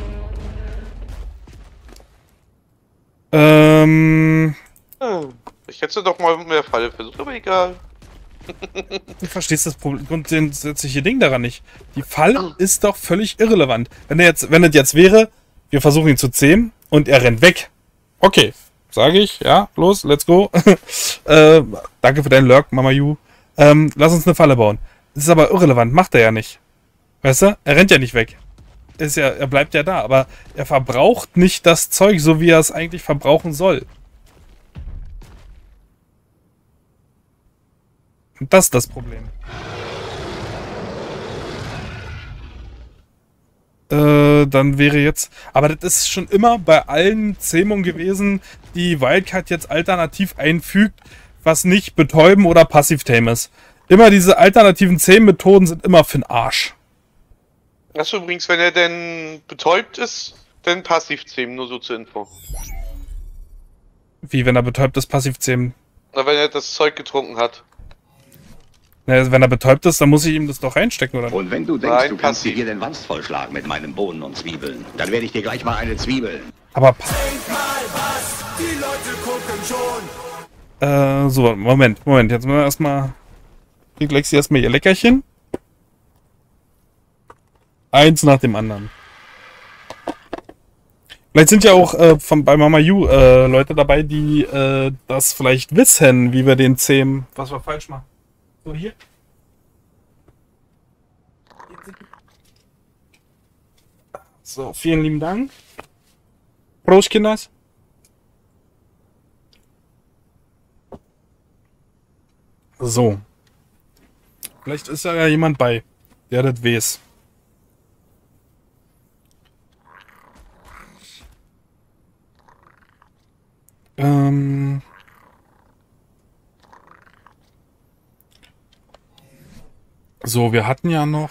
S1: Arschlecken.
S2: Ich hätte doch mal mit der Falle versucht, aber egal.
S1: Du verstehst das grundsätzliche Ding daran nicht. Die Falle ist doch völlig irrelevant. Wenn das jetzt wäre, wir versuchen ihn zu zähmen und er rennt weg. Okay, sage ich, ja, los, let's go. Danke für deinen Lurk, Mama Yu. Lass uns eine Falle bauen. Das ist aber irrelevant, macht er ja nicht. Weißt du, er rennt ja nicht weg. Er bleibt ja da, aber er verbraucht nicht das Zeug, so wie er es eigentlich verbrauchen soll. Und das ist das Problem. Dann wäre jetzt... Aber das ist schon immer bei allen Zähmungen gewesen, die Wildcard jetzt alternativ einfügt, was nicht betäuben oder passiv-tame ist. Immer diese alternativen Zähmmethoden sind immer für den Arsch.
S2: Achso, übrigens, wenn er denn betäubt ist, dann passiv zähmen, nur so zur Info.
S1: Wie, wenn er betäubt ist, passiv-zähmen?
S2: Oder wenn er das Zeug getrunken hat.
S1: Naja, wenn er betäubt ist, dann muss ich ihm das doch reinstecken, oder?
S3: Und wenn du denkst,
S2: Nein,
S3: du kannst dir
S2: passiv.
S3: hier den Wanst vollschlagen mit meinen Bohnen und Zwiebeln, dann werde ich dir gleich mal eine Zwiebel.
S1: Aber...
S4: Denk mal was, die Leute gucken schon.
S1: So, Moment. Jetzt müssen wir erstmal... Kriegt Lexi erstmal ihr Leckerchen. Eins nach dem anderen. Vielleicht sind ja auch bei Mama Yu Leute dabei, die das vielleicht wissen, wie wir den zähmen. Was wir falsch machen. So, hier. So, vielen lieben Dank. Prost, Kinders. So. Vielleicht ist ja jemand bei, der das weiß. So, wir hatten ja noch...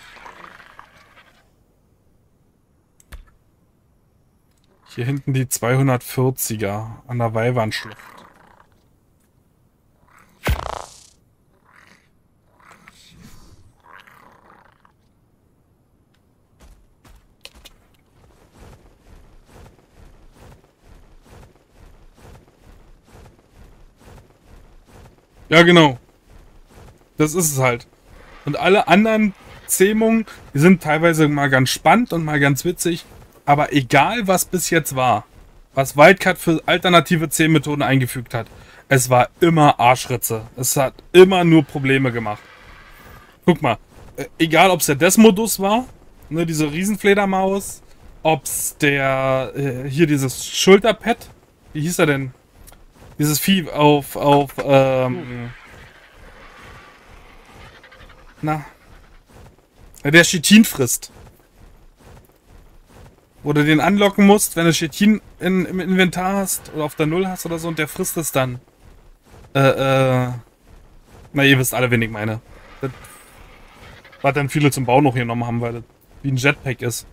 S1: Hier hinten die 240er an der Weihwandschlucht. Ja, genau. Das ist es halt. Und alle anderen Zähmungen, die sind teilweise mal ganz spannend und mal ganz witzig. Aber egal, was bis jetzt war, was Wildcard für alternative Zähmmethoden eingefügt hat, es war immer Arschritze. Es hat immer nur Probleme gemacht. Guck mal, egal ob es der Desmodus war, ne, diese Riesenfledermaus, ob es der, hier dieses Schulterpad, wie hieß er denn? Dieses Vieh der Chitin frisst. Wo du den anlocken musst, wenn du Chitin im Inventar hast oder auf der Null hast oder so und der frisst es dann. Na, ihr wisst alle, wen ich meine. Das, was dann viele zum Bau noch genommen haben, weil das wie ein Jetpack ist.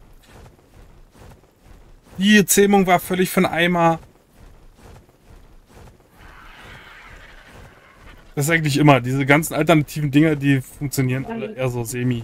S1: Die Zähmung war völlig für den Eimer. Das ist eigentlich immer. Diese ganzen alternativen Dinger, die funktionieren alle eher so semi.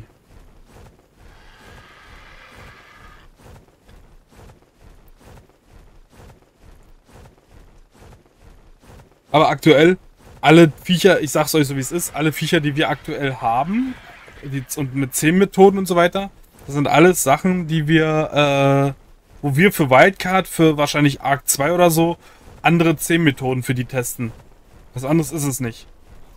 S1: Aber aktuell, alle Viecher, ich sag's euch so wie es ist, alle Viecher, die wir aktuell haben, und mit 10 Methoden und so weiter, das sind alles Sachen, die wir, wo wir für Wildcard, für wahrscheinlich Arc 2 oder so, andere 10 Methoden für die testen. Was anderes ist es nicht.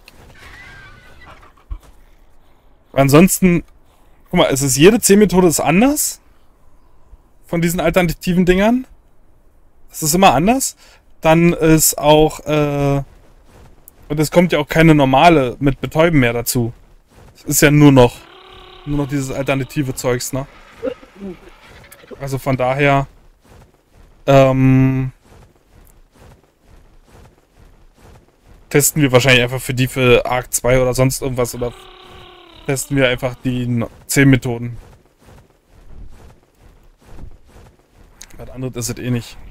S1: Ansonsten, guck mal, jede 10 Methode ist anders. Von diesen alternativen Dingern. Es ist immer anders. Dann ist auch, und es kommt ja auch keine normale mit Betäuben mehr dazu. Es ist ja nur noch dieses alternative Zeugs, ne? Also von daher, testen wir wahrscheinlich einfach für Arc 2 oder sonst irgendwas oder testen wir einfach die 10 Methoden. Was anderes ist es eh nicht.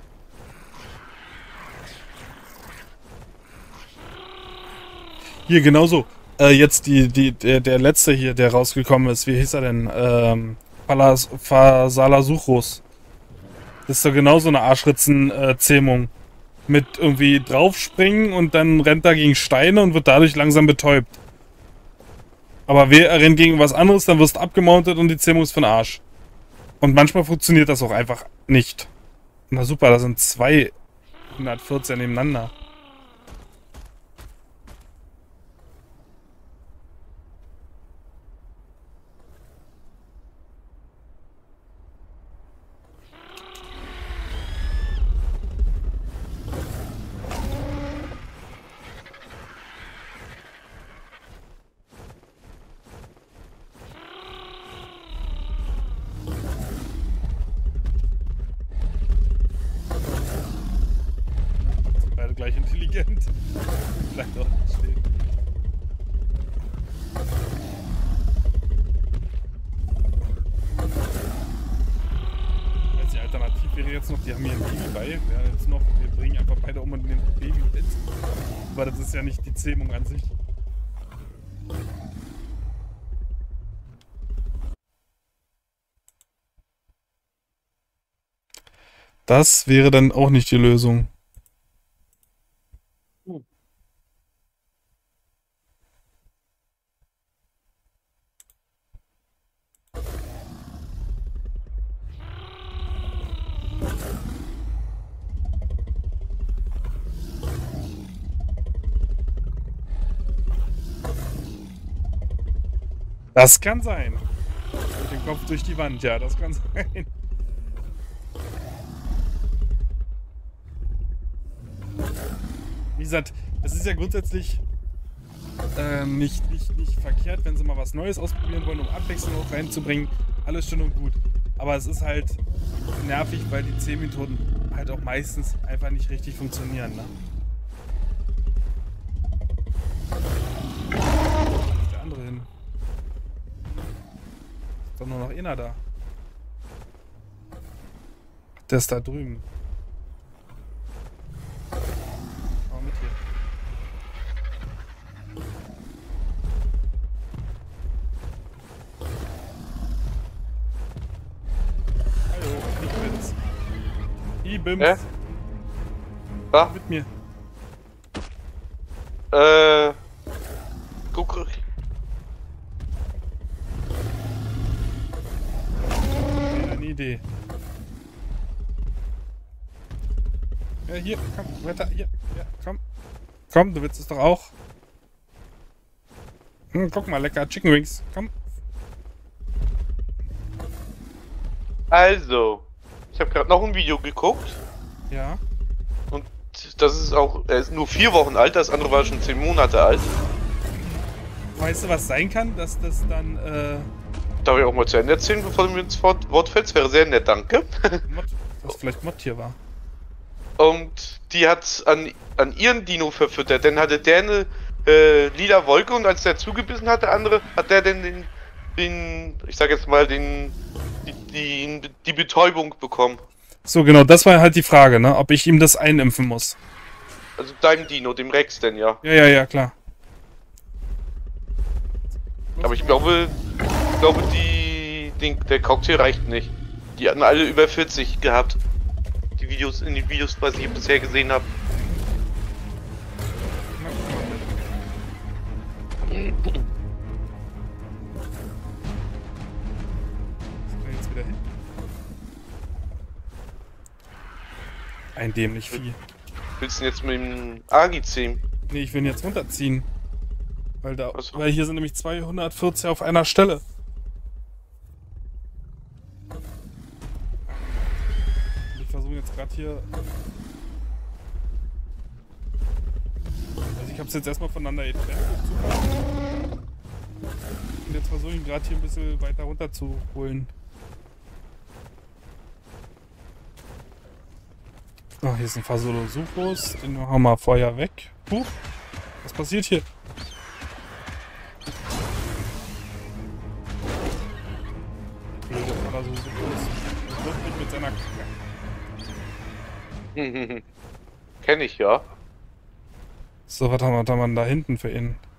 S1: Hier genauso. Jetzt der letzte hier, der rausgekommen ist. Wie hieß er denn? Phasalasuchus. Das ist doch genauso eine Arschritzen-Zähmung. Mit irgendwie draufspringen und dann rennt er gegen Steine und wird dadurch langsam betäubt. Aber er rennt gegen was anderes, dann wirst du abgemountet und die Zähmung ist für den Arsch. Und manchmal funktioniert das auch einfach nicht. Na super, da sind 214 nebeneinander. Gleich intelligent. Bleibt auch nicht stehen. Also die Alternative wäre jetzt noch, die haben hier ein Baby bei. Ja, jetzt noch, wir bringen einfach beide um und nehmen das Baby mit. Aber das ist ja nicht die Zähmung an sich. Das wäre dann auch nicht die Lösung. Das kann sein. Mit dem Kopf durch die Wand, ja, das kann sein. Wie gesagt, es ist ja grundsätzlich nicht verkehrt, wenn sie mal was Neues ausprobieren wollen, um Abwechslung auch reinzubringen. Alles schön und gut. Aber es ist halt nervig, weil die 10 Methoden halt auch meistens einfach nicht richtig funktionieren, ne? Wo ist der andere hin? Ist doch nur noch einer da. Der ist da drüben. Schau mal mit hier. Hallo, ich bin's. Ich bin's.
S2: Ja?
S1: Mit mir.
S2: Guck.
S1: Eine Idee. Ja, hier, komm, weiter, hier, ja, komm. Komm, du willst es doch auch. Guck mal, lecker Chicken Wings, komm.
S2: Also, ich habe gerade noch ein Video geguckt.
S1: Ja.
S2: Und das ist auch, er ist nur 4 Wochen alt, das andere war schon 10 Monate alt.
S1: Weißt du, was sein kann, dass das dann,
S2: Darf ich auch mal zu Ende erzählen, bevor du mir ins Wort fällst? Wäre sehr nett, danke.
S1: das vielleicht Mod hier war.
S2: Und die hat an ihren Dino verfüttert, denn hatte der eine lila Wolke und als der zugebissen hat, der andere, hat der denn ich sag jetzt mal, die Betäubung bekommen.
S1: So, genau, das war halt die Frage, ne? Ob ich ihm das einimpfen muss.
S2: Also deinem Dino, dem Rex denn, ja.
S1: Ja, klar.
S2: Aber ich glaube, der Cocktail reicht nicht. Die hatten alle über 40 gehabt. In den Videos, was ich bisher gesehen habe.
S1: Jetzt wieder hin. Ein dämlich Vieh.
S2: Willst du denn jetzt mit dem Agi ziehen?
S1: Nee, ich will ihn jetzt runterziehen.
S2: So.
S1: Weil hier sind nämlich 240 auf einer Stelle. Ich versuche jetzt gerade hier... Also ich habe es jetzt erstmal voneinander getrennt. Und jetzt versuche ich ihn gerade hier ein bisschen weiter runter zu holen. Oh, hier ist ein Fasolo-Suchlos. Den machen wir mal vorher weg. Huch, was passiert hier? So das wirft mich mit seiner Kacke.
S2: Kenn ich, ja.
S1: So, was haben wir da hinten für ihn?